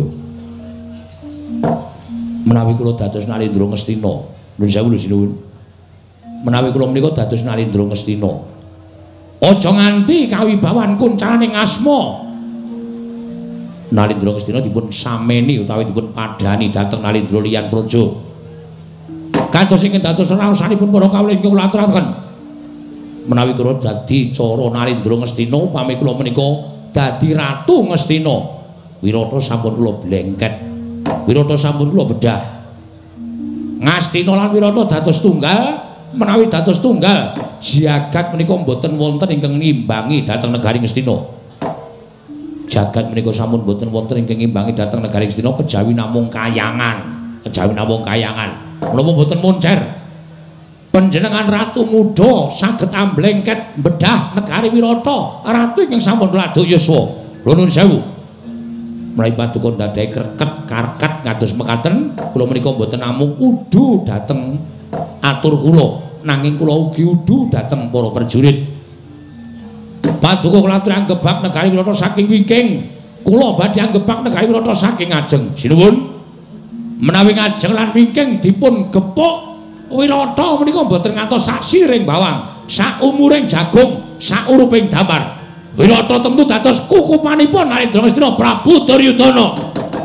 Menawi kula dados Nalindra Ngastina, nuwun sewu lho sinuwun. Menawi kula menika dados Nalindra Ngastina, aja nganti kawibawan kuncaraning asma Nalindra Ngastina dipun sameni utawi dipun padani dhateng Nalindra liyan praja. Kados ingkang dados raosanipun para kawula ingkang kula aturaken. Menawi kula dadi cara Nalindra Ngastina upami kula menika dadi ratu Ngastina, Wirata sampun kula blengket. Wirata sampun kula bedah. Ngastina lan Wirata dados tunggal, menawi dados tunggal, jagat menika mboten wonten ingkang ngimbangi dhateng negari Ngastina. Jagat menika sampun boten wonten ingkang ngimbangi dhateng negari Ngastina kejawi namung kayangan, kejawi namung kayangan. Menapa boten moncer? Panjenengan ratu muda saged amblengket bedah negari Wirata, ratu ingkang sampun laduk yuswa. Nuwun sewu. Menawi paduka ndadahi kreket karkat kados mekaten, kula menika boten namung udu dhateng atur kula, nanging kula ugi udu dhateng para prajurit. Paduka kula aturi anggebak negari Wirata saking wingking, kula badhe anggebak negari Wirata saking ngajeng. Sinuwun, menawi ngajeng lan wingking dipun gepuk Wirata menika mboten ngantos sak siring bawang, sak umuring jagung, sak uruping damar. Wirata tentu dados kukupanipun Nalindra Ngastina Prabu Duryudana.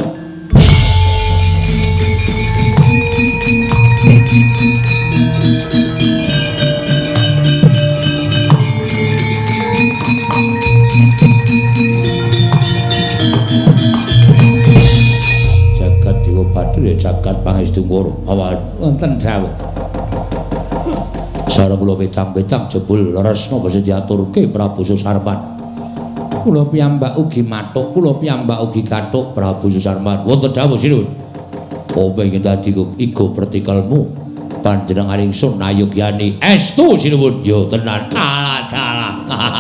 Badhe jagat pangestu karo awan wonten dawuh. Sareng kula wedang-wedang jebul resna bisa diaturke Prabu Susarman. Kula piyambak ugi matuk, kula piyambak ugi kathuk Prabu Susarman. Wonten dawuh sinuwun. Apa ingkang dadi igo pertikelmu panjenengan ingsun nayogyani estu sinuwun. Ya tenan kalah dalah.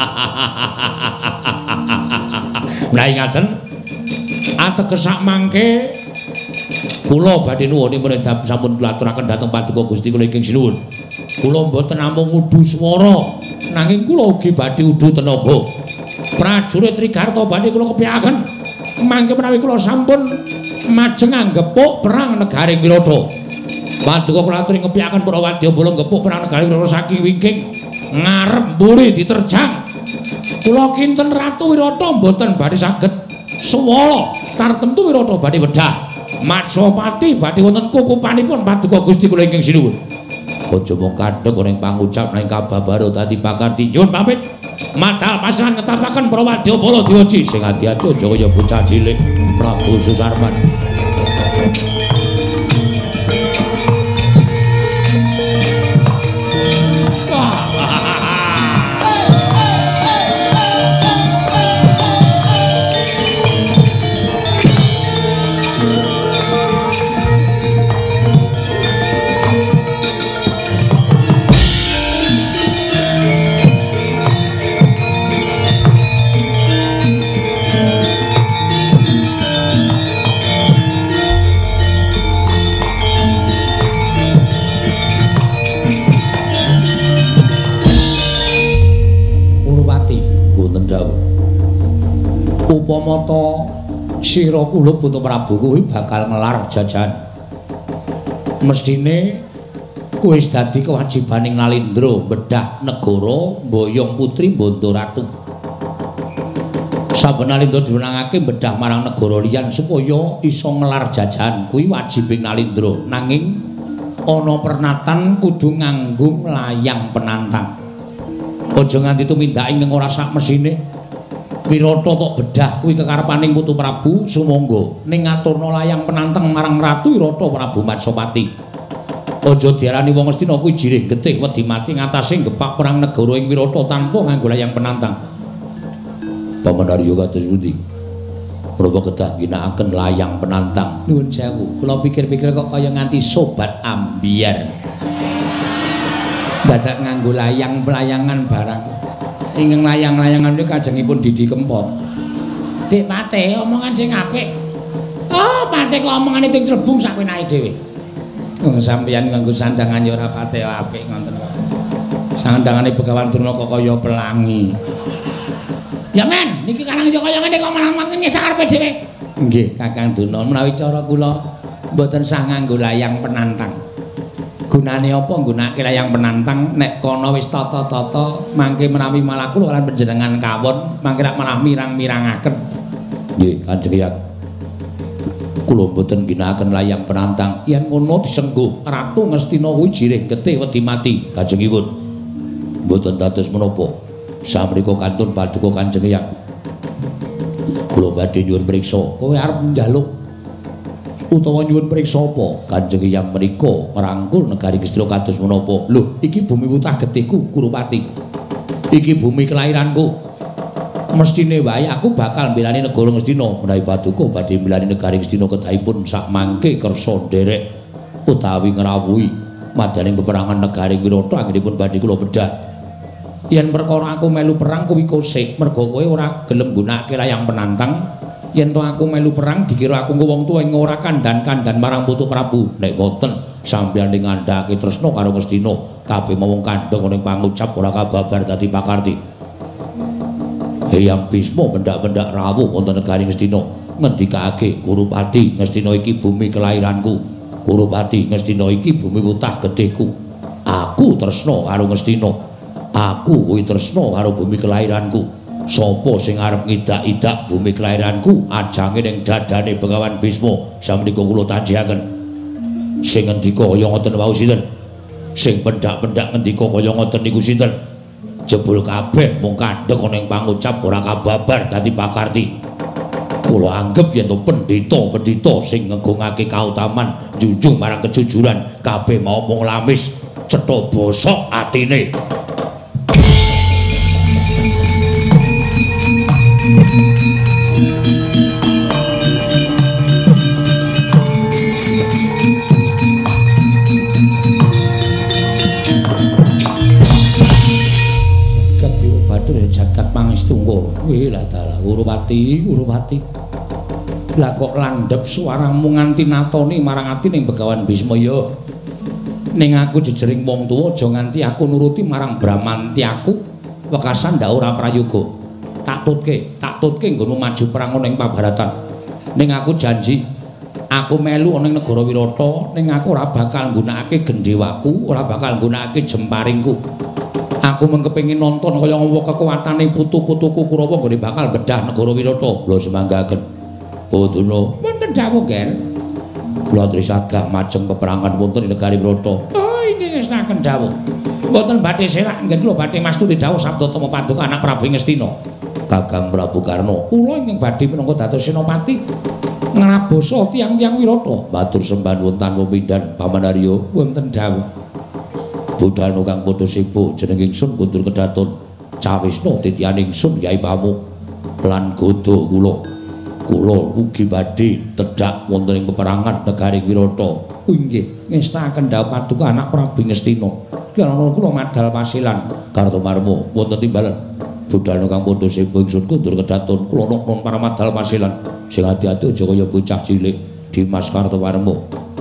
Menawi ngaten ateges sak mangke kula badhe nuwun menawi sampun kula aturaken dhateng paduka Gusti kula ingkang sinuwun. Kula mboten namung ngudu swara, nanging kula ugi badhe udu tenaga. Prajurit Trigarta badhe kula kepiyakaken mangke menawi kula sampun majeng anggepuk perang negari Wirata. Paduka kula aturi ngepiyakaken para wadyabala nggepuk perang negari Wirata saking wingking ngarep mburi diterjang. Kula kinten Ratu Wirata mboten badhe saged swala tartemtu Wirata badhe wedah. Matsapati badhe wonten kukupanipun paduka Gusti kula ingkang sinuwun. Aja mung kandhek ning pangucap ning kababaro dadi pakarti nyuwun pamit. Madal pasaran ngetapaken para wadyabala diwaji sing ati-ati aja kaya bocah cilik Prabu Susarman. Upama ta sira kula Putu Prabu kuwi bakal ngelar jajan. Mestine kuwi wis dadi kewajibaning Nalindra bedah negara mboyong putri Bondo Ratu. Saben Nalindra diwenangake bedah marang negara liyan supaya iso ngelar jajan kuwi wajibing Nalindra. Nanging ana pernatan kudu nganggo layang penantang. Aja nganti tumindake ning ora sak mesine. Wirata tok bedah kuwi kekarepaning Putu Prabu sumangga ning ngaturna layang penantang marang Ratu Wirata Prabu Matsapati. Aja diarani wong Astina kuwi jirih getih wedi mati ngatasé gepak perang negara ing Wirata tanpa nganggo layang penantang. Pamanarya kados pundi? Menapa kedah ginakaken layang penantang? Nuwun sewu, kula pikir-pikir kok kaya nganti sobat ambiar. Dadak nganggo layang pelayangan barang. Ingkang layang-layangan niku kajengipun Didi Kempot. Dik Pate, omongan sing apik. Oh, Pate kok omongane ting Celebung sak penake dhewe. Wong sampeyan nganggo sandangan ya ora pate apik ngoten kok. Sandangane Begawan Durna kok kaya pelangi. Ya men, niki karang ya kaya ngene kok malah-malah sakarpe dhewe. Nggih, Kakang Durna, menawi cara kula mboten sah nganggo layang penantang. Gunane apa nggunakake layang penantang nek kono wis tata-tata mangke menawi malah kula lan panjenengan kawon mangke rak malah mirang-mirangaken. Nggih, Kanjeng Hyang. Kula mboten ginakaken layang penantang. Yen ngono disengguh Ratu Ngastina kuwi jirih getih wedi mati kajengipun. Mboten dados menapa. Samrika kantun paduka Kanjeng Hyang. Kula badhe nyuwun priksa, kowe arep njaluk utawa nyuwun priksa apa Kanjeng Hyang menika merangkul negari Ngastina kados menapa? Lho, iki bumi wutah getihku Kurupati. Iki bumi kelairanku. Mestine wae aku bakal mbelani negara Ngastina menawi paduka badhe mbelani negari Ngastina kedahipun sak mangke kersa nderek utawi ngrawuhi madaning peperangan negari Wirata anggenipun badhe kula bedah. Yen perkara aku melu perang kuwi kosik merga kowe ora gelem nggunakake layang penantang. Yen to aku melu perang dikira aku wong tuwa ing ora kandhan-kandhan marang Putu Prabu. Nek boten sampeyan ning ngandhake tresna karo Ngastina, kabeh mawon kandheng ning pangucap ora kababar dadi pakarti. Hyang Bisma mendak-mendak rawuh wonten negari Ngastina ngendikake Kurupati, Ngastina iki bumi kelairanku. Kurupati, Ngastina iki bumi wutah gedhehku. Aku tresna karo Ngastina. Aku kuwi tresna karo bumi kelairanku. Sapa sing arep ngidak-idak bumi kelairanku ajange ning dadane Begawan Bisma samenika kula tanjihaken. Sing ngendika kaya ngoten wau sinten? Sing pendak-pendak ngendika kaya ngoten niku sinten? Jebul kabeh mung kandhek ning pangucap ora kababar dadi pakarti. Kula anggep yen to pendhita-pendhita sing ngegungake kautaman njunjung marang kejujuran kabeh mau mung lamis cetha bosok atine. Jagat Pangestunggal. Wih lah dalah Kurupati, Kurupati. Lah kok landhep swaramu nganti natoni marang ati ning Begawan Bisma ya. Ning aku jejering wong tuwa aja nganti aku nuruti marang Bramanti aku wekasan ndak ora prayoga. Tak tutke, tak tutke nggono maju perang ning Pabaratan. Ning aku janji aku melu ning negara Wirata, ning aku ora bakal nggunakake gendhewaku, ora bakal nggunakake jemparingku. Aku mung kepengin nonton kaya apa kekuatane putu-putuku Kurawa nggone bakal bedah negara Wirata. Lho semanggaken. Putuna, mboten dawuh, Ger. Kula trisagah majeng peperangan wonten ing negari Wirata. Oh, Inggih ngestaken dawuh. Mboten badhe serak nggih kula badhe mastuti dawuh sabda Tama Paduka anak Prabu Ngastina. Kakang Prabu Karna, Kula ingkang badhe minangka dados senopati ngrabosa tiyang-tiyang Wirata. matur sembah nuwun tanpa pindhan Pamanarya. Wonten dawuh. Budal kang padha sibuk jeneng ingsun Kundur Kedaton. Cawisna titianing ingsun Yai Pamuk lan godho kula. Kula ugi badhe tedhak wonten ing peperangan negari Wirata. Inggih ngestaken dawuh Paduka anak Prabu Ngastina. Karana kula madal pasilan Kartomarma wonten timbalan. Budal kang padha sibuk ingsun Kundur Kedaton. Kula nuwun para madal pasilan. Sing ati-ati aja kaya bocah cilik Dimas Kartomarma.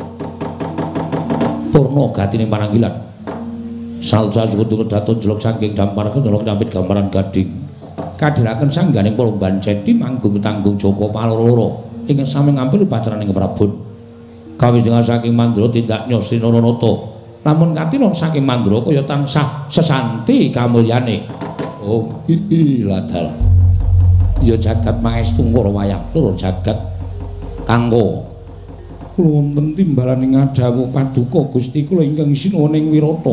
Purna gatining pananggilan. Salsa Kundur Kedaton jeluk saking dampar kendolok nyambit gambaran gading. Kadhiraken sangganing Palomban Ceti manggung tanggung Joko Paloro ingkang sami ngampil upacaraning Prabon. Kawis dengan saking Mandura tindak nyosi Nononoto. Lamun katinun saking Mandura kaya tansah sesanti kamulyane. Oh, ii ladal. Ya jagat pangestu para wayah tur jagat kanggo kula wonten timbalaning ngadhawuh Paduka Gusti kula ingkang sinuwun ing Wirata.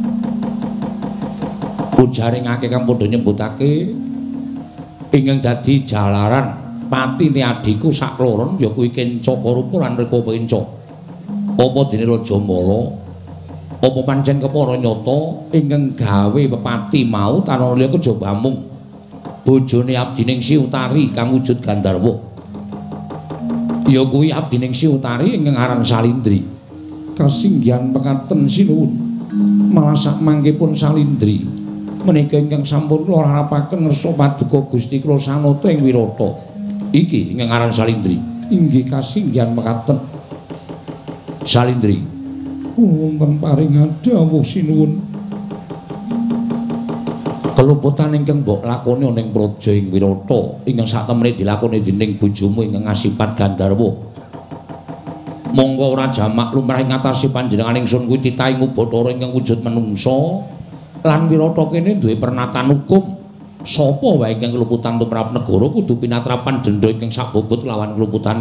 Ujaring akeh kang padha nyebutake ingkang dadi jalaran patine adiku sakloron ya kuwi Kenca Karupa lan Reka Kenca. Apa dene Raja Mala? Apa pancen kepara nyata ingkang gawe pepati mau tanana liya kejaba mung bojone abdining Si Utari kang wujud Gandharwa. Ya kuwi abdining Si Utari ingkang aran Salindri. Kasinggihan pekaten sinuwun. Malah sak mangkipun Salindri menika ingkang sampun kula harapaken ngersa Paduka Gusti kula sanata ing Wirata. Iki ingkang aran Salindri. Inggih kasinggihan mekaten. Salindri. Wonten paring dawuh sinuwun. Keluputan ingkang mbok lakoni ana ing praja ing Wirata ingkang satemene dilakoni dening bojomu ingkang ngasipat Gandharwa. Monggo ora jamak lumrah ing ngatasi panjenengan ingsun kuwi titahing Bathara ingkang wujud manungsa lan Wirata kene duwe pernatan hukum. Sapa wae ingkang keluputan tumrap negara kudu pinatrapan denda ingkang sakbobot lawan keluputane.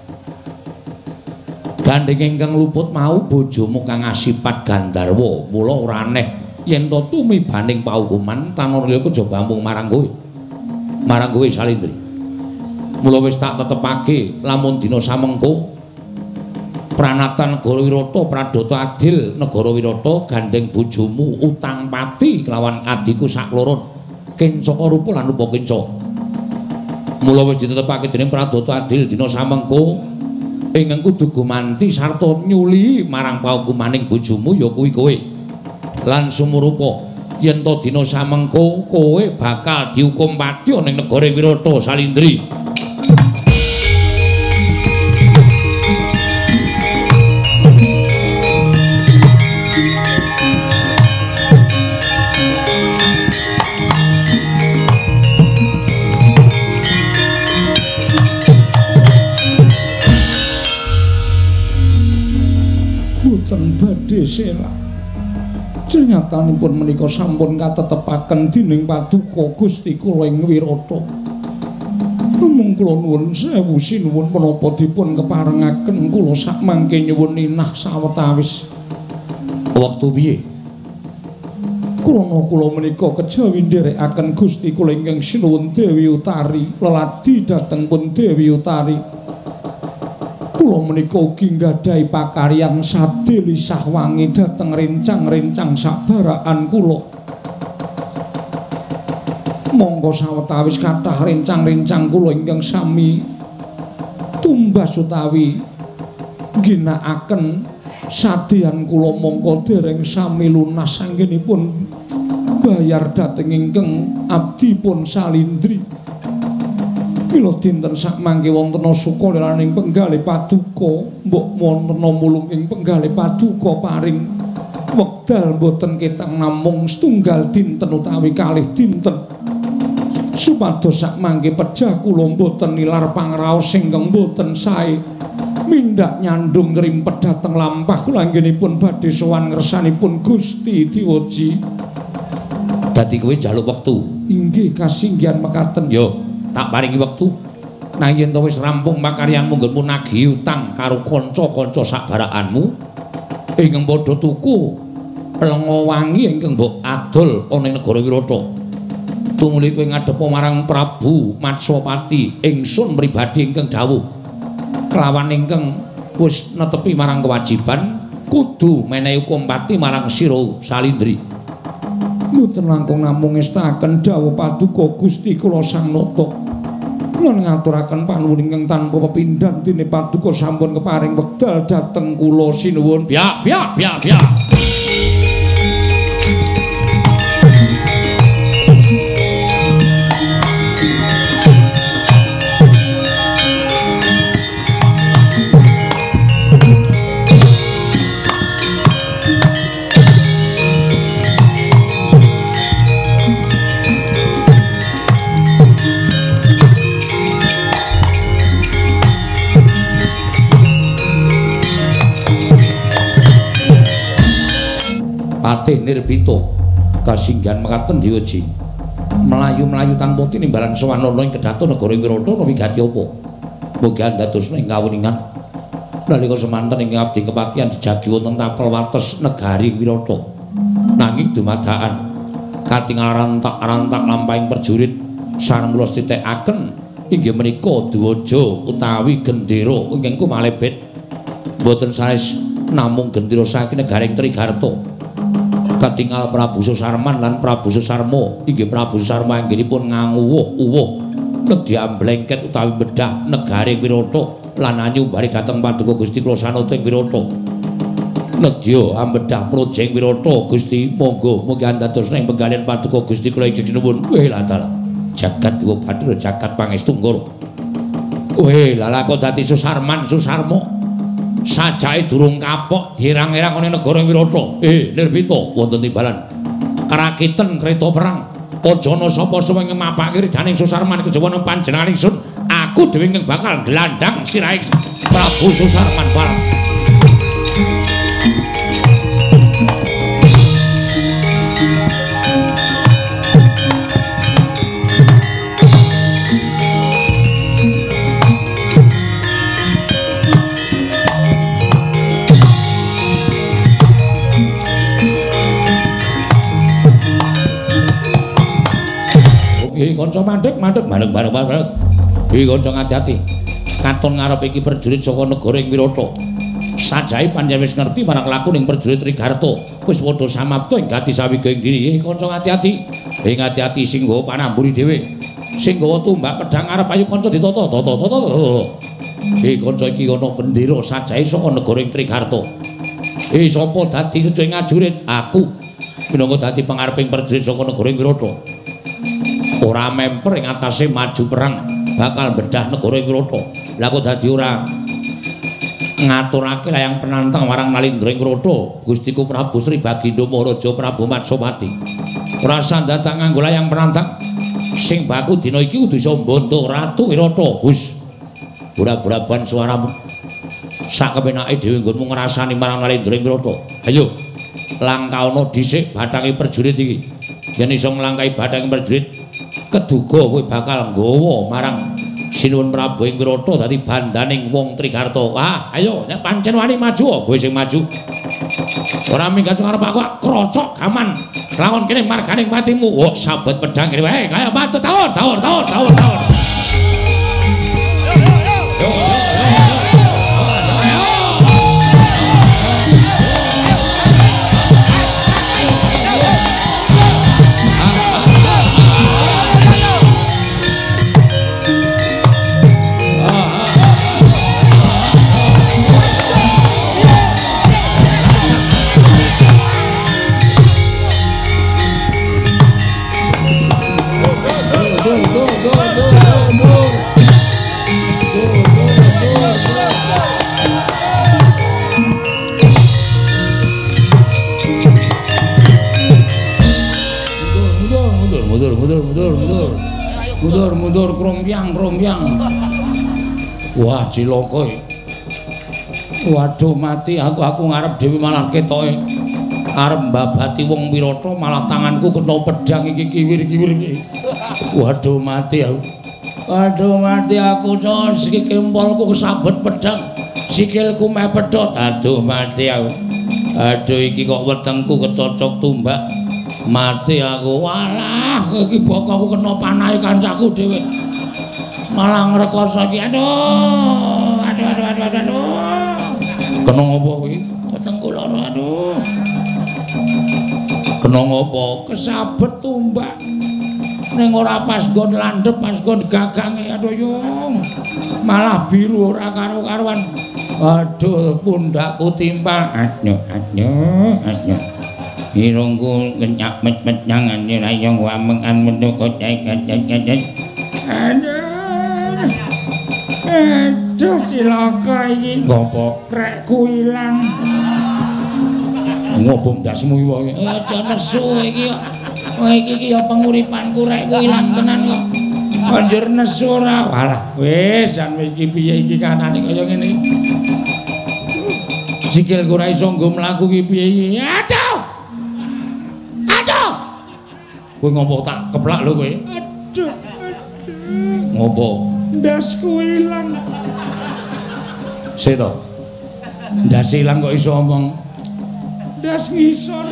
Gandeng ingkang luput mau bojomu kang ngasipat Gandharwa, mula ora aneh yen to tumibaning paukuman tanana liya kejaba mung marang kowe. Marang kowe Salindri. Mula wis tak tetepake lamun dina samengko pranatan negara Wirata pradata adil negara Wirata gandeng bojomu utang pati kelawan adiku sakloron Kenca Karupa lan Rupa Kenca. Mula wis ditetepake dening pradata adil dina samengko ingkang kudu gumanti sarta nyuli marang paukumaning bojomu ya kuwi kowe. Lan sumurupa yen to dina samengko kowe bakal dihukum pati ning negara Wirata Salindri. Boten badhe serak. Ternyatipun menika sampun katetepaken dening Paduka Gusti kula ing Wirata. Mung kula nuwun sewu sinuwun menapa dipun keparengaken kula sak mangke nyuwun inah sawetawis. Wektu piye? Krana kula menika kejawi nderekaken Gusti kula ingkang sinuwun Dewi Utari, leladi dhateng pun Dewi Utari. Kula menika ugi nggadahi pakaryan sadhe lisah wangi dhateng rencang-rencang sabarakan kula. Monggo sawetawis kathah rencang-rencang kula ingkang sami tumbas utawi ginakaken sadyan kula mongko dereng sami lunas anggenipun bayar dhateng ingkang abdipun Salindri. Mila dinten sak mangke wonten sukaliraning penggalih Paduka, mbok wonten mulung ing penggalih Paduka paring wekdal boten ketang namung setunggal dinten utawi kalih dinten. Supados sak mangke pejah kula boten nilar pangraos ingkang boten sae. Mindhak nyandung ngrimpet dhateng lampah kula anggenipun badhe sowan ngersanipun Gusti Diwaji. Dadi kowe njaluk wektu. Inggih kasinggihan mekaten. Yo, tak paringi wektu. Nah yen to wis rampung pakaryanmu nggonmu nagih utang karo kanca-kanca sakbarakanmu ingkang padha tuku lenga wangi ingkang mbok adol ana ing negara Wirata. Tumuli kowe ngadhep marang Prabu Matsapati, ingsun pribadi ingkang dawuh kelawan ingkang wis netepi marang kewajiban kudu menehi hukum pati marang sira Salindri. Mboten langkung namung ngestaken dawuh paduka Gusti kula Sang Nata. Lan ngaturaken panuwun ingkang tanpa pepindhan dene paduka sampun keparing wekdal dhateng kula sinuwun. Biak biak biak biak. Patih Nirbita kasinggihan mekaten Dewaji melayu-melayu tanpa tinimbalan sawanana ing kedhaton negara Wirata napa wigati apa mugi andadosna ing kawuningan nalika semanten ing abdi kepatihan dijagi wonten tapel wates negari Wirata nanging dumadakan katingal rantak-rantak lampahing prajurit sareng kula titekaken inggih menika Dwaja utawi gendera ingkang kumalebet boten sanes namung gendera saking negaring Trigarta. Katingal Prabu Susarman lan Prabu Susarma inggih Prabu Susarma anggenipun nganguwuh-uwuh nedhi amblengket utawi bedah negari Wirata lan anyumbari dhateng paduka Gusti kula Sanata ing Wirata nedya ambedah projeng Wirata Gusti monggo mugi andadosna ing penggalian paduka Gusti kula ing sinuwun. Weh latala jagat Dewa Bathara jagat Pangestunkara weh lalako dadi Susarman Susarma sajake durung kapok dirang-irang ana negara Wirata. Eh, Nirbita wonten timbalan krakiten kreta perang. Aja ana sapa-sapa ing mapake ridaning Susarman kejawana panjenengan ingsun. Aku dhewe ingkang bakal glandhang sirahing Prabu Susarman bareng. Iki kanca mandhek mandhek bareng-bareng bareng. Iki kanca ngati-ati. Katon ngarep iki prajurit saka negara ing Wirata. Sajake panjenengan wis ngerti marang laku ning prajurit Trigarta. Wis padha samapta ing gati sawiga ing diri. Iki kanca ngati-ati. Ing ngati-ati sing nggawa panamburi dhewe. Sing nggawa tumbak pedhang arep ayo kanca ditata tata tata. Iki kanca iki ana bendera sajake saka negara ing Trigarta. Eh sapa dadi sujuing ngajurit? Aku. Minangka dadi pangareping prajurit saka negara ing Wirata. Ora memper ing atase maju perang bakal bedah negara ing Wirata. Lah kok dadi ora ngaturake layang penantang marang Nalindra ing Wirata Gustiku Prabu Sri Bagindo Maharaja Prabu Matsapati. Ora sandata nganggo layang penantang sing baku dina iki kudu iso mbantu Ratu Wirata. Wis ora-oraban suaramu sak kepenake dhewe nggonmu ngrasani marang Nalindra ing Wirata. Ayo langkauna dhisik bathange prajurit iki. Yen iso nglangkai bathange prajurit keduga kowe bakal nggawa marang Sinuwun Prabu ing Wirata dadi bandaning wong Trigarta. Wah, ayo nek pancen wani maju kowe sing maju. Ora minggat arep aku krocok gaman. Lawan kene marganing patimu. Wah, sabet pedhang kene wae kaya batu tawur, tawur, tawur, tawur, tawur. Yo, yo, yo. Mundur-mundur krombyang-krombyang. Wah, cilaka. Waduh mati aku aku ngarep dhewe malah ketoke arep mbabati wong Wirata malah tanganku kena pedhang iki kiwir-kiwir iki. Waduh mati aku. Waduh mati aku sos iki kempolku kesabet pedhang. Sikilku meh pedhot. Aduh mati aku. Aduh iki kok wetengku kecocok tumbak. Mati aku. Walah, iki bokokku kena panahe kancaku dhewe. Malah ngrekoso iki. Aduh. Aduh aduh aduh aduh. aduh. Kena ngopo kuwi? Wetengku lara aduh. Kena ngopo? Kesabet tumbak. Ning ora pas nggon landhep, pas nggon gagange. Aduh yung. Malah biru ora karo-karuan. Aduh, pundakku timpal. Aduh, aduh, aduh. Irungku kenyak met-met jangan dirayong wamengan metu kocek kocek kocek. Aduh. Aduh, cilaka iki. Ngopo? Rekku ilang. Ngopo ndasmu iki? Aja nesu iki kok. Wah iki iki ya penguripanku rekku ilang tenan kok. Anjir nesu ora. Walah, wis jan iki piye iki kanane kaya ngene. Sikilku ora iso nggo mlaku iki piye iki. Aduh. Aduh. Kowe ngopo tak keplak lho kowe? Aduh. Ngopo? Ndasku ilang. Seto. Ndas ilang kok iso omong. Ndas ngisor.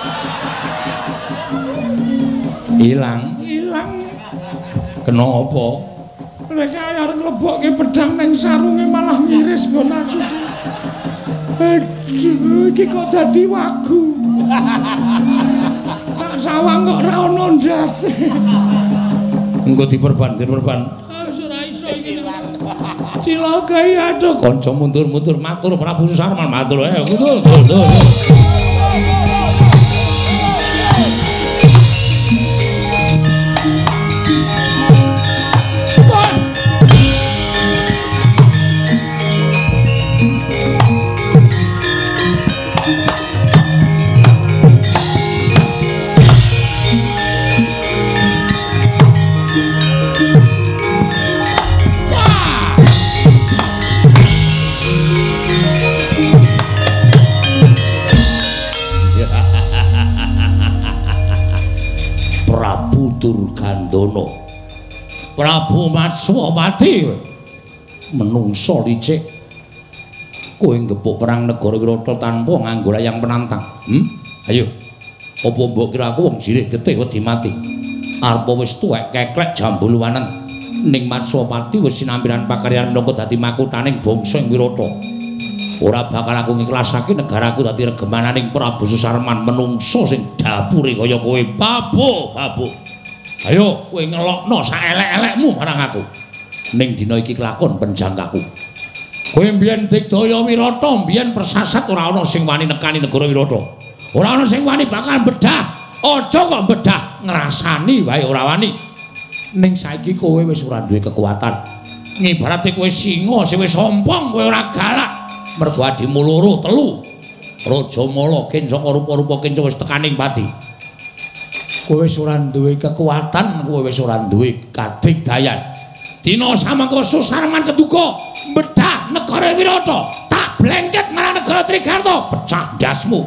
Ilang. Ilang. Kena apa? Lek arep nglebokke pedang ning sarunge malah miris nggon aku. Aduh, iki kok dadi wagu. Tak sawang kok ora ono ndase. Engko diperban, diperban. Ora iso iki. Cilaka iki aduh kanca mundur-mundur matur Prabu Susarman matur. Eh, mundur, mundur. Durgandana Prabu Matswapati menungso licik kowe ngepuk perang negara Wirata tanpa nganggo layang penantang. Hmm? Ayo. Apa mbok kira aku wong jirih getih wedi mati? Arep wis tuwek keklek jambuluwanen ning Matswapati wis sinambiran pakaryan minangka dadi makuthaning bangsa ing Wirata. Ora bakal aku ngiklasake negaraku dadi regemananing Prabu Susarman menungso sing dapure kaya kowe. Babu, babu. Ayo kowe ngelokno saelek-elekmu marang aku. Ning dina iki kelakon penjangkaku. Kowe mbiyen digdaya Wirata, mbiyen persasat ora ana sing wani nekani negara Wirata. Ora ana sing wani bakal bedah. Aja kok bedah ngrasani wae ora wani. Ning saiki kowe wis ora duwe kekuatan. Ngibarate kowe singa sing wis sompong, kowe ora galak. Mergo adimu loro telu. Raja Mala Kenca rupa-rupa Kenca wis tekaning pati. Kowe wis ora duwe kekuatan, kowe wis ora duwe kadigdayan. Dina samangka Susarman keduka bedah negara Wirata, tak blengket marang negara Trigarta, pecah ndasmu.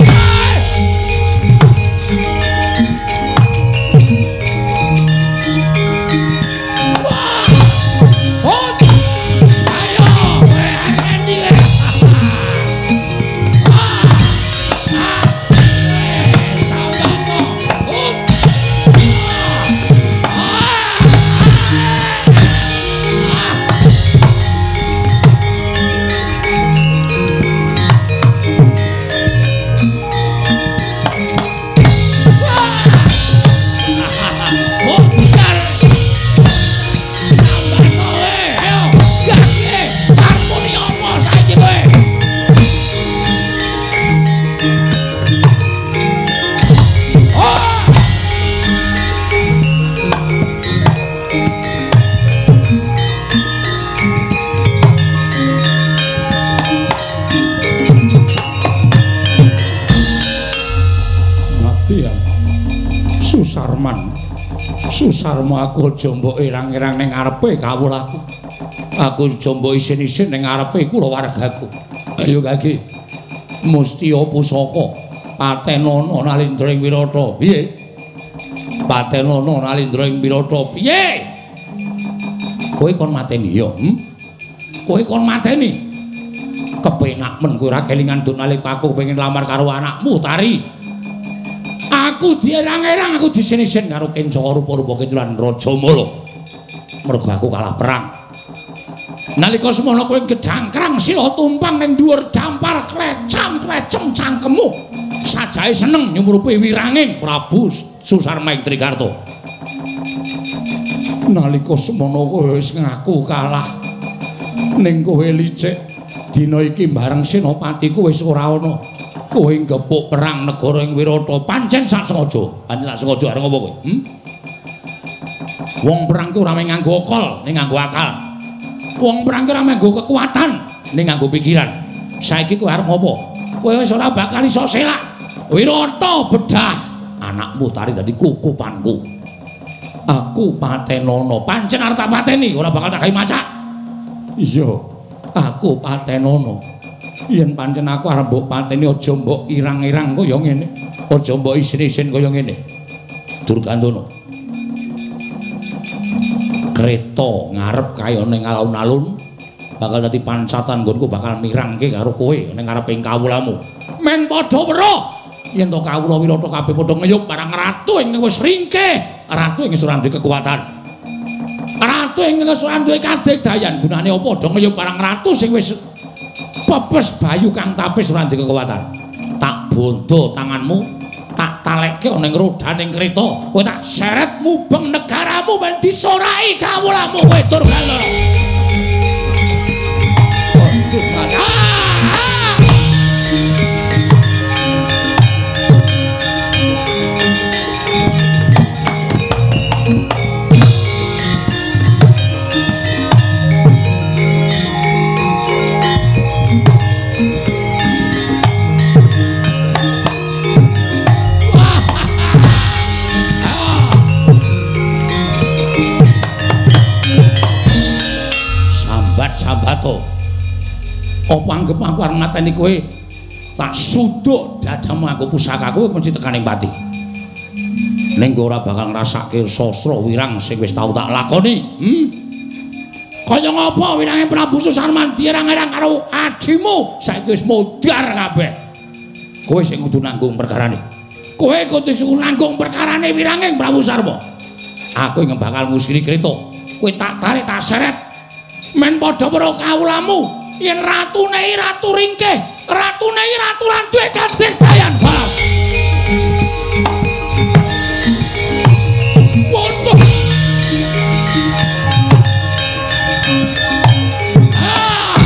Susarma aku aja mbok irang-irang ning ngarepe kawulaku. Aku aja mbok isin-isin ning ngarepe kulawargaku. Ayo Kaki. Mustia Pusaka Patenana Nalindra ing Wirata. Piye? Patenana Nalindra ing Wirata. Piye? Kowe kon mateni ya? Hmm? Kowe kon mateni. kepenak men kowe ora kelingan dun nalika aku pengen lamar karo anakmu Tari. Aku dierang-erang aku disin-isin karo Kencana rupa-rupa Kintulan Rajamala. Mergo aku kalah perang. Nalika semono kowe gedangkrang sila tumpang ning dhuwur dampar klecam-klecem cangkemmu. Sajae seneng nyumurupi wiranging Prabu Susarma ing Trigarta. Nalika semono kowe wis ngaku kalah ning kowe licik dina iki bareng senopatiku wis ora ana. Kowe ngepuk perang negara ing Wirata pancen sak sengaja. Pancen sak sengaja arep ngopo kowe? Hm? Wong perang ku ora mung nganggo akal, ning nganggo akal. Wong perang ku ora nganggo kekuatan, ning nganggo pikiran. Saiki kowe arep ngopo? Kowe wis ora bakal iso selak. Wirata bedah. Anakmu Tari dadi kukupanku. Aku Patenono, pancen arep tak pateni, ora bakal tak gawe macak. Iya, aku Patenono. Yen pancen aku arep mbok pateni aja mbok irang-irang kaya ngene. Aja mbok isin-isin kaya ngene. Durgandana. Kreta ngarep kaya ning alun-alun bakal dadi pancatan nggonku bakal mirangke karo kowe ning ngareping kawulamu. Men padha weruh yen to kawula Wirata kabeh padha ngeyuk barang ratu ing wis ringkeh. Ratu ing ora duwe kekuatan. Ratu ing ora duwe kadegdayan. Gunane apa padha ngeyuk barang ratu sing wis pepes bayu kang tapis ora duwe kekuatan. Tak bondo tanganmu, tak talekke ana ing rodaning kreta, kowe tak seret mubeng negaramu ben disorai kawulamu kowe Durgandana. Sambato. Apa anggep aku arep mateni kowe? Tak suduk dadamu aku pusakaku mesti tekaning pati. Ning kowe ora bakal ngrasake sastra wirang sing wis tau tak lakoni. Hmm? Kaya ngapa wirange Prabu Susarman dierang-erang karo adimu saiki wis modar kabeh. Kowe sing kudu nanggung perkarane. Kowe kudu sing nanggung perkarane wiranging Prabu Sarma. Aku yang bakal ngusiri kreta. Kowe tak tarik tak seret. Men padha weruh kawulamu yen ratune ratu ringkeh, ratune ratu lan duwe kadegdayan bal. Waduh. Ah.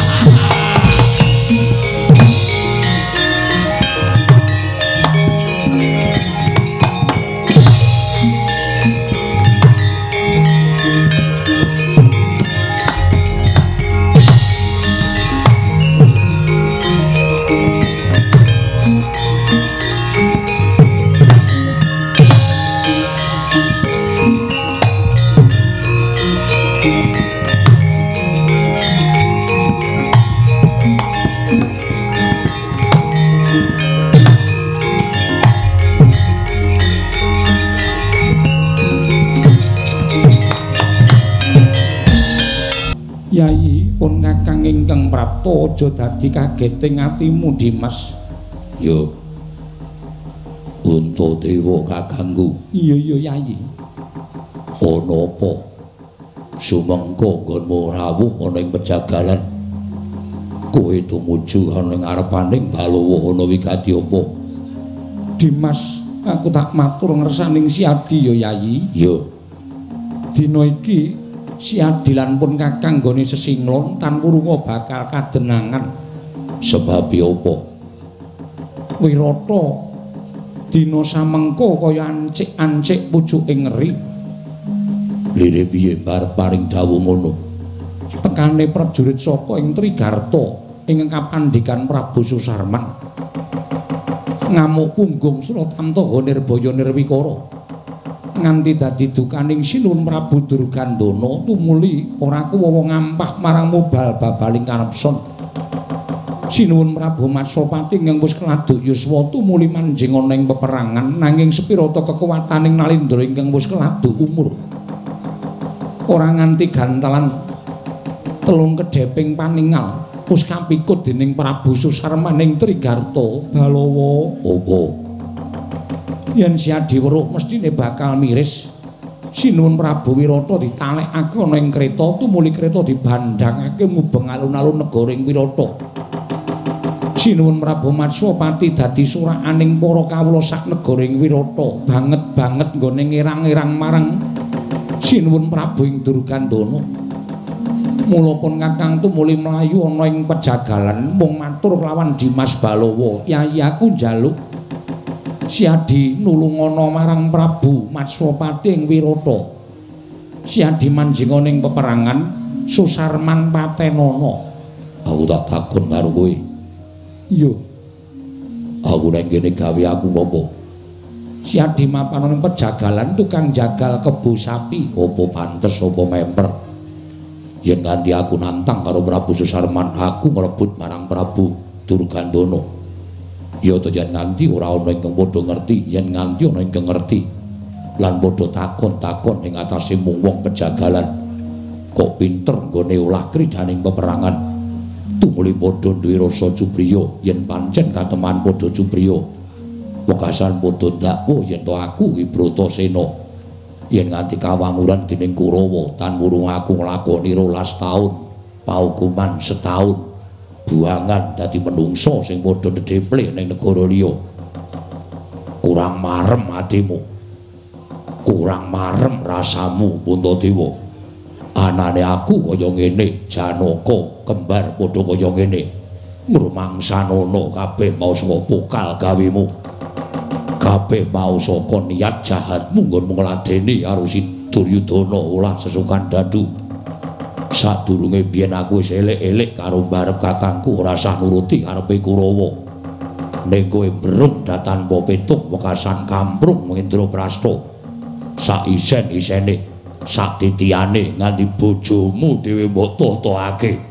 Yai pun kakang ingkang prapta aja dadi kageting atimu Dimas. Yo. Untadewa kakangku. Iya iya Yai. Ana apa? Sumengko nggonmu rawuh ana ing pejagalan. Kowe tumuju ana ing ngarepaning Balawa ana wigati apa? Dimas, aku tak matur ngersaning Siadi ya Yai. Yo. Dina iki Si Adilan pun kakang nggone sesinglon tan wurunga bakal kadenangan. Sebab apa? Wirata dina samengko kaya ancik-ancik pucuking ngeri. Lire piye bar paring dawuh ngono? Tekane prajurit saka ing Trigarta ing kapandikan Prabu Susarman. Ngamuk punggung Suratamtaha Nirbaya Nirwikara. Nganti dadi dukaning Sinuwun Prabu Durgandana tumuli ora kuwawa ngampah marang mubal babaling karepson. Sinuwun Prabu Matsapati ingkang wis keladuk yuswa tumuli manjing ana ing peperangan nanging sepirata kekuwataning Nalendra ingkang wis keladuk umur. Ora nganti gantalan telung kedheping paningal wis kapikut dening Prabu Susarman ing Trigarta Balawa. Apa? Yen Siadi weruh mestine bakal miris. Sinuwun Prabu Wirata ditalekake ana ing kreta tumuli kreta dibandhangake mubeng alun-alun negara ing Wirata. Sinuwun Prabu Matswapati dadi surakaning para kawula sak negara ing Wirata, banget-banget nggone ngirang-irang marang Sinuwun Prabu ing Durgandana. Mula pun Kakang tumuli mlayu ana ing pejagalan mung matur lawan Dimas Balawa, "Yayi aku njaluk Siadi nulungono marang Prabu Matswapati ing Wirata. Siadi manjinga ning peperangan Susarman patenana." Aku tak takon karo kowe. Iya. Aku ning kene gawe aku apa? Siadi mapan ning pejagalan tukang jagal kebo sapi. Apa pantes apa memper? Yen nganti aku nantang karo Prabu Susarman, aku ngrebut marang Prabu Durgandana. Ya to yen nganti ora ana ingkang padha ngerti, yen nganti ana ingkang ngerti lan padha takon-takon ing atase mung wong pejagalan. Kok pinter nggone olah kridaning peperangan. Tumuli padha duwe rasa cubriya yen pancen kateman padha cubriya. Wekasan padha ndakwa yen to aku iki Bratasena. Yen nganti kawanguran dening Kurawa tan wurung aku nglakoni rolas taun, paukuman setahun. Buangan dadi menungso sing padha ndheple ning negara liya. Kurang marem atimu. Kurang marem rasamu Puntadewa. Anane aku kaya ngene, Janaka kembar padha kaya ngene. Mrumangsanana kabeh mau saka pokal gawemu. Kabeh mau saka niat jahatmu nggonmu ngladeni karo si Duryudana olah sesukan dadu. Sadurunge biyen aku wis elek-elek karo mbarep kakangku ora sah nuruti karepe Kurawa. Ning kowe brung datanpa petuk wekasan kamprung Indraprasta. Sak isen-isene, sak titiane nganti bojomu dhewe mbok totoake.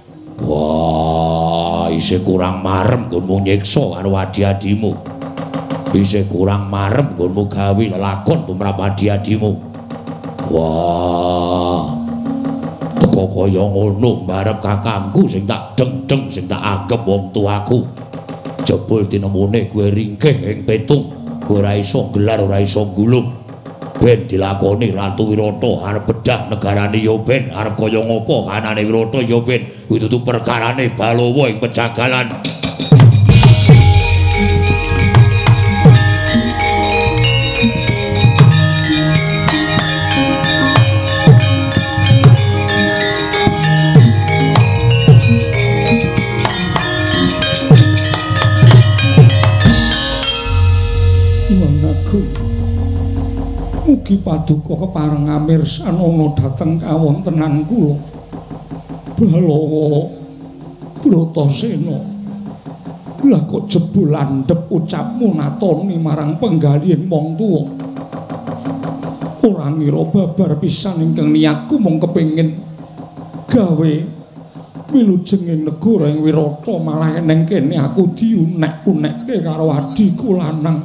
Wah, isih kurang marem nggonmu nyiksa karo adi-adimu. Isih kurang marem nggonmu gawe lelakon tumrap adi-adimu. Wah. Kok kaya ngono mbarep kakangku sing tak deng-deng sing tak anggap wong tuaku. Jebul tinemune kowe ringkih ing petung, kowe ora iso gelar ora iso gulung. Ben dilakoni Ratu Wirata arep bedah negarane ya ben arep kaya ngopo kanane Wirata ya ben kuwi dudu perkarane Balawa ing pejagalan. Mugi paduka kepareng amirsana dhateng kawontenan kula. Balawa Bratasena. Lah kok jebul landhep ucapmu natoni marang penggalihing wong tuwa. Ora ngira babar pisan ingkang niatku mung kepengin gawe wilujenging negara ing Wirata malah ning kene aku diunek-unekke karo adiku lanang.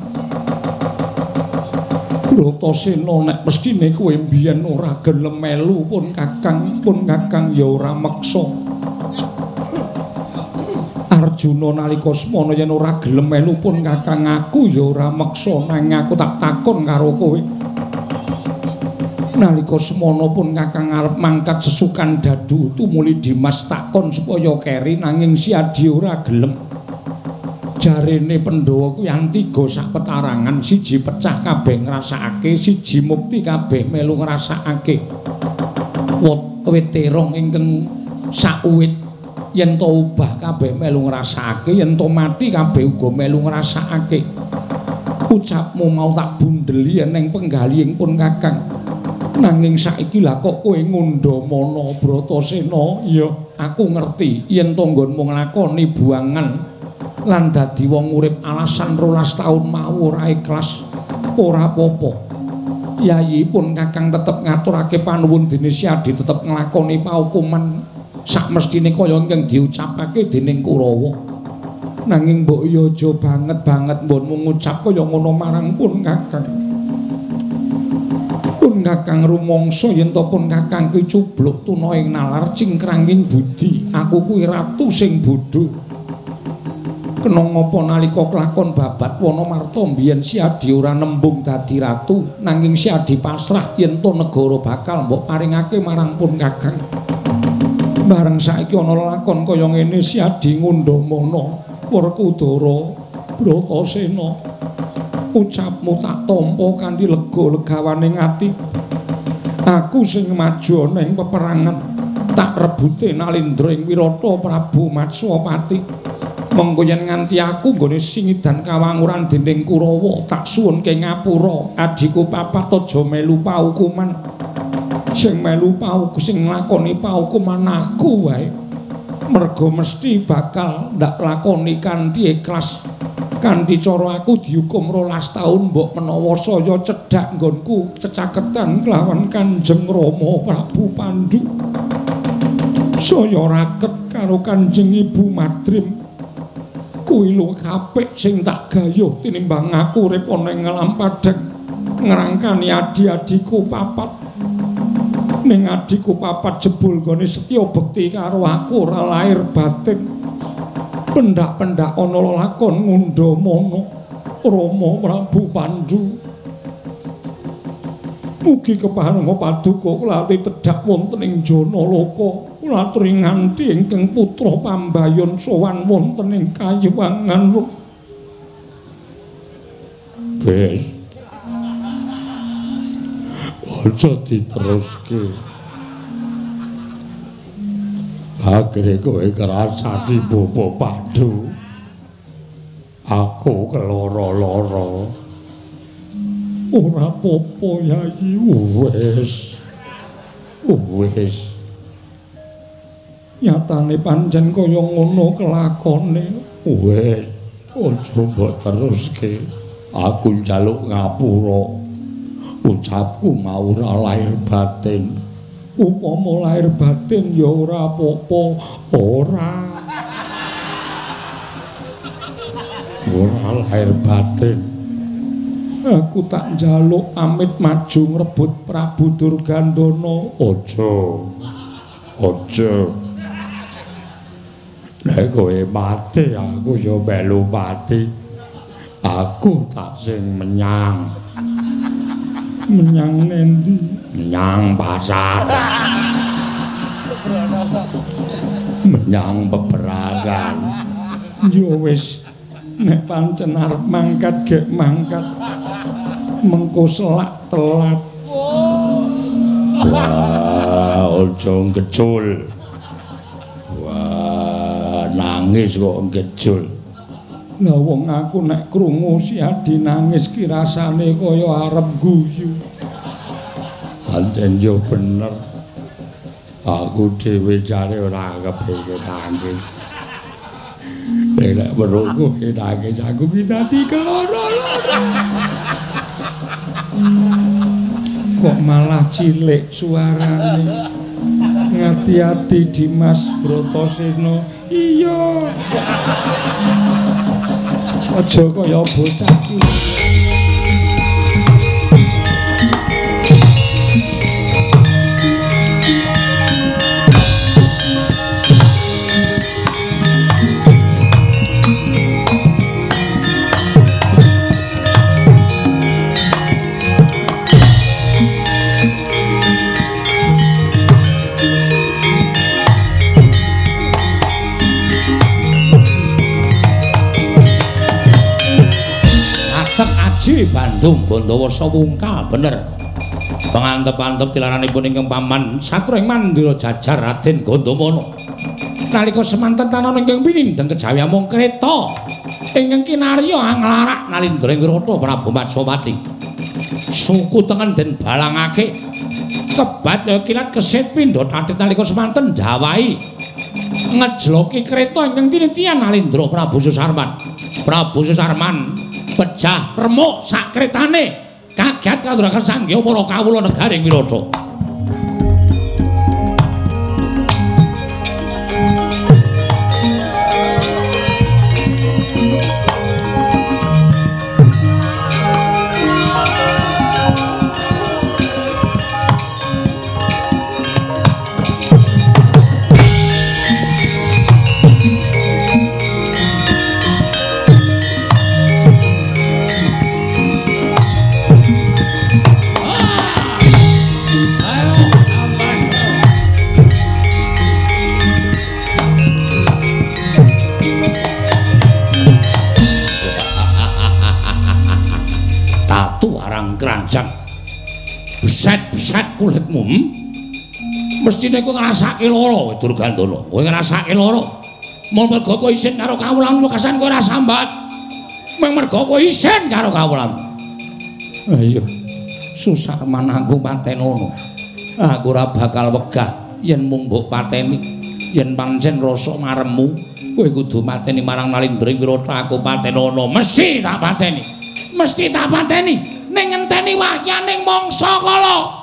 Bratasena nek mestine kowe mbiyen ora gelem melu pun Kakang pun Kakang ya ora meksa. Arjuna nalika semana yen ora gelem melu pun Kakang aku ya ora meksa nanging aku tak takon karo kowe. Nalika semana pun Kakang arep mangkat sesukan dadu tumuli Dimas takon supaya keri nanging Siadi ora gelem. Jarene Pandhawa kuwi antiga sak petarangan, siji pecah kabeh ngrasakake, siji mukti kabeh melu ngrasakake. Wit terong ingkang sak uwit yen to ubah kabeh melu ngrasakake, yen to mati kabeh uga melu ngrasakake. Ucapmu mau tak bundeli ning penggalihing pun Kakang. Nanging saiki lah kok kowe ngundhamana Bratasena, ya aku ngerti yen to nggonmu nglakoni buangan lan dadi wong urip alasan rolas taun mau ora ikhlas ora apa-apa. Yayi pun Kakang tetep ngaturake panuwun dene Siadi tetep nglakoni paukuman sak mestine kaya ingkang diucapake dening Kurawa. Nanging mbok ya aja banget-banget mbonmu ngucap kaya ngono marang pun Kakang. Pun Kakang rumangsa yen to pun Kakang ki cubluk tuna ing nalar cingkranging budi. aku kuwi ratu sing bodho. Kena ngapa nalika kelakon babat Wanamarta mbiyen Si Adi ora nembung dadi ratu, nanging Si Adi pasrah yen to negara bakal mbok paringake marang pun Kakang. Bareng saiki ana lakon kaya ngene Si Adi ngundhamana Werkudara Bratasena. Ucapmu tak tampa kanthi lega-legawaning ati. Aku sing maju ana ing peperangan tak rebute Nalindra ing Wirata Prabu Matswapati. Mengko yen nganti aku nggone singidan kawanguran dening Kurawa tak suwunke ngapura adiku papat aja melu paukuman. Sing melu pauku sing nglakoni paukuman aku wae. Merga mesti bakal ndak lakoni kanthi ikhlas. Kanthi cara aku dihukum rolas taun mbok menawa saya cedhak nggonku cecaketan kelawan Kanjeng Rama Prabu Pandhu. Saya raket karo Kanjeng Ibu Madrim. Kuwi lho apik sing tak gayuh tinimbang aku urip ana ing Nglampadhek ngrangkani adi-adiku papat. Ning adiku papat jebul gone setya bekti karo aku ora lair batin. Pendak-pendak ana lakon ngundhamana Rama Prabu Pandhu. Mugi keparenga paduka kula tedhak wonten ing Janaloka. Kula aturi nganti ingkang putra Pambayon sowan wonten ing Kayewangan. Bes. Aja diteruske. Akhire kowe ngrasani Bapak Pandhu. Aku keloro-loro. Ora apa-apa Yayi, wis. Wis. Nyatane pancen kaya ngono kelakone. Wis, aja mbok teruske. Aku njaluk ngapura. Ucapku mau ora lahir batin. Upama lahir batin ya ora apa-apa. Ora. Ora lahir batin. Aku tak njaluk pamit maju ngrebut Prabu Durgandana. Aja. Aja. Nek kowe mati aku ya melu mati. Aku tak sing menyang. Menyang nendi? Menyang pasar. Menyang peperangan. Ya wis, nek pancen arep mangkat gek mangkat. Mengko selak telat. Wah, aja ngecul. Nangis kok ngejul. Lah wong aku nek krungu Si Adi nangis ki rasane kaya arep guyu. Pancen yo bener. Aku dhewe jare ora kepengin nangis. Nek weruh kowe nangis aku ki dadi keloro-loro. Kok malah cilik suarane. Ngati-ati Dimas Bratasena. Iya. Aja kaya bocah iki. Bandung Bandawasa wungkal bener. Pangantep-antep tilaranipun ingkang paman satra ing Mandura Jajar Raden Gandamana. Nalika semanten tanana ingkang pinindheng kejawi amung kreta ingkang kinarya anglarak Nalindra ing Wirata Prabu Matswapati. Suku tengen den balangake kebat kaya kilat kesit pindha tatit nalika semanten dawahi ngejloki kreta ingkang tinitian Nalindra Prabu Susarman. Prabu Susarman pecah remuk sak kretane kaget katuraken sanggya para kawula negaring Wirata. Atu arang keranjang. Beset-beset kulitmu. Hmm? Mestine kowe ngrasake lara Durgandana. Kowe ngrasake lara. Mul merga kowe isin karo kawulanmu kasan kowe ora sambat. Mung merga kowe isin karo kawulanmu. Ayo. Susah manangku patenono. Aku ora bakal wegah yen mung mbok pateni. Yen pancen rasa maremmu, kowe kudu mateni marang Nalindring Wirata. Aku patenono mesti tak pateni. Mesti tak pateni ning ngenteni wahyaning mangsa kala.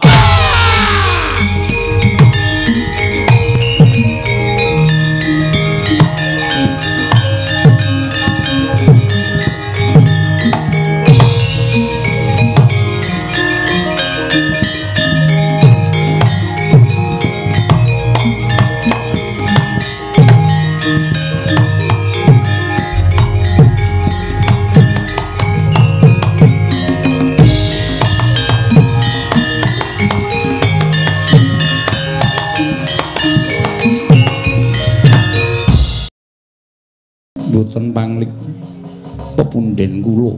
Boten panglik pepunden kula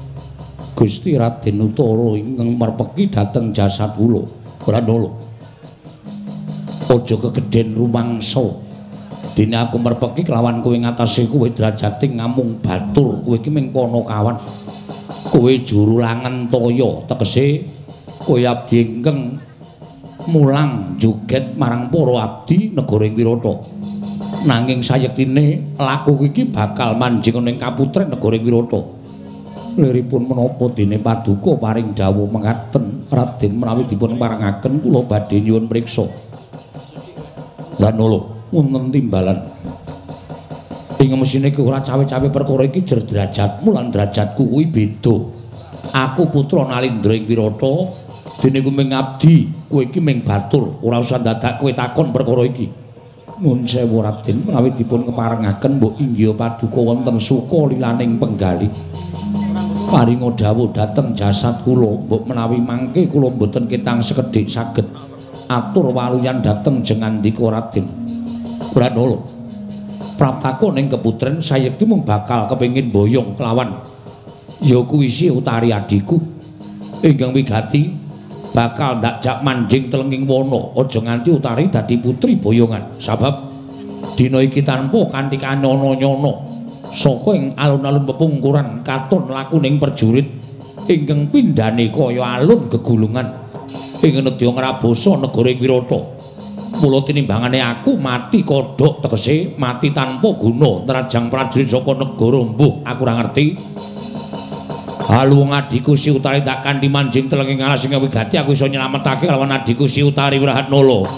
Gusti Raden Utara ingkang merpeki dhateng jasad kula Brandala. Aja kegedhen rumangsa. Dene aku merpeki kelawan kowe ngatasi kowe drajating ngamung batur, kowe iki ming Panakawan. Kowe juru langen toya, tegese kowe abdi ingkang mulang joget marang para abdi negara Wirata. Nanging sayektine laku iki bakal manjing ning kaputren negara Wirata. Liripun menapa dene Paduka paring dawuh mekaten, Raden menawi dipun parangaken kula badhe nyuwun priksa. Brandala, wonten timbalan. Ing mesine ki ora cawe-cawe perkara iki jer derajatmu lan derajatku kuwi beda. Aku putra Nalindring Wirata, dene ku ming abdi, kowe iki ming batur, ora usah dadak kowe takon perkara iki. Nuwun sewu Raden, menawi dipun keparengaken mbok inggih Paduka wonten suka lilaning penggali. Paringa dawuh dhateng jasad kula, mbok menawi mangke kula mboten ketang sekedhik saged atur waluyan dhateng jengandika Raden. Brandala, praptaka ning keputren sayekti mung bakal kepengin boyong kelawan ya kuwi si Utari adiku. Ingkang wigati bakal ndak jak manjing telenging wana, aja nganti Utari dadi putri boyongan. Sabab dina iki tanpa kanthi kanyana-nyana saka ing alun-alun pepungkuran katon lakuning perjurit ingkang pindhane kaya alun gegulungan ing nedya ngrabasa negara Wirata. Mula tinimbangane aku mati kodhok tegese mati tanpa guna nerajang prajurit saka negara mbuh aku ora ngerti. Halu adiku si Utari tak kanthi manjing telenging alas sing wigati aku iso nyelametake lawan adiku si Utari Wirahatnala.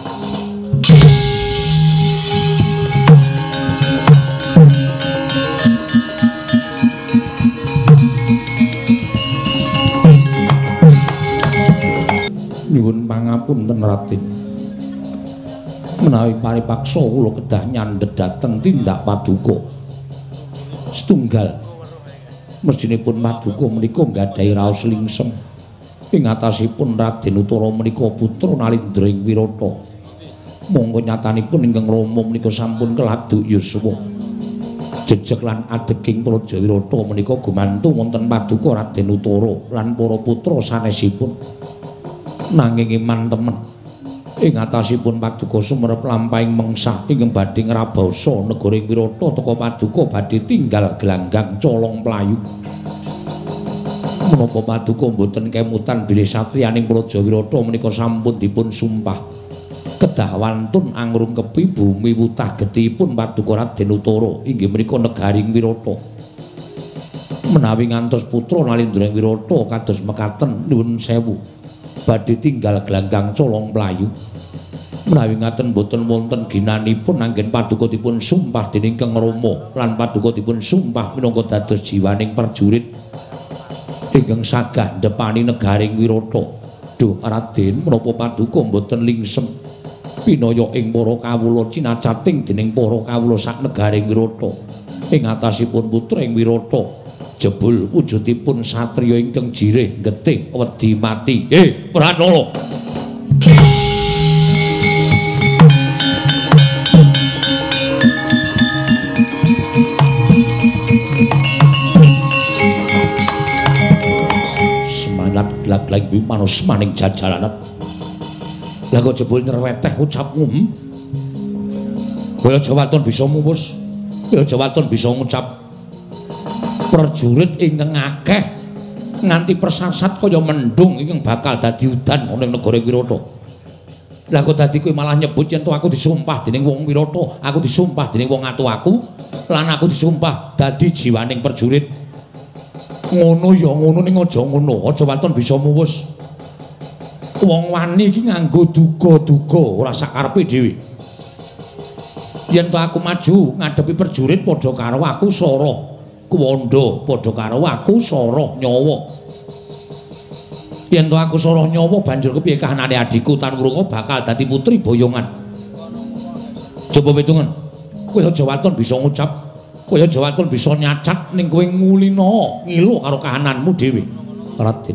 Nyuwun pangapunten Raden. Menawi paripaksa kula kedah nyandhet dhateng tindak Paduka. Setunggal mestinipun Paduka menika nggadahi raos lingsem ing atasipun Raden Utara menika putra Nalindring Wirata. Monggo nyatanipun ingkang Rama menika sampun keladuk yuswa. Jejeg lan adeging Praja Wirata menika gumantung wonten Paduka Raden Utara lan para putra sanesipun. Nanging iman temen ing atasipun Paduka sumerep lampahing mengsah ingkang badhe ngrabasa negara Wirata teka Paduka badhe tinggal gelanggang colong playu. Menapa Paduka mboten kemutan bilih satriyaning Praja Wirata menika sampun dipun sumpah kedah wantun angrungkepi bumi wutah getihipun Paduka Raden Utara inggih menika negaring Wirata. Menawi ngantos putra Nalindring Wirata kados mekaten nuwun sewu badhe tinggal gelanggang colong playu. Menawi ngaten boten wonten ginanipun anggen Paduka dipun sumpah dening Kang Rama lan Paduka dipun sumpah minangka dados jiwaning perjurit ingkang sagah ndepani negaring Wirata. Duh Raden, menapa Paduka boten lingsem pinaya ing para kawula cinacating dening para kawula sak negaring Wirata ing atasipun putra ing Wirata jebul wujudipun satriya ingkang jireh getih wedi mati. Eh, Pranala. lat lag-lag manus maning jajalanan. Lah kok jebul nyerweteh ucapmu. Hmm? Kowe aja waton bisa muwus. Kowe aja waton bisa ngucap. Prajurit ingkang akeh nganti persasat kaya mendung ingkang bakal dadi udan ana ing negara Wirata. Lah kok dadi kowe malah nyebut yen to aku disumpah dening wong Wirata, aku disumpah dening wong atu aku, lan aku disumpah dadi jiwaning prajurit. Ngono ya ngono ning aja ngono, aja waton bisa muwus. Wong wani iki nganggo duga-duga ora sakarepe dhewe. Yen to aku maju ngadepi prajurit padha karo aku Sara Kwanda, padha karo aku Sara Nyawa. Yen to aku Sara Nyawa banjur kepiye kahanane adikku Tanwurunga bakal dadi putri boyongan. Coba pitungan. Kowe aja waton bisa ngucap, kowe aja waton bisa nyacat ning kowe ngulina ngilu karo kahananmu dhewe. Raden.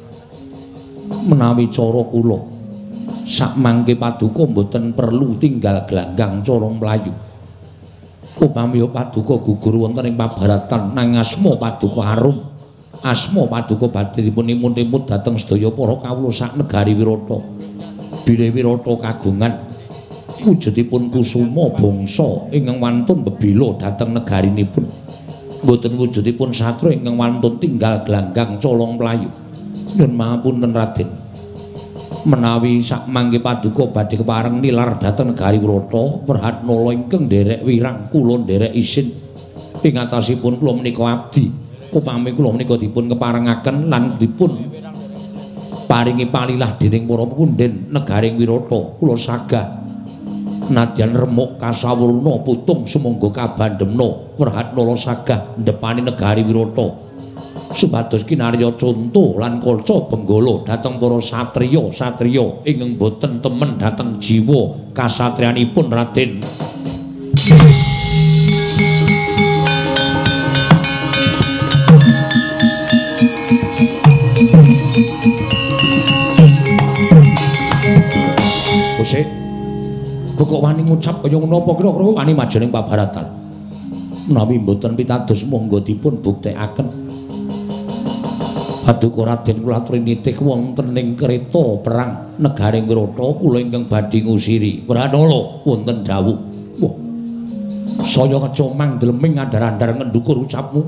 Menawi cara kula sak mangke paduka mboten perlu tinggal glanggang corong mlayu. Upami paduka gugur wonten ing pabaratan nang asma paduka arum. Asma paduka badhe dipun-imut dhateng sedaya para kawula sak negari Wirata. Bilih Wirata kagungan wujudipun kusuma bangsa ingkang wantun bebila dhateng negarinipun. Mboten wujudipun satru ingkang wantun tinggal glanggang colong mlayu. Nyuwun mahapunten Raden. Menawi sak mangke paduka badhe kepareng nilar dhateng negari Wirata, Werhatnala ingkang nderek wirang kula nderek isin ing atasipun kula menika abdi. Upami kula menika dipun keparengaken lan dipun paringi palilah dening para punden negaring Wirata, kula sagah nadyan remuk kasawurna putung sumangga kabandhemna Werhatnala sagah ndepani negari Wirata. Supados kinarya conto lan kaca benggala dhateng para satriya-satriya ingkang boten temen dhateng jiwa kasatriyanipun Raden. Kusik, kok wani ngucap kaya ngono apa kira-kira wani maju ning pabaratan. Menawi mboten pitados monggo dipun buktekaken. Paduka Raden kula aturi nitih wonten ing kereta perang negaring Wirata kula ingkang badhe ngusiri. Werhanala wonten dawuh. Wah. Saya kecomang dleming andar-andar ngendukur ucapmu.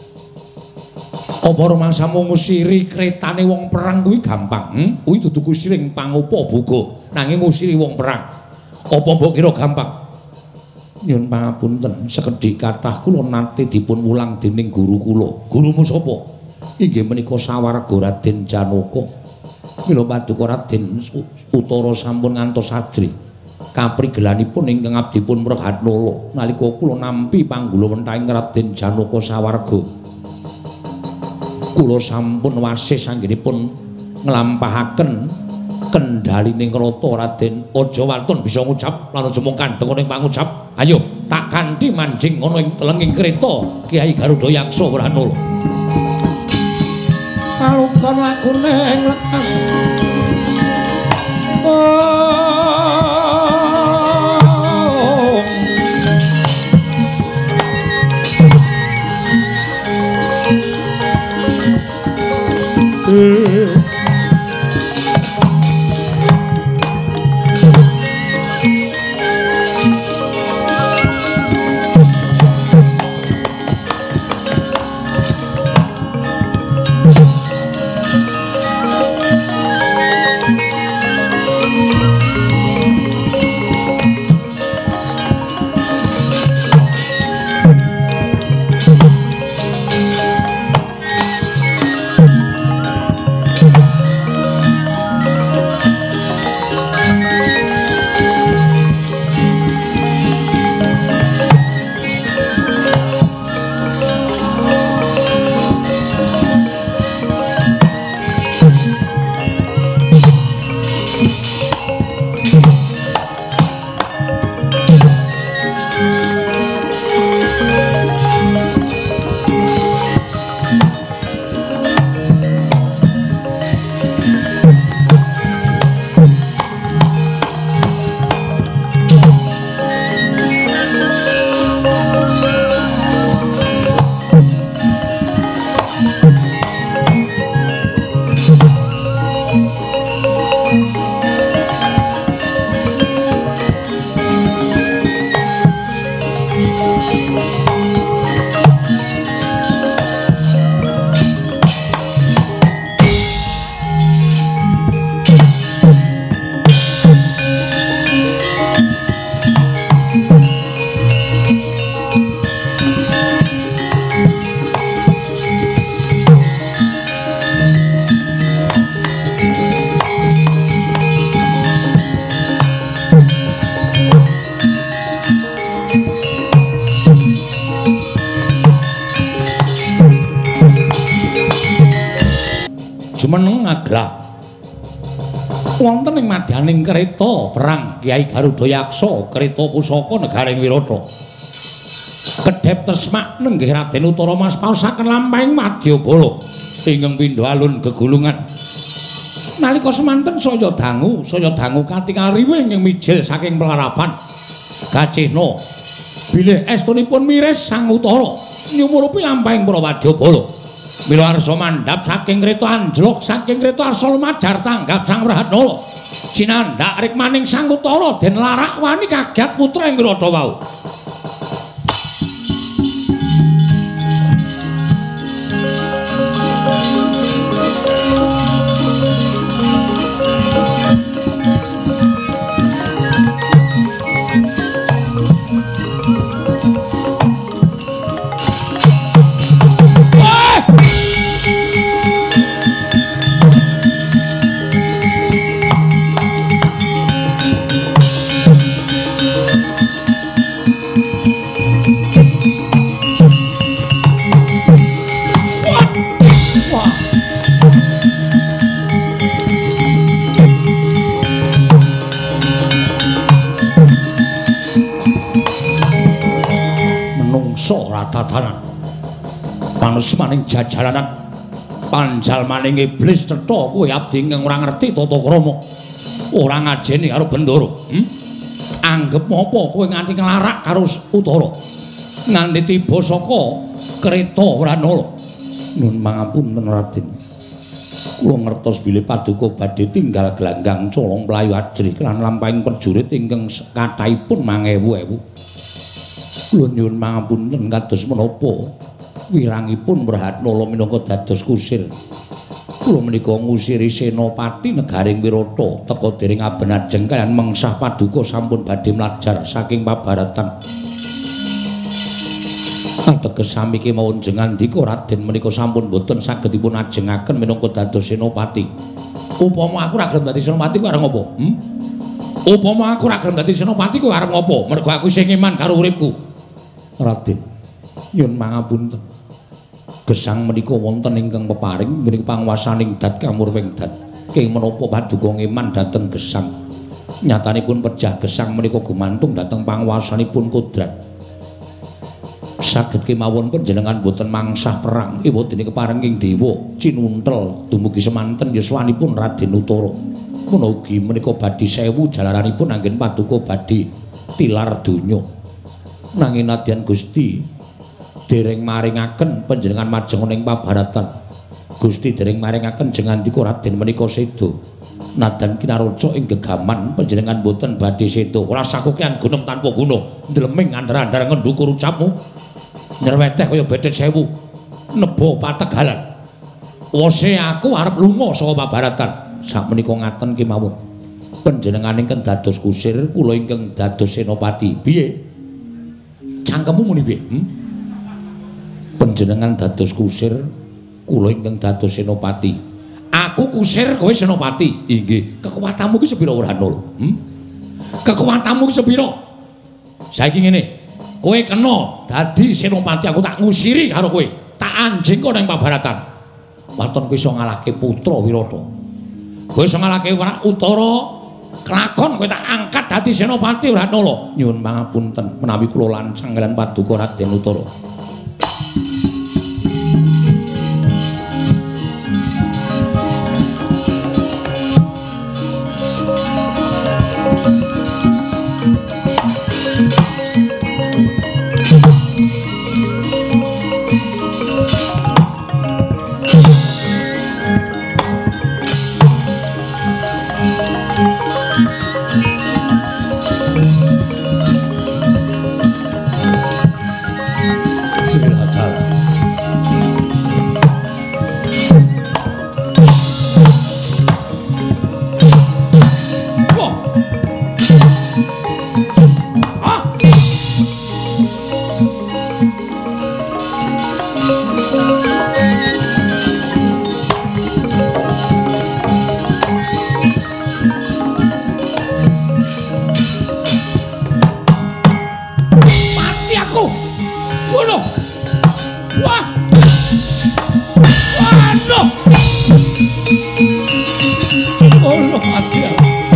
Apa rumangsamu ngusiri kretane wong perang kuwi gampang? Hmm? Kuwi dudu kusiring pangopo buga, nanging ngusiri wong perang. Apa mbok kira gampang? Nyuwun pangapunten, sekedhik kathah kula nate dipun wulang dening guru kula. Gurumu sapa? Inggih menika Sawarga Raden Janaka. Mila paduka Raden Utara sampun ngantos sadri. Kaprigelanipun ingkang abdipun Werhatnala nalika kula nampi panggulawenthahing Raden Janaka Sawarga. Kula sampun wasis anggenipun nglampahaken kendhalining krata Raden. Aja waton bisa ngucap lan aja mung kandheng ning pangucap. Ayo tak kanthi manjing ana ing telenging kreta Kyai Garuda Yaksa Werhanala. Alukon lakune ing lekas oh. jumeneng aglah wonten ing madyaning kereta perang Kyai Garuda Yaksa kereta pusaka negaring Wirata kedhep tesmak nenggih Raden Utara Mas paosaken lampahing Madyabala ingkang pindha alun gegulungan nalika semanten saya dangu saya dangu katingal riwe ingkang mijil saking pelarapan Gajihna bilih estunipun mires Sang Utara nyumurupi lampahing para Wadyabala mila arsa mandhap saking kreta anjlok saking kreta arsa lumajar tanggap Sang Prahatnala cinandhak rikmaning Sang Utara den larak wani kaget putra ing Wirata wau tatanan manusmaning jajalanan panjal maning iblis cetha kowe abdi ingkang ora ngerti tata krama ora ngajeni karo Bendara hmm? anggep apa kowe nganti nglarak karo Utara nganti tiba saka kreta Wranala nun mangapunten Raden kula ngertos bilih paduka badhe tinggal glanggang colong mlayu ajrih lan lampahing prajurit ingkang kathahipun mangewu ewu kula nyuwun pangapunten kados menapa wirangipun Prahatnala minangka dados kusir kula menika ngusiri senopati negaring Wirata teka dering abenajeng kaliyan mengsah paduka sampun badhe mlajar saking pabaratan ateges sami kemawon jengandika Raden menika sampun boten saged dipun ajengaken minangka dados senopati upama aku ora gelem dadi senopati kok arep ngopo hmm? upama aku ora gelem dadi senopati kok arep ngopo mergo aku sing iman karo uripku Raden nyuwun pangapunten gesang menika wonten ingkang peparing menika panguwasaning dat kamurwing dat kenging menapa paduka ngeman dhateng gesang nyatanipun pejah gesang menika gumantung dhateng panguwasanipun kodrat saged kemawon panjenengan boten mangsah perang iwa dene keparenging dewa cinuntel dumugi semanten yuswanipun Raden Utara menawi menika badhe sewu jalaranipun anggen paduka badhe tilar donya nanging nadyan Gusti dereng maringaken panjenengan majeng ing pabaratan Gusti dereng maringaken jengandika Raden menika sedo nadan kinaraja ing gegaman panjenengan boten badhe sedo ora sakokean gunem tanpa guna ndleming andar-andar ngendukur ucapmu nyerweteh kaya bedet sewu nebo pategalan wose aku arep lunga saka pabaratan sakmenika ngaten kemawon panjenengan ingkang dados kusir kula ingkang dados senopati piye cangkemmu muni piye? Hmm? Panjenengan dados kusir, kula ingkang dados senopati. Aku kusir, kowe senopati. Inggih. Kekuatanmu ki sepira Wranala? Hmm? Kekuatanmu ki sepira? Saiki ngene. Kowe kena dadi senopati, aku tak ngusiri karo kowe. Tak anjing kok nang pabaratan. Waton kowe iso ngalahke putra Wirata. Kowe iso ngalahke Utara. Kelakon kowe tak angkat dadi senopati Wranala. Nyuwun pangapunten menawi kula lancang kaliyan paduka Raden Utara. Adya.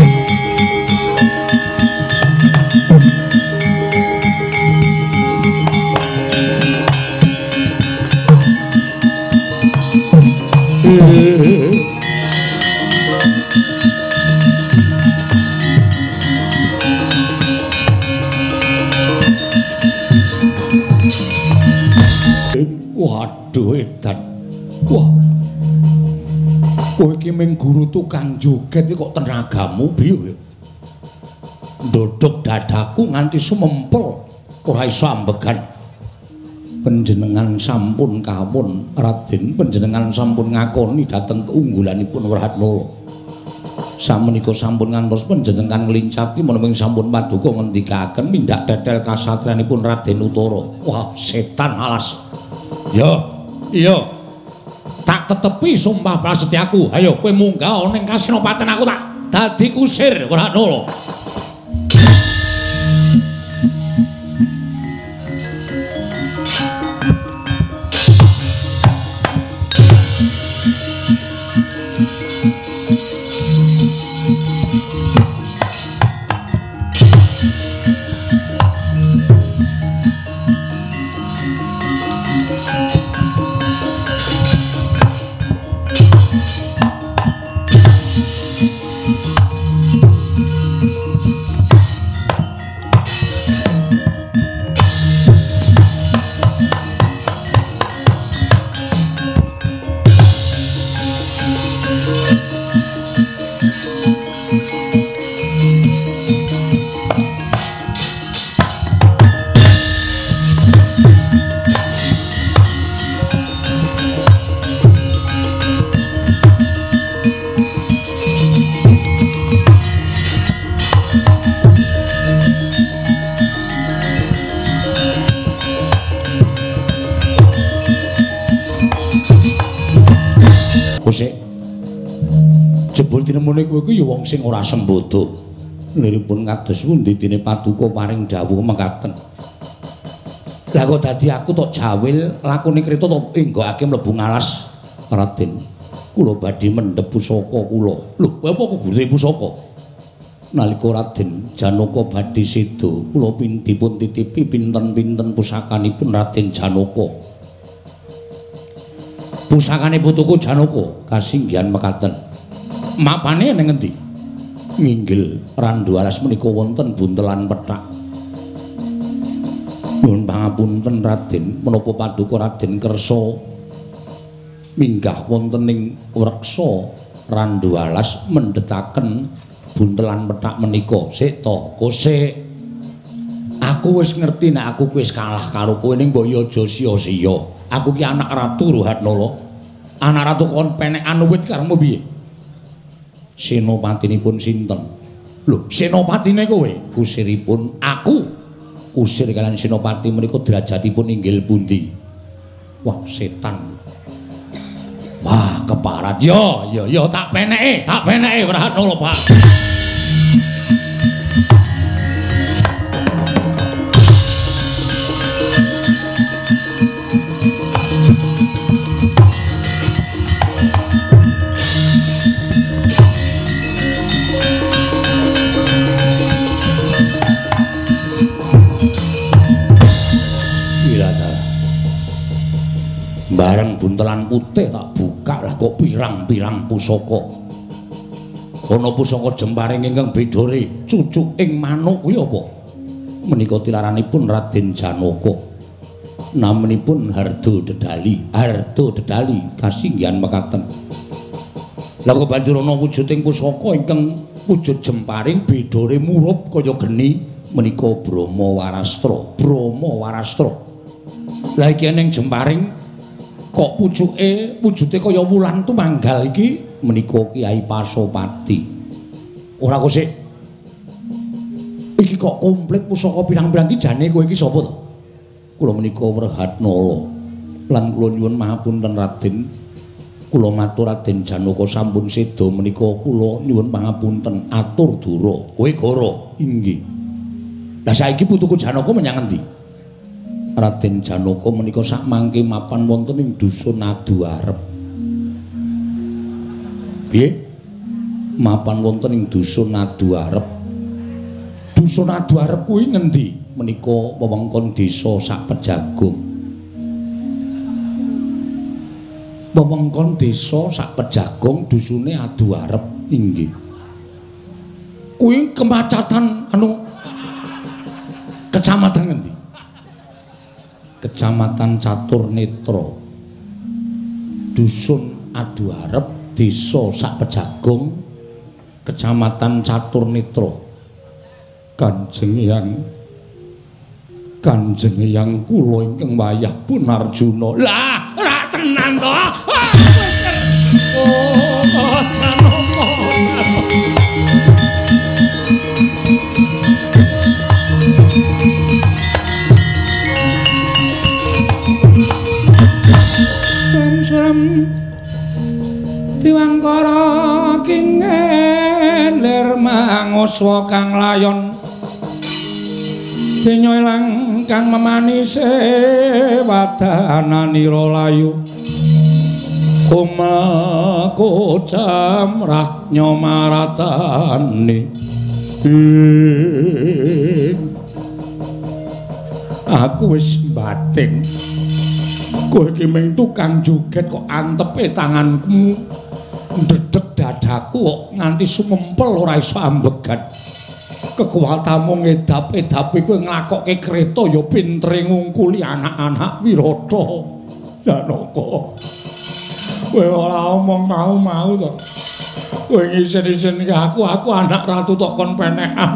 Waduh edan. Wah. Kowe iki ming guru tukang joget iki kok tenagamu piye? Ndodhok dadaku nganti sumempel ora iso ambegan. Panjenengan sampun kawon Raden, panjenengan sampun ngakoni dhateng keunggulanipun Wratnala. Samenika sampun ngantos panjenengan nglincapi menawi sampun paduka ngendikaken mindak tetel kasatriyanipun Raden Utara. Wah, setan alas. Ya, iya. Tak tetepi sumpah prasetyaku. Ayo kowe munggah ning Kasinopaten aku tak dadi kusir Wratnala. Sik. Jebul tinemune kowe iku ya wong sing ora sembodo. Liripun kados pundi dene paduka paring dawuh mekaten. Lah kok dadi aku tok jawil lakune krita tok enggokake mlebu ngalas Raden. Kula badhe mendhep pusaka kula. Lho, kowe apa kugure pusaka? Nalika Raden Janaka badhe seda, kula dipun titipi pinten-pinten pusakanipun Raden Janaka. Pusakane putuku Janaka kasinggihan mekaten. Mapane ning endi? Nginggil randu alas menika wonten buntelan pethak. Nuwun pangapunten Raden, menapa paduka Raden kersa minggah wonten ing wreksa randu alas mendhetaken buntelan pethak menika. Sik to, kosek. Aku wis ngerti nek aku wis kalah karo kowe ning mbok yo aja sia-sia. Aku ki anak Ratu Wratnala. Anak Ratu kon penekan wit karemu piye? Senopatinipun sinten? Lho, senopatine kowe? Kusiripun aku. Kusir kalian senopati menika derajatipun inggil pundi? Wah, setan. Wah, keparat. Yo, yo, yo tak peneke, tak peneke Wratnala, Pak. Bareng buntelan putih tak buka lah kok pirang-pirang pusaka. Ana pusaka jemparing ingkang bedhore cucuk ing manuk kuwi apa? Menika tilaranipun Raden Janaka. Namanipun Hardo Dedali. Hardo Dedali kasinggihan mekaten. Lah kok banjur ana wujuding pusaka ingkang wujud jemparing bedhore murup kaya geni menika Brahma Warastra. Brahma Warastra. Lah iki ning jemparing kok pucuke wujude kaya wulan tumanggal iki menika Kyai Pasopati. Ora kok sik. Iki kok komplit pusaka pirang-pirang iki jane kowe iki sapa to? Kula menika Wratnala. Lan kula nyuwun pangapunten Raden. Kula matur Raden Janaka sampun seda menika kula nyuwun pangapunten atur dura. Kowe goro. Inggih. Lah saiki putuku Janaka menyang endi? Raden Janaka menika sak mangke mapan wonten ing dusun Adu Arep. Piye? mapan wonten ing dusun Aduarep. Dusun Aduarep kuwi ngendi? Menika wewengkon desa Sakpejagung. Wewengkon desa Sakpejagung dusune Aduarep inggih. Kuwi kemacatan anu kecamatan ngendi? Kecamatan Caturnetra. Dusun Aduarep, desa Sakpejagung, kecamatan Caturnetra. Kanjeng Hyang Kanjeng Hyang kula ingkang wayah pun Arjuna. Lah, ora tenan to. Oh, Janaka. Suram Diwangkara kingen lir manguswa kang layon Denya ilang kang memanise wadananira layu Kumaku jamrah nyomaratane aku wis bating kowe iki mung tukang joget kok antepe tanganku ndedeg dadaku kok nganti sumempel ora iso ambegan kekuatanmu ngedap-edapi kowe nglakokke kreta ya pintere ngungkuli anak-anak Wirata Janaka kowe ora omong mau-mau to kowe ngisen-isen ke aku aku anak ratu tok kon penekan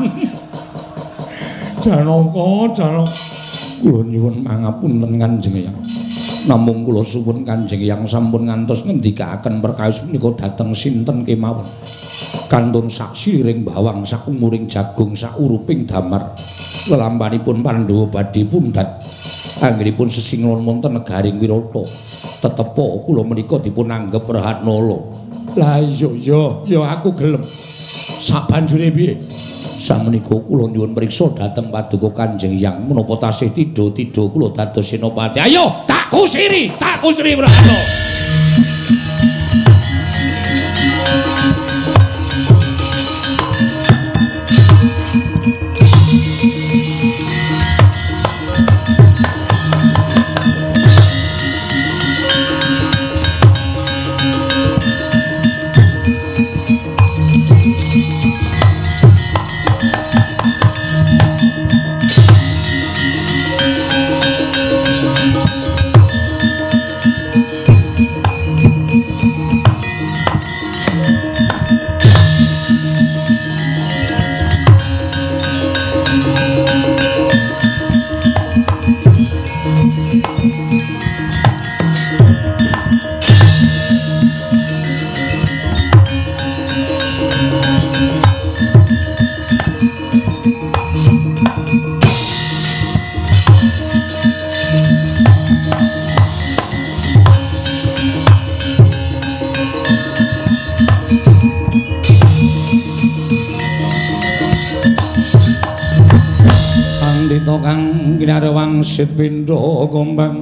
Janaka Janaka kula nyuwun pangapunten Kanjeng Hyang namung kula suwun Kanjeng Hyang sampun ngantos ngendikaken perkawis menika dhateng sinten kemawon kantun saksi ring bawang sak umuring jagung sak uruping damar lelampanipun Pandhawa badhe pundhat anggenipun sesingron wonten negaring Wirata tetepa kula menika dipun anggep Rahanala lah iya iya ya aku gelem sabanjure piye samenika kula nyuwun priksa dhateng paduka Kanjeng Hyang menapa tasih tidha-tidha kula dados senopati ayo tak kusiri tak kusiri Prabu kang kinarewang sit pindha gombang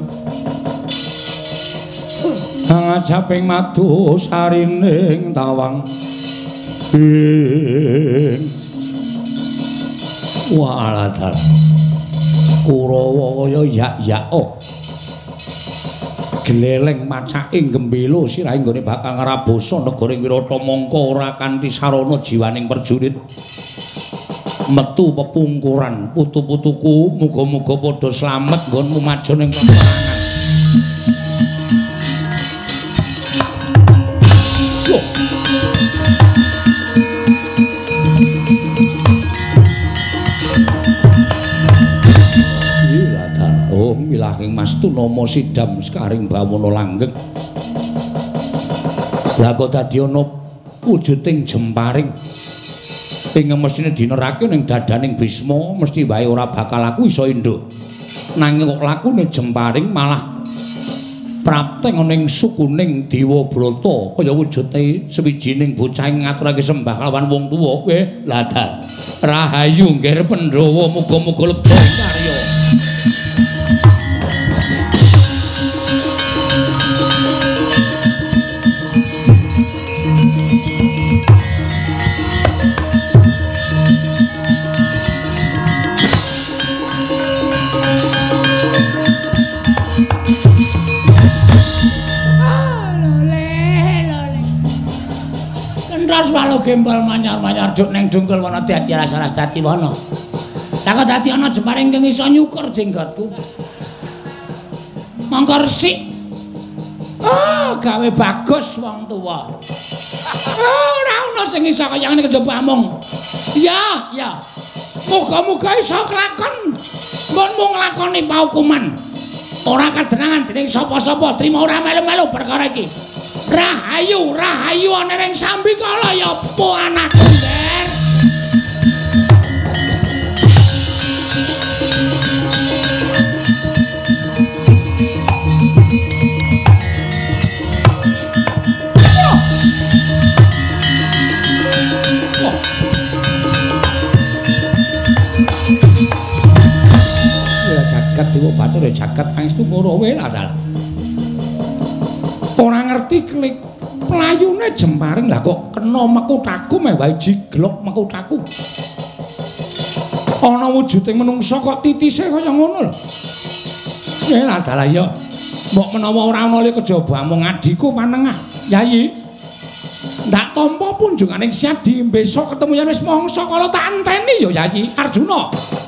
ngajaping madu sarining tawang waladar Kurawa kaya yak-yak oh gleleng macaking gembelo sirahe nggone bakal ngrabosa negaring Wirata mangka ora kanthi sarana jiwaning perjurit metu pepungkuran putu-putuku muga-muga padha slamet nggonmu maju ning peperangan Gila dan oh milahing Mas Tunama Sidam sekaring bawana langgeng lah kok dadi ana wujuding jemparing ing mesine dinerake ning dadaning Bisma mesti wae ora bakal aku iso induk nanging kok lakune jemparing malah prapteng ning sukuning Dewa Brata kaya wujude sawijining bocah ngaturake sembah lawan wong tuwa kowe lha rahayu nggih Pandhawa muga-muga lebet karya Entras walu gembal manyar-manyar duk neng dungkul wana dadi salah dadi wana. Lah kok dadi ana Jemaring kang iso nyukur jenggotku. Mangko resik. Oh, gawe bagus wong tuwa. Oh, ora ana sing iso kaya ngene kejaba amung. Iya, iya. Muga-muga iso kelakon. Mun mung nglakoni paukuman. Ora kadenangan dening sapa-sapa, trima ora melu-melu perkara iki. Rahayu, rahayu ana ring Sambikala ya apa anakku, Der. Jagat Dewa Bathara jagat pangestu ngorowe lah salah. Ora ngerti klik playune Jemaring lah kok kena mekutaku meh wae jiglok mekutaku. Ana wujuding menungsa kok titise kaya ngono lho. Ya lah dalah ya. Mbok menawa ora ana le kejaba mung adiku panengah. Yayi. Ndak tampa punjunganing Siadi besok ketemu yen wis mangsa kala tak enteni ya Yayi Arjuna.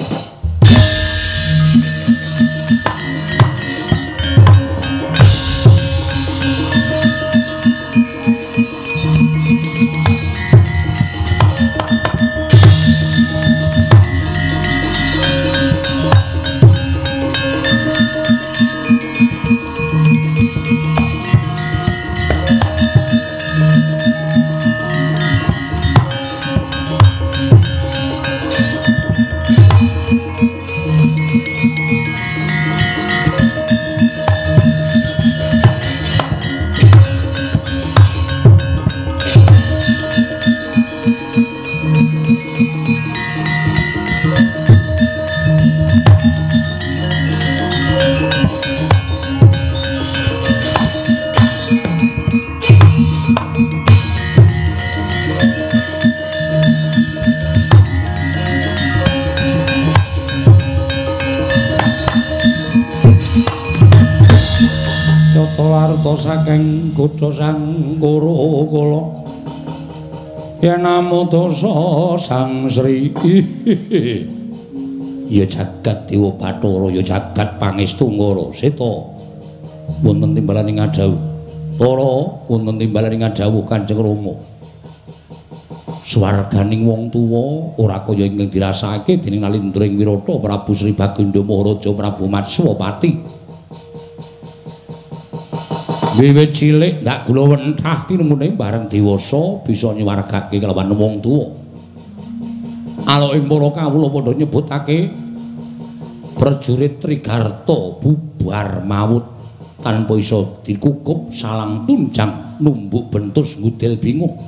Saking kutha Sangkara kala yen namutasa Sang Sri ya jagat Dewa Bathara ya jagat pangestu ngara seta wonten timbalaning adhawuh Tara wonten timbalaning adhawuh Kanjeng Rama swarganing wong tuwa ora kaya ingkang dirasakake dening Nalindra Wirata Prabu Sri Baginda Maharaja Prabu Matswapati. Wiwit cilik ndak gula wentah tinemune bareng dewasa bisa nyuwargake kelawan wong tuwa. Aloking para kawula padha nyebutake prajurit Trigarta bubar maut tanpa iso dikukup salang tunjang numbuk bentus ngudel bingung.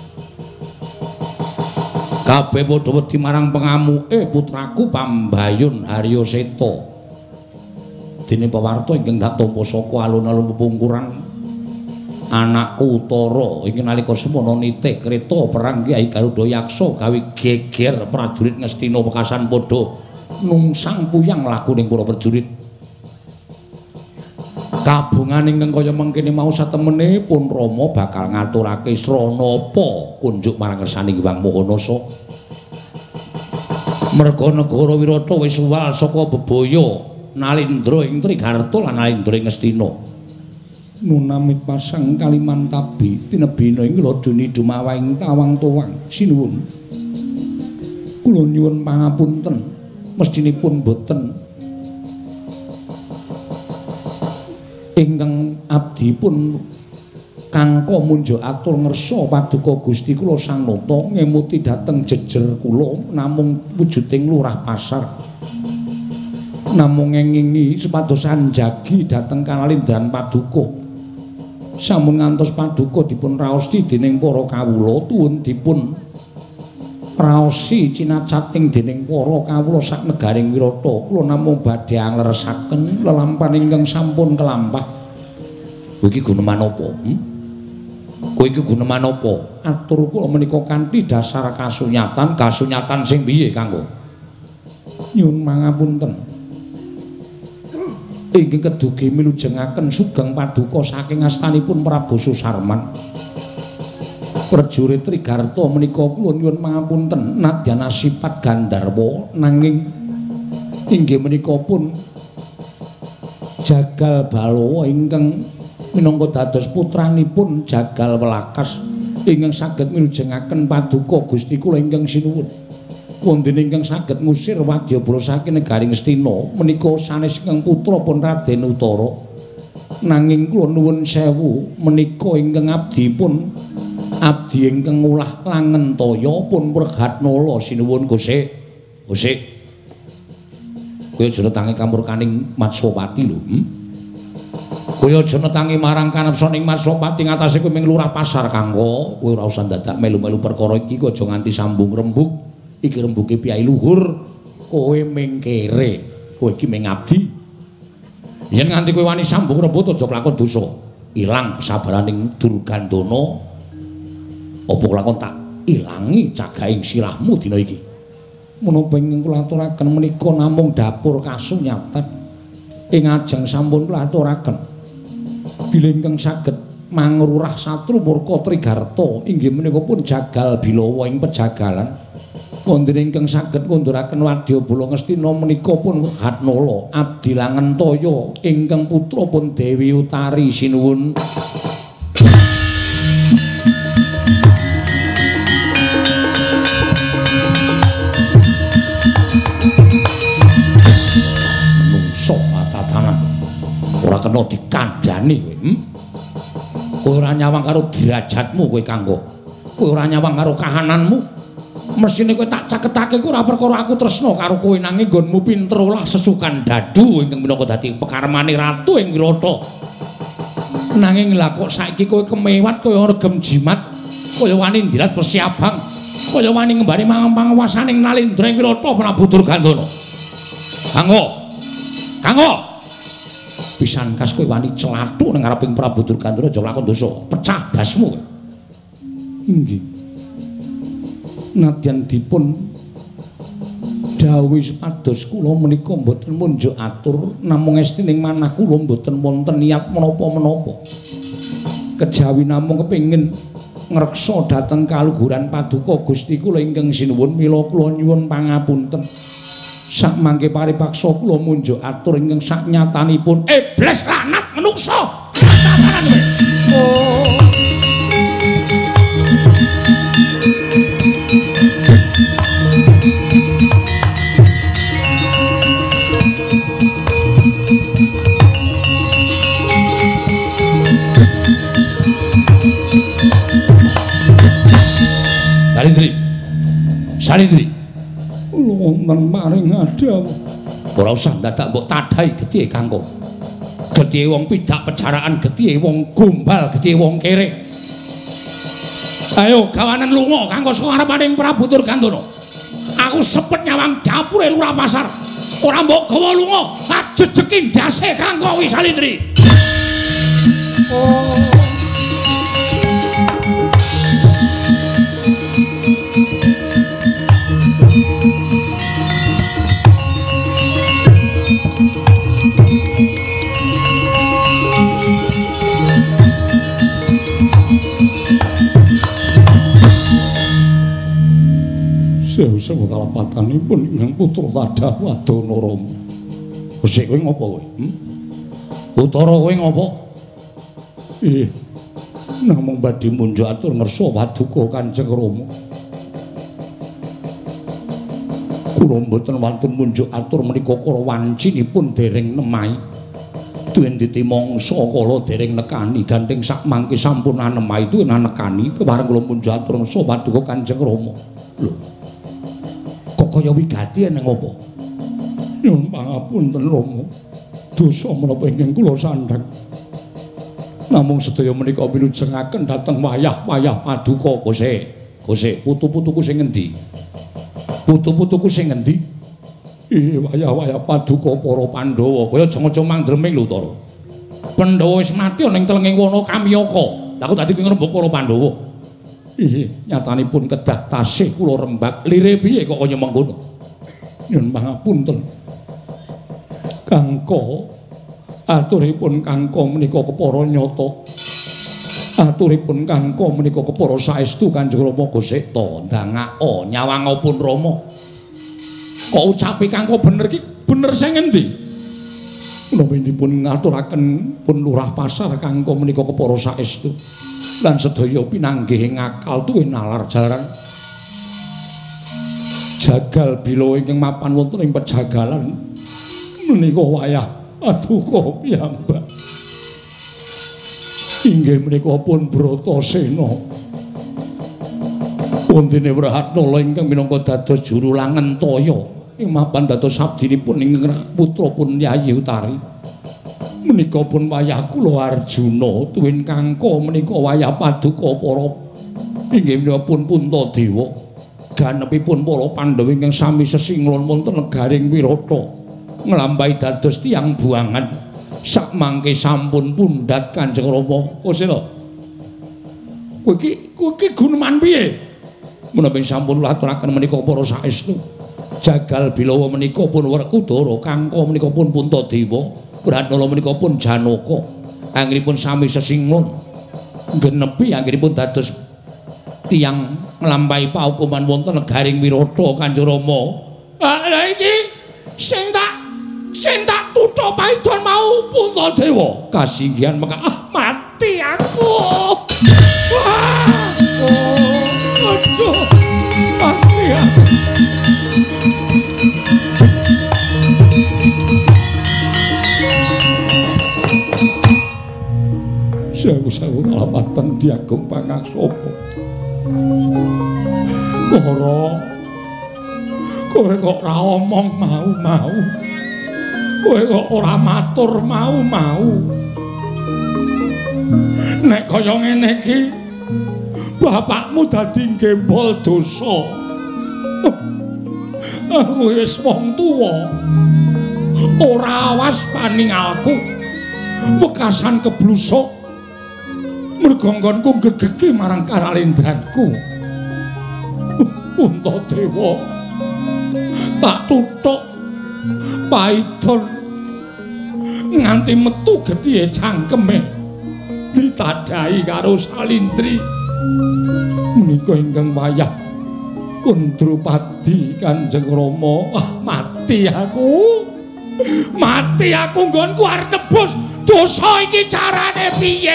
Kabeh padha wedi marang pengamuke putraku Pambayun Harya Seta. Dene pawarta ingkang dak tampa saka alun-alun pepungkuran anakku Tara iki nalika semana nitih kreta perang Kyai Garuda Yaksa gawe geger prajurit Ngastina Pekasan padha nungsang puyang lakuning para prajurit. Kabungan ingkang kaya mengkene mau satemene pun Rama bakal ngaturake srana apa kunjuk marang kersaning Hyang Mahanasa. Merga negara Wirata wis suwal saka bebaya Nalindra ing Trigarta lan Nalindra ing Ngastina. Nunamit pasang Kalimantabi tinebina ing ladoni dumawa ing tawang towang sinuwun. Kula nyuwun pangapunten mestinipun boten ingkang abdi pun kangka munjuk atur ngersa paduka Gusti kula Sang Nata ngemuti dhateng jejer kula namung wujuding lurah pasar. Namung ngengingi supados anjagi dhateng Kanalindran paduka. Sampun ngantos paduka dipun raosi dening para kawula tuwun dipun raosi cinacating dening para kawula sak negaring Wirata. Kula namung badhe angleresaken lelampahan ingkang sampun kelampah. Kowe iki guneman apa? Hmm? Kowe iki guneman apa? Atur kula menika kanthi dasar kasunyatan, kasunyatan sing piye, Kanggo? Nyuwun mangapunten. Inggih kedugi milujengaken sugeng paduka saking astanipun Prabu Susarman. Prajurit Trigarta menika kula nyuwun pangapunten nadyan asipat Gandharwa nanging inggih menika pun Jagal Balawa ingkang minangka dados putranipun Jagal Welakas ingkang saged milujengaken paduka Gusti kula ingkang sinuwun. Wonten ingkang saged ngusir Wadyabala saking negaring Astina menika sanes ingkang putrapun Raden Utara. Nanging kula nuwun sewu menika ingkang abdi pun abdi ingkang ulah Langentaya pun Wergatnala sinuwun Gusti. Gusti. Kowe aja netangi kamurkaning Matswapati lho. Hmm? Kowe aja netangi marang kanepsaning Matswapati ngatasé kowe mung lurah pasar kanggo. Kowe ora usah dadak melu-melu perkara iki kowe aja nganti sambung rembug. Iki rembuge piyai luhur. Kowe mengkere. Kowe iki mung abdi. Yen nganti kowe wani sambung rembug aja kelakon dosa. Ilang sabaraning Durgandana. Apa kelakon tak ilangi cagaing sirahmu dina iki. Menapa ingkang kula aturaken menika namung dapur kasunyatan. Ing ajeng sampun kula aturaken. Bilih ingkang saged mangrurah satru murka Trigarta inggih menika pun Jagal Bilawa ing pejagalan. Wonten ingkang saged ngunduraken Wadyabala Ngastina menika pun Wergatnala abdi Langentaya ingkang putra pun Dewi Utari sinuwun. Ora kena dikandhani kowe. Hmm? Kowe ora nyawang karo derajatmu kowe kanggo. Kowe ora nyawang karo kahananmu. Mesine kowe tak caketake kowe ora perkara aku tresna karo kowe nanging nggonmu pinter olah sesukan dadu ingkang minangka dadi pekarmane ratu ing Wirata. Nanging lha kok saiki kowe kemewat kaya regem jimat, kaya wani ndilat besi abang, kaya wani ngembari panguwasaning Nalendra ing Wirata Prabu Durgandana. Kanggo. Kanggo pisan kas kowe wani celathuk ning ngareping Prabu Durgandana aja lakon dosa, pecah dasmu. Nggih. Nadyan dipun dawuh supados kula menika mboten munjuk atur namung estining manah kula mboten wonten niat menapa-menapa. Kejawi namung kepengin ngreksa dhateng kaluhuran paduka Gusti kula ingkang sinuwun mila kula nyuwun pangapunten. Sak mangke paripaksa kula munjuk atur ingkang saknyatanipun iblis lanat menungso. Tatanan kowe. Oh. Salindri. Salindri. Wonten maring adawu. Ora usah dadak mbok tadhahi getih kanggo. Getih wong pidak pejaraan, getih wong gombal, getih wong kere. Ayo gawanen lunga kanggo saka ngarepaning Prabu Durgandana. Aku sepet nyawang dapure lurah pasar. Ora mbok gawa lunga, tak jejeki ndase kanggo wi Salindri. Oh. Sewu-sewu kalepatanipun ingkang putra Tadah Wadana Rama. Wis kowe ngopo kowe? Hmm? Utara kowe ngopo? Iya. Namung badhe munjuk atur ngersa paduka Kanjeng Rama. Kula mboten wantun munjuk atur menika kala wancinipun dereng nemai. Duwen dite mangsa kala dereng nekani gandeng sak mangke sampun anemai duwe nekani kepareng kula munjuk atur ngersa paduka Kanjeng Rama. Lho. Kok kaya wigati nang apa? Nyuwun pangapunten Rama. Dosa menapa ingkang kula sandhang. Namung sedaya menika milujengaken dhateng wayah-wayah paduka Gusti. Gusti, putu-putuku sing ngendi? Putu-putuku sing ngendi? Iya, wayah-wayah paduka para Pandhawa. Kaya aja mangdreming lho, Tara. Pandhawa wis mati ning telenging wana Kamyaka. Lah kok dadi ngrembug para Pandhawa? Iya, nyatanipun kedah tasih kula rembag. Lire piye kok kaya mengkono? Nyuwun pangapunten. Kangka aturipun Kangka menika kepara nyata. Aturipun kangka menika kepara saestu Kanjeng Rama Gosekta ndangaka nyawangipun Rama. Kok ucape kangka bener ki bener sing endi? Menapa dipun ngaturaken pun Lurah Pasar kangka menika kepara saestu lan sedaya pinanggih ngakal tuwin nalar jalaran jagal bila ingkang mapan wonten ing pejagalan menika wayah paduka piyambak. Inggih menika pun Bratasena. Puntine Wrahatnala ingkang minangka dados juru langentaya ing mapan dados abdinipun ing putra pun Yayi Utari. Menika pun wayah kula Arjuna tuwin kangka menika wayah paduka para inggih menika pun Puntadewa. Ganepipun para Pandhawa ingkang sami sesinglan wonten negaring Wirata nglampahi dados tiyang buangan sak mangke sampun pundhat Kanjeng Rama. Kosela kowe iki kowe iki guneman piye menapa sampun laturaken menika para saestu jagal bilawa menika pun Werkudara kangka menika pun Puntadewa Wrahatnala menika pun Janaka anggenipun sami sesinglan genepi anggenipun dados tiyang nglampahi paukuman wonten negaring Wirata Kanjeng Rama. Lah iki sing tak sing tak tutha paidon mau Puntadewa. Kasinggihan mengko ah, mati aku. Wah. Oh, aduh. Mati aku. Sewu-sewu kalamatan Diagung Pangaksama. Para kowe kok ora omong mau-mau. Kowe kok ora matur mau-mau. Nek kaya ngene iki bapakmu dadi gembol dosa. Aku wis wong tuwa. Ora awas paningalku. Wekasan keblusuk. Mergo nggonku gegege marang karalendranku. Puntadewa tak tuthuk paidon nganti metu gethihe cangkeme ditadhahi karo salindri menika ingkang wayah Undrupadi Kanjeng Rama. Ah, mati aku mati aku nggonku arep nebus dosa iki carane piye?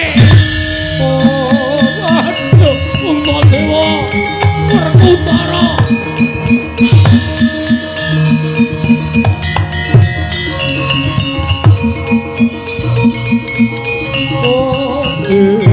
Oh, aduh Puntadewa Werkudara. Oh, eh.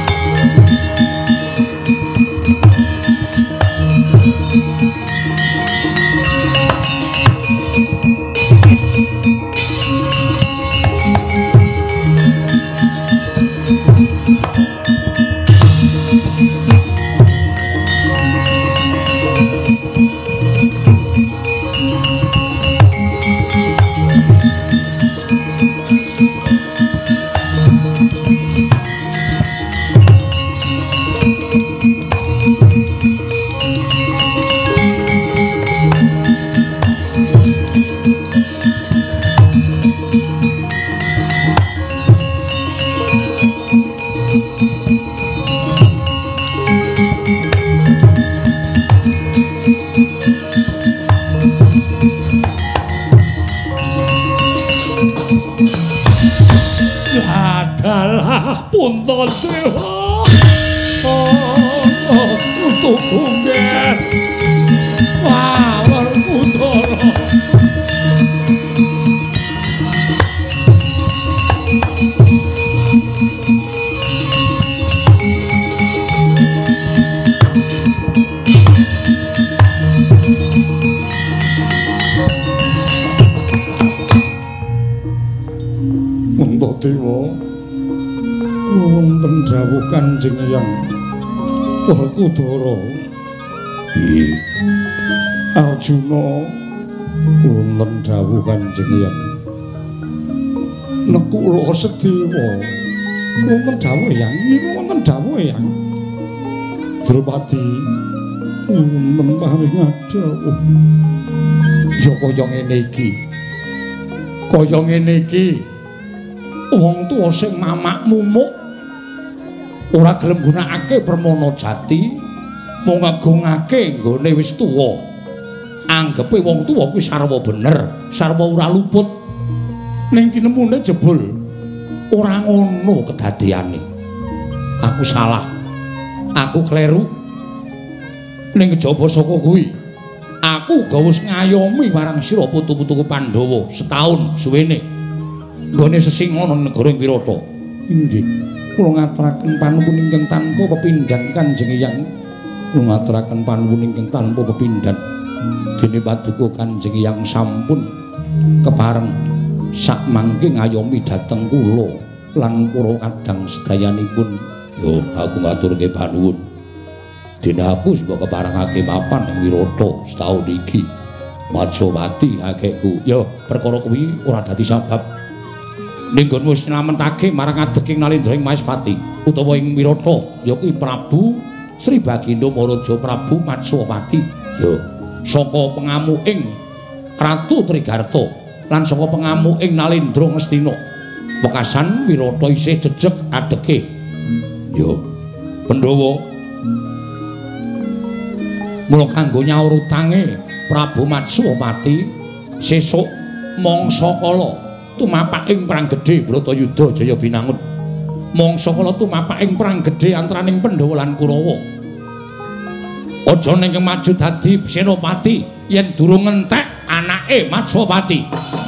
Adalah Puntadewa. Oh, untuk tunggal. Wah, Werkudara. Puntadewa wonten dawuh Kanjeng Hyang Werkudara. Nggih. Arjuna wonten dawuh Kanjeng Hyang Nekula Sedewa. Wonten dawuh Hyang, niku wonten dawuh Hyang. Drupadi wonten paring dawuh. Ya kaya ngene iki. Kaya ngene iki. Wong tuwa sing mamak mumuk ora gelem gunakake permana jati mung ngagungake nggone wis tuwa anggepe wong tuwa kuwi sarwa bener sarwa ora luput ning tinemune jebul ora ngono kedadeane aku salah aku kleru ning kejaba saka kuwi aku uga wis ngayomi marang sira putu-putuku Pandhawa setahun suwene nggone sesingana negara Wirata. Inggih, kula ngaturaken panuwun ingkang tanpa pepindhan Kanjeng Hyang. Kula ngaturaken panuwun ingkang tanpa pepindhan dene Paduka Kanjeng Hyang sampun kepareng sak mangke ngayomi dhateng kula lan para kadang sedayanipun. Yo, aku ngaturke panuwun. Dene aku mbok keparengake mapan ing Wirata setahun iki. Majawati akehku. Yo, perkara kuwi ora dadi sabab ning nggonmu wis nylametake marang adeking Nalendraing Mahespati utawa ing Wirata ya kuwi Prabu Sri Bagindo Maraja Prabu Majawati. Yo, saka pengamuking Ratu Trigarta lan saka pengamuking Nalendra Ngastina. Wekasan Wirata isih jejeg adeke. Yo, Pandhawa mula kanggo nyaur utange Prabu Majawati sesuk mangsa kala tumapak ing perang gedhe Bratayuda Jaya Binangun. Mangsa kala tumapak ing perang gedhe antaraning Pandhawa lan Kurawa. Aja ning maju dadi Senopati yen durung entek anake Majawati.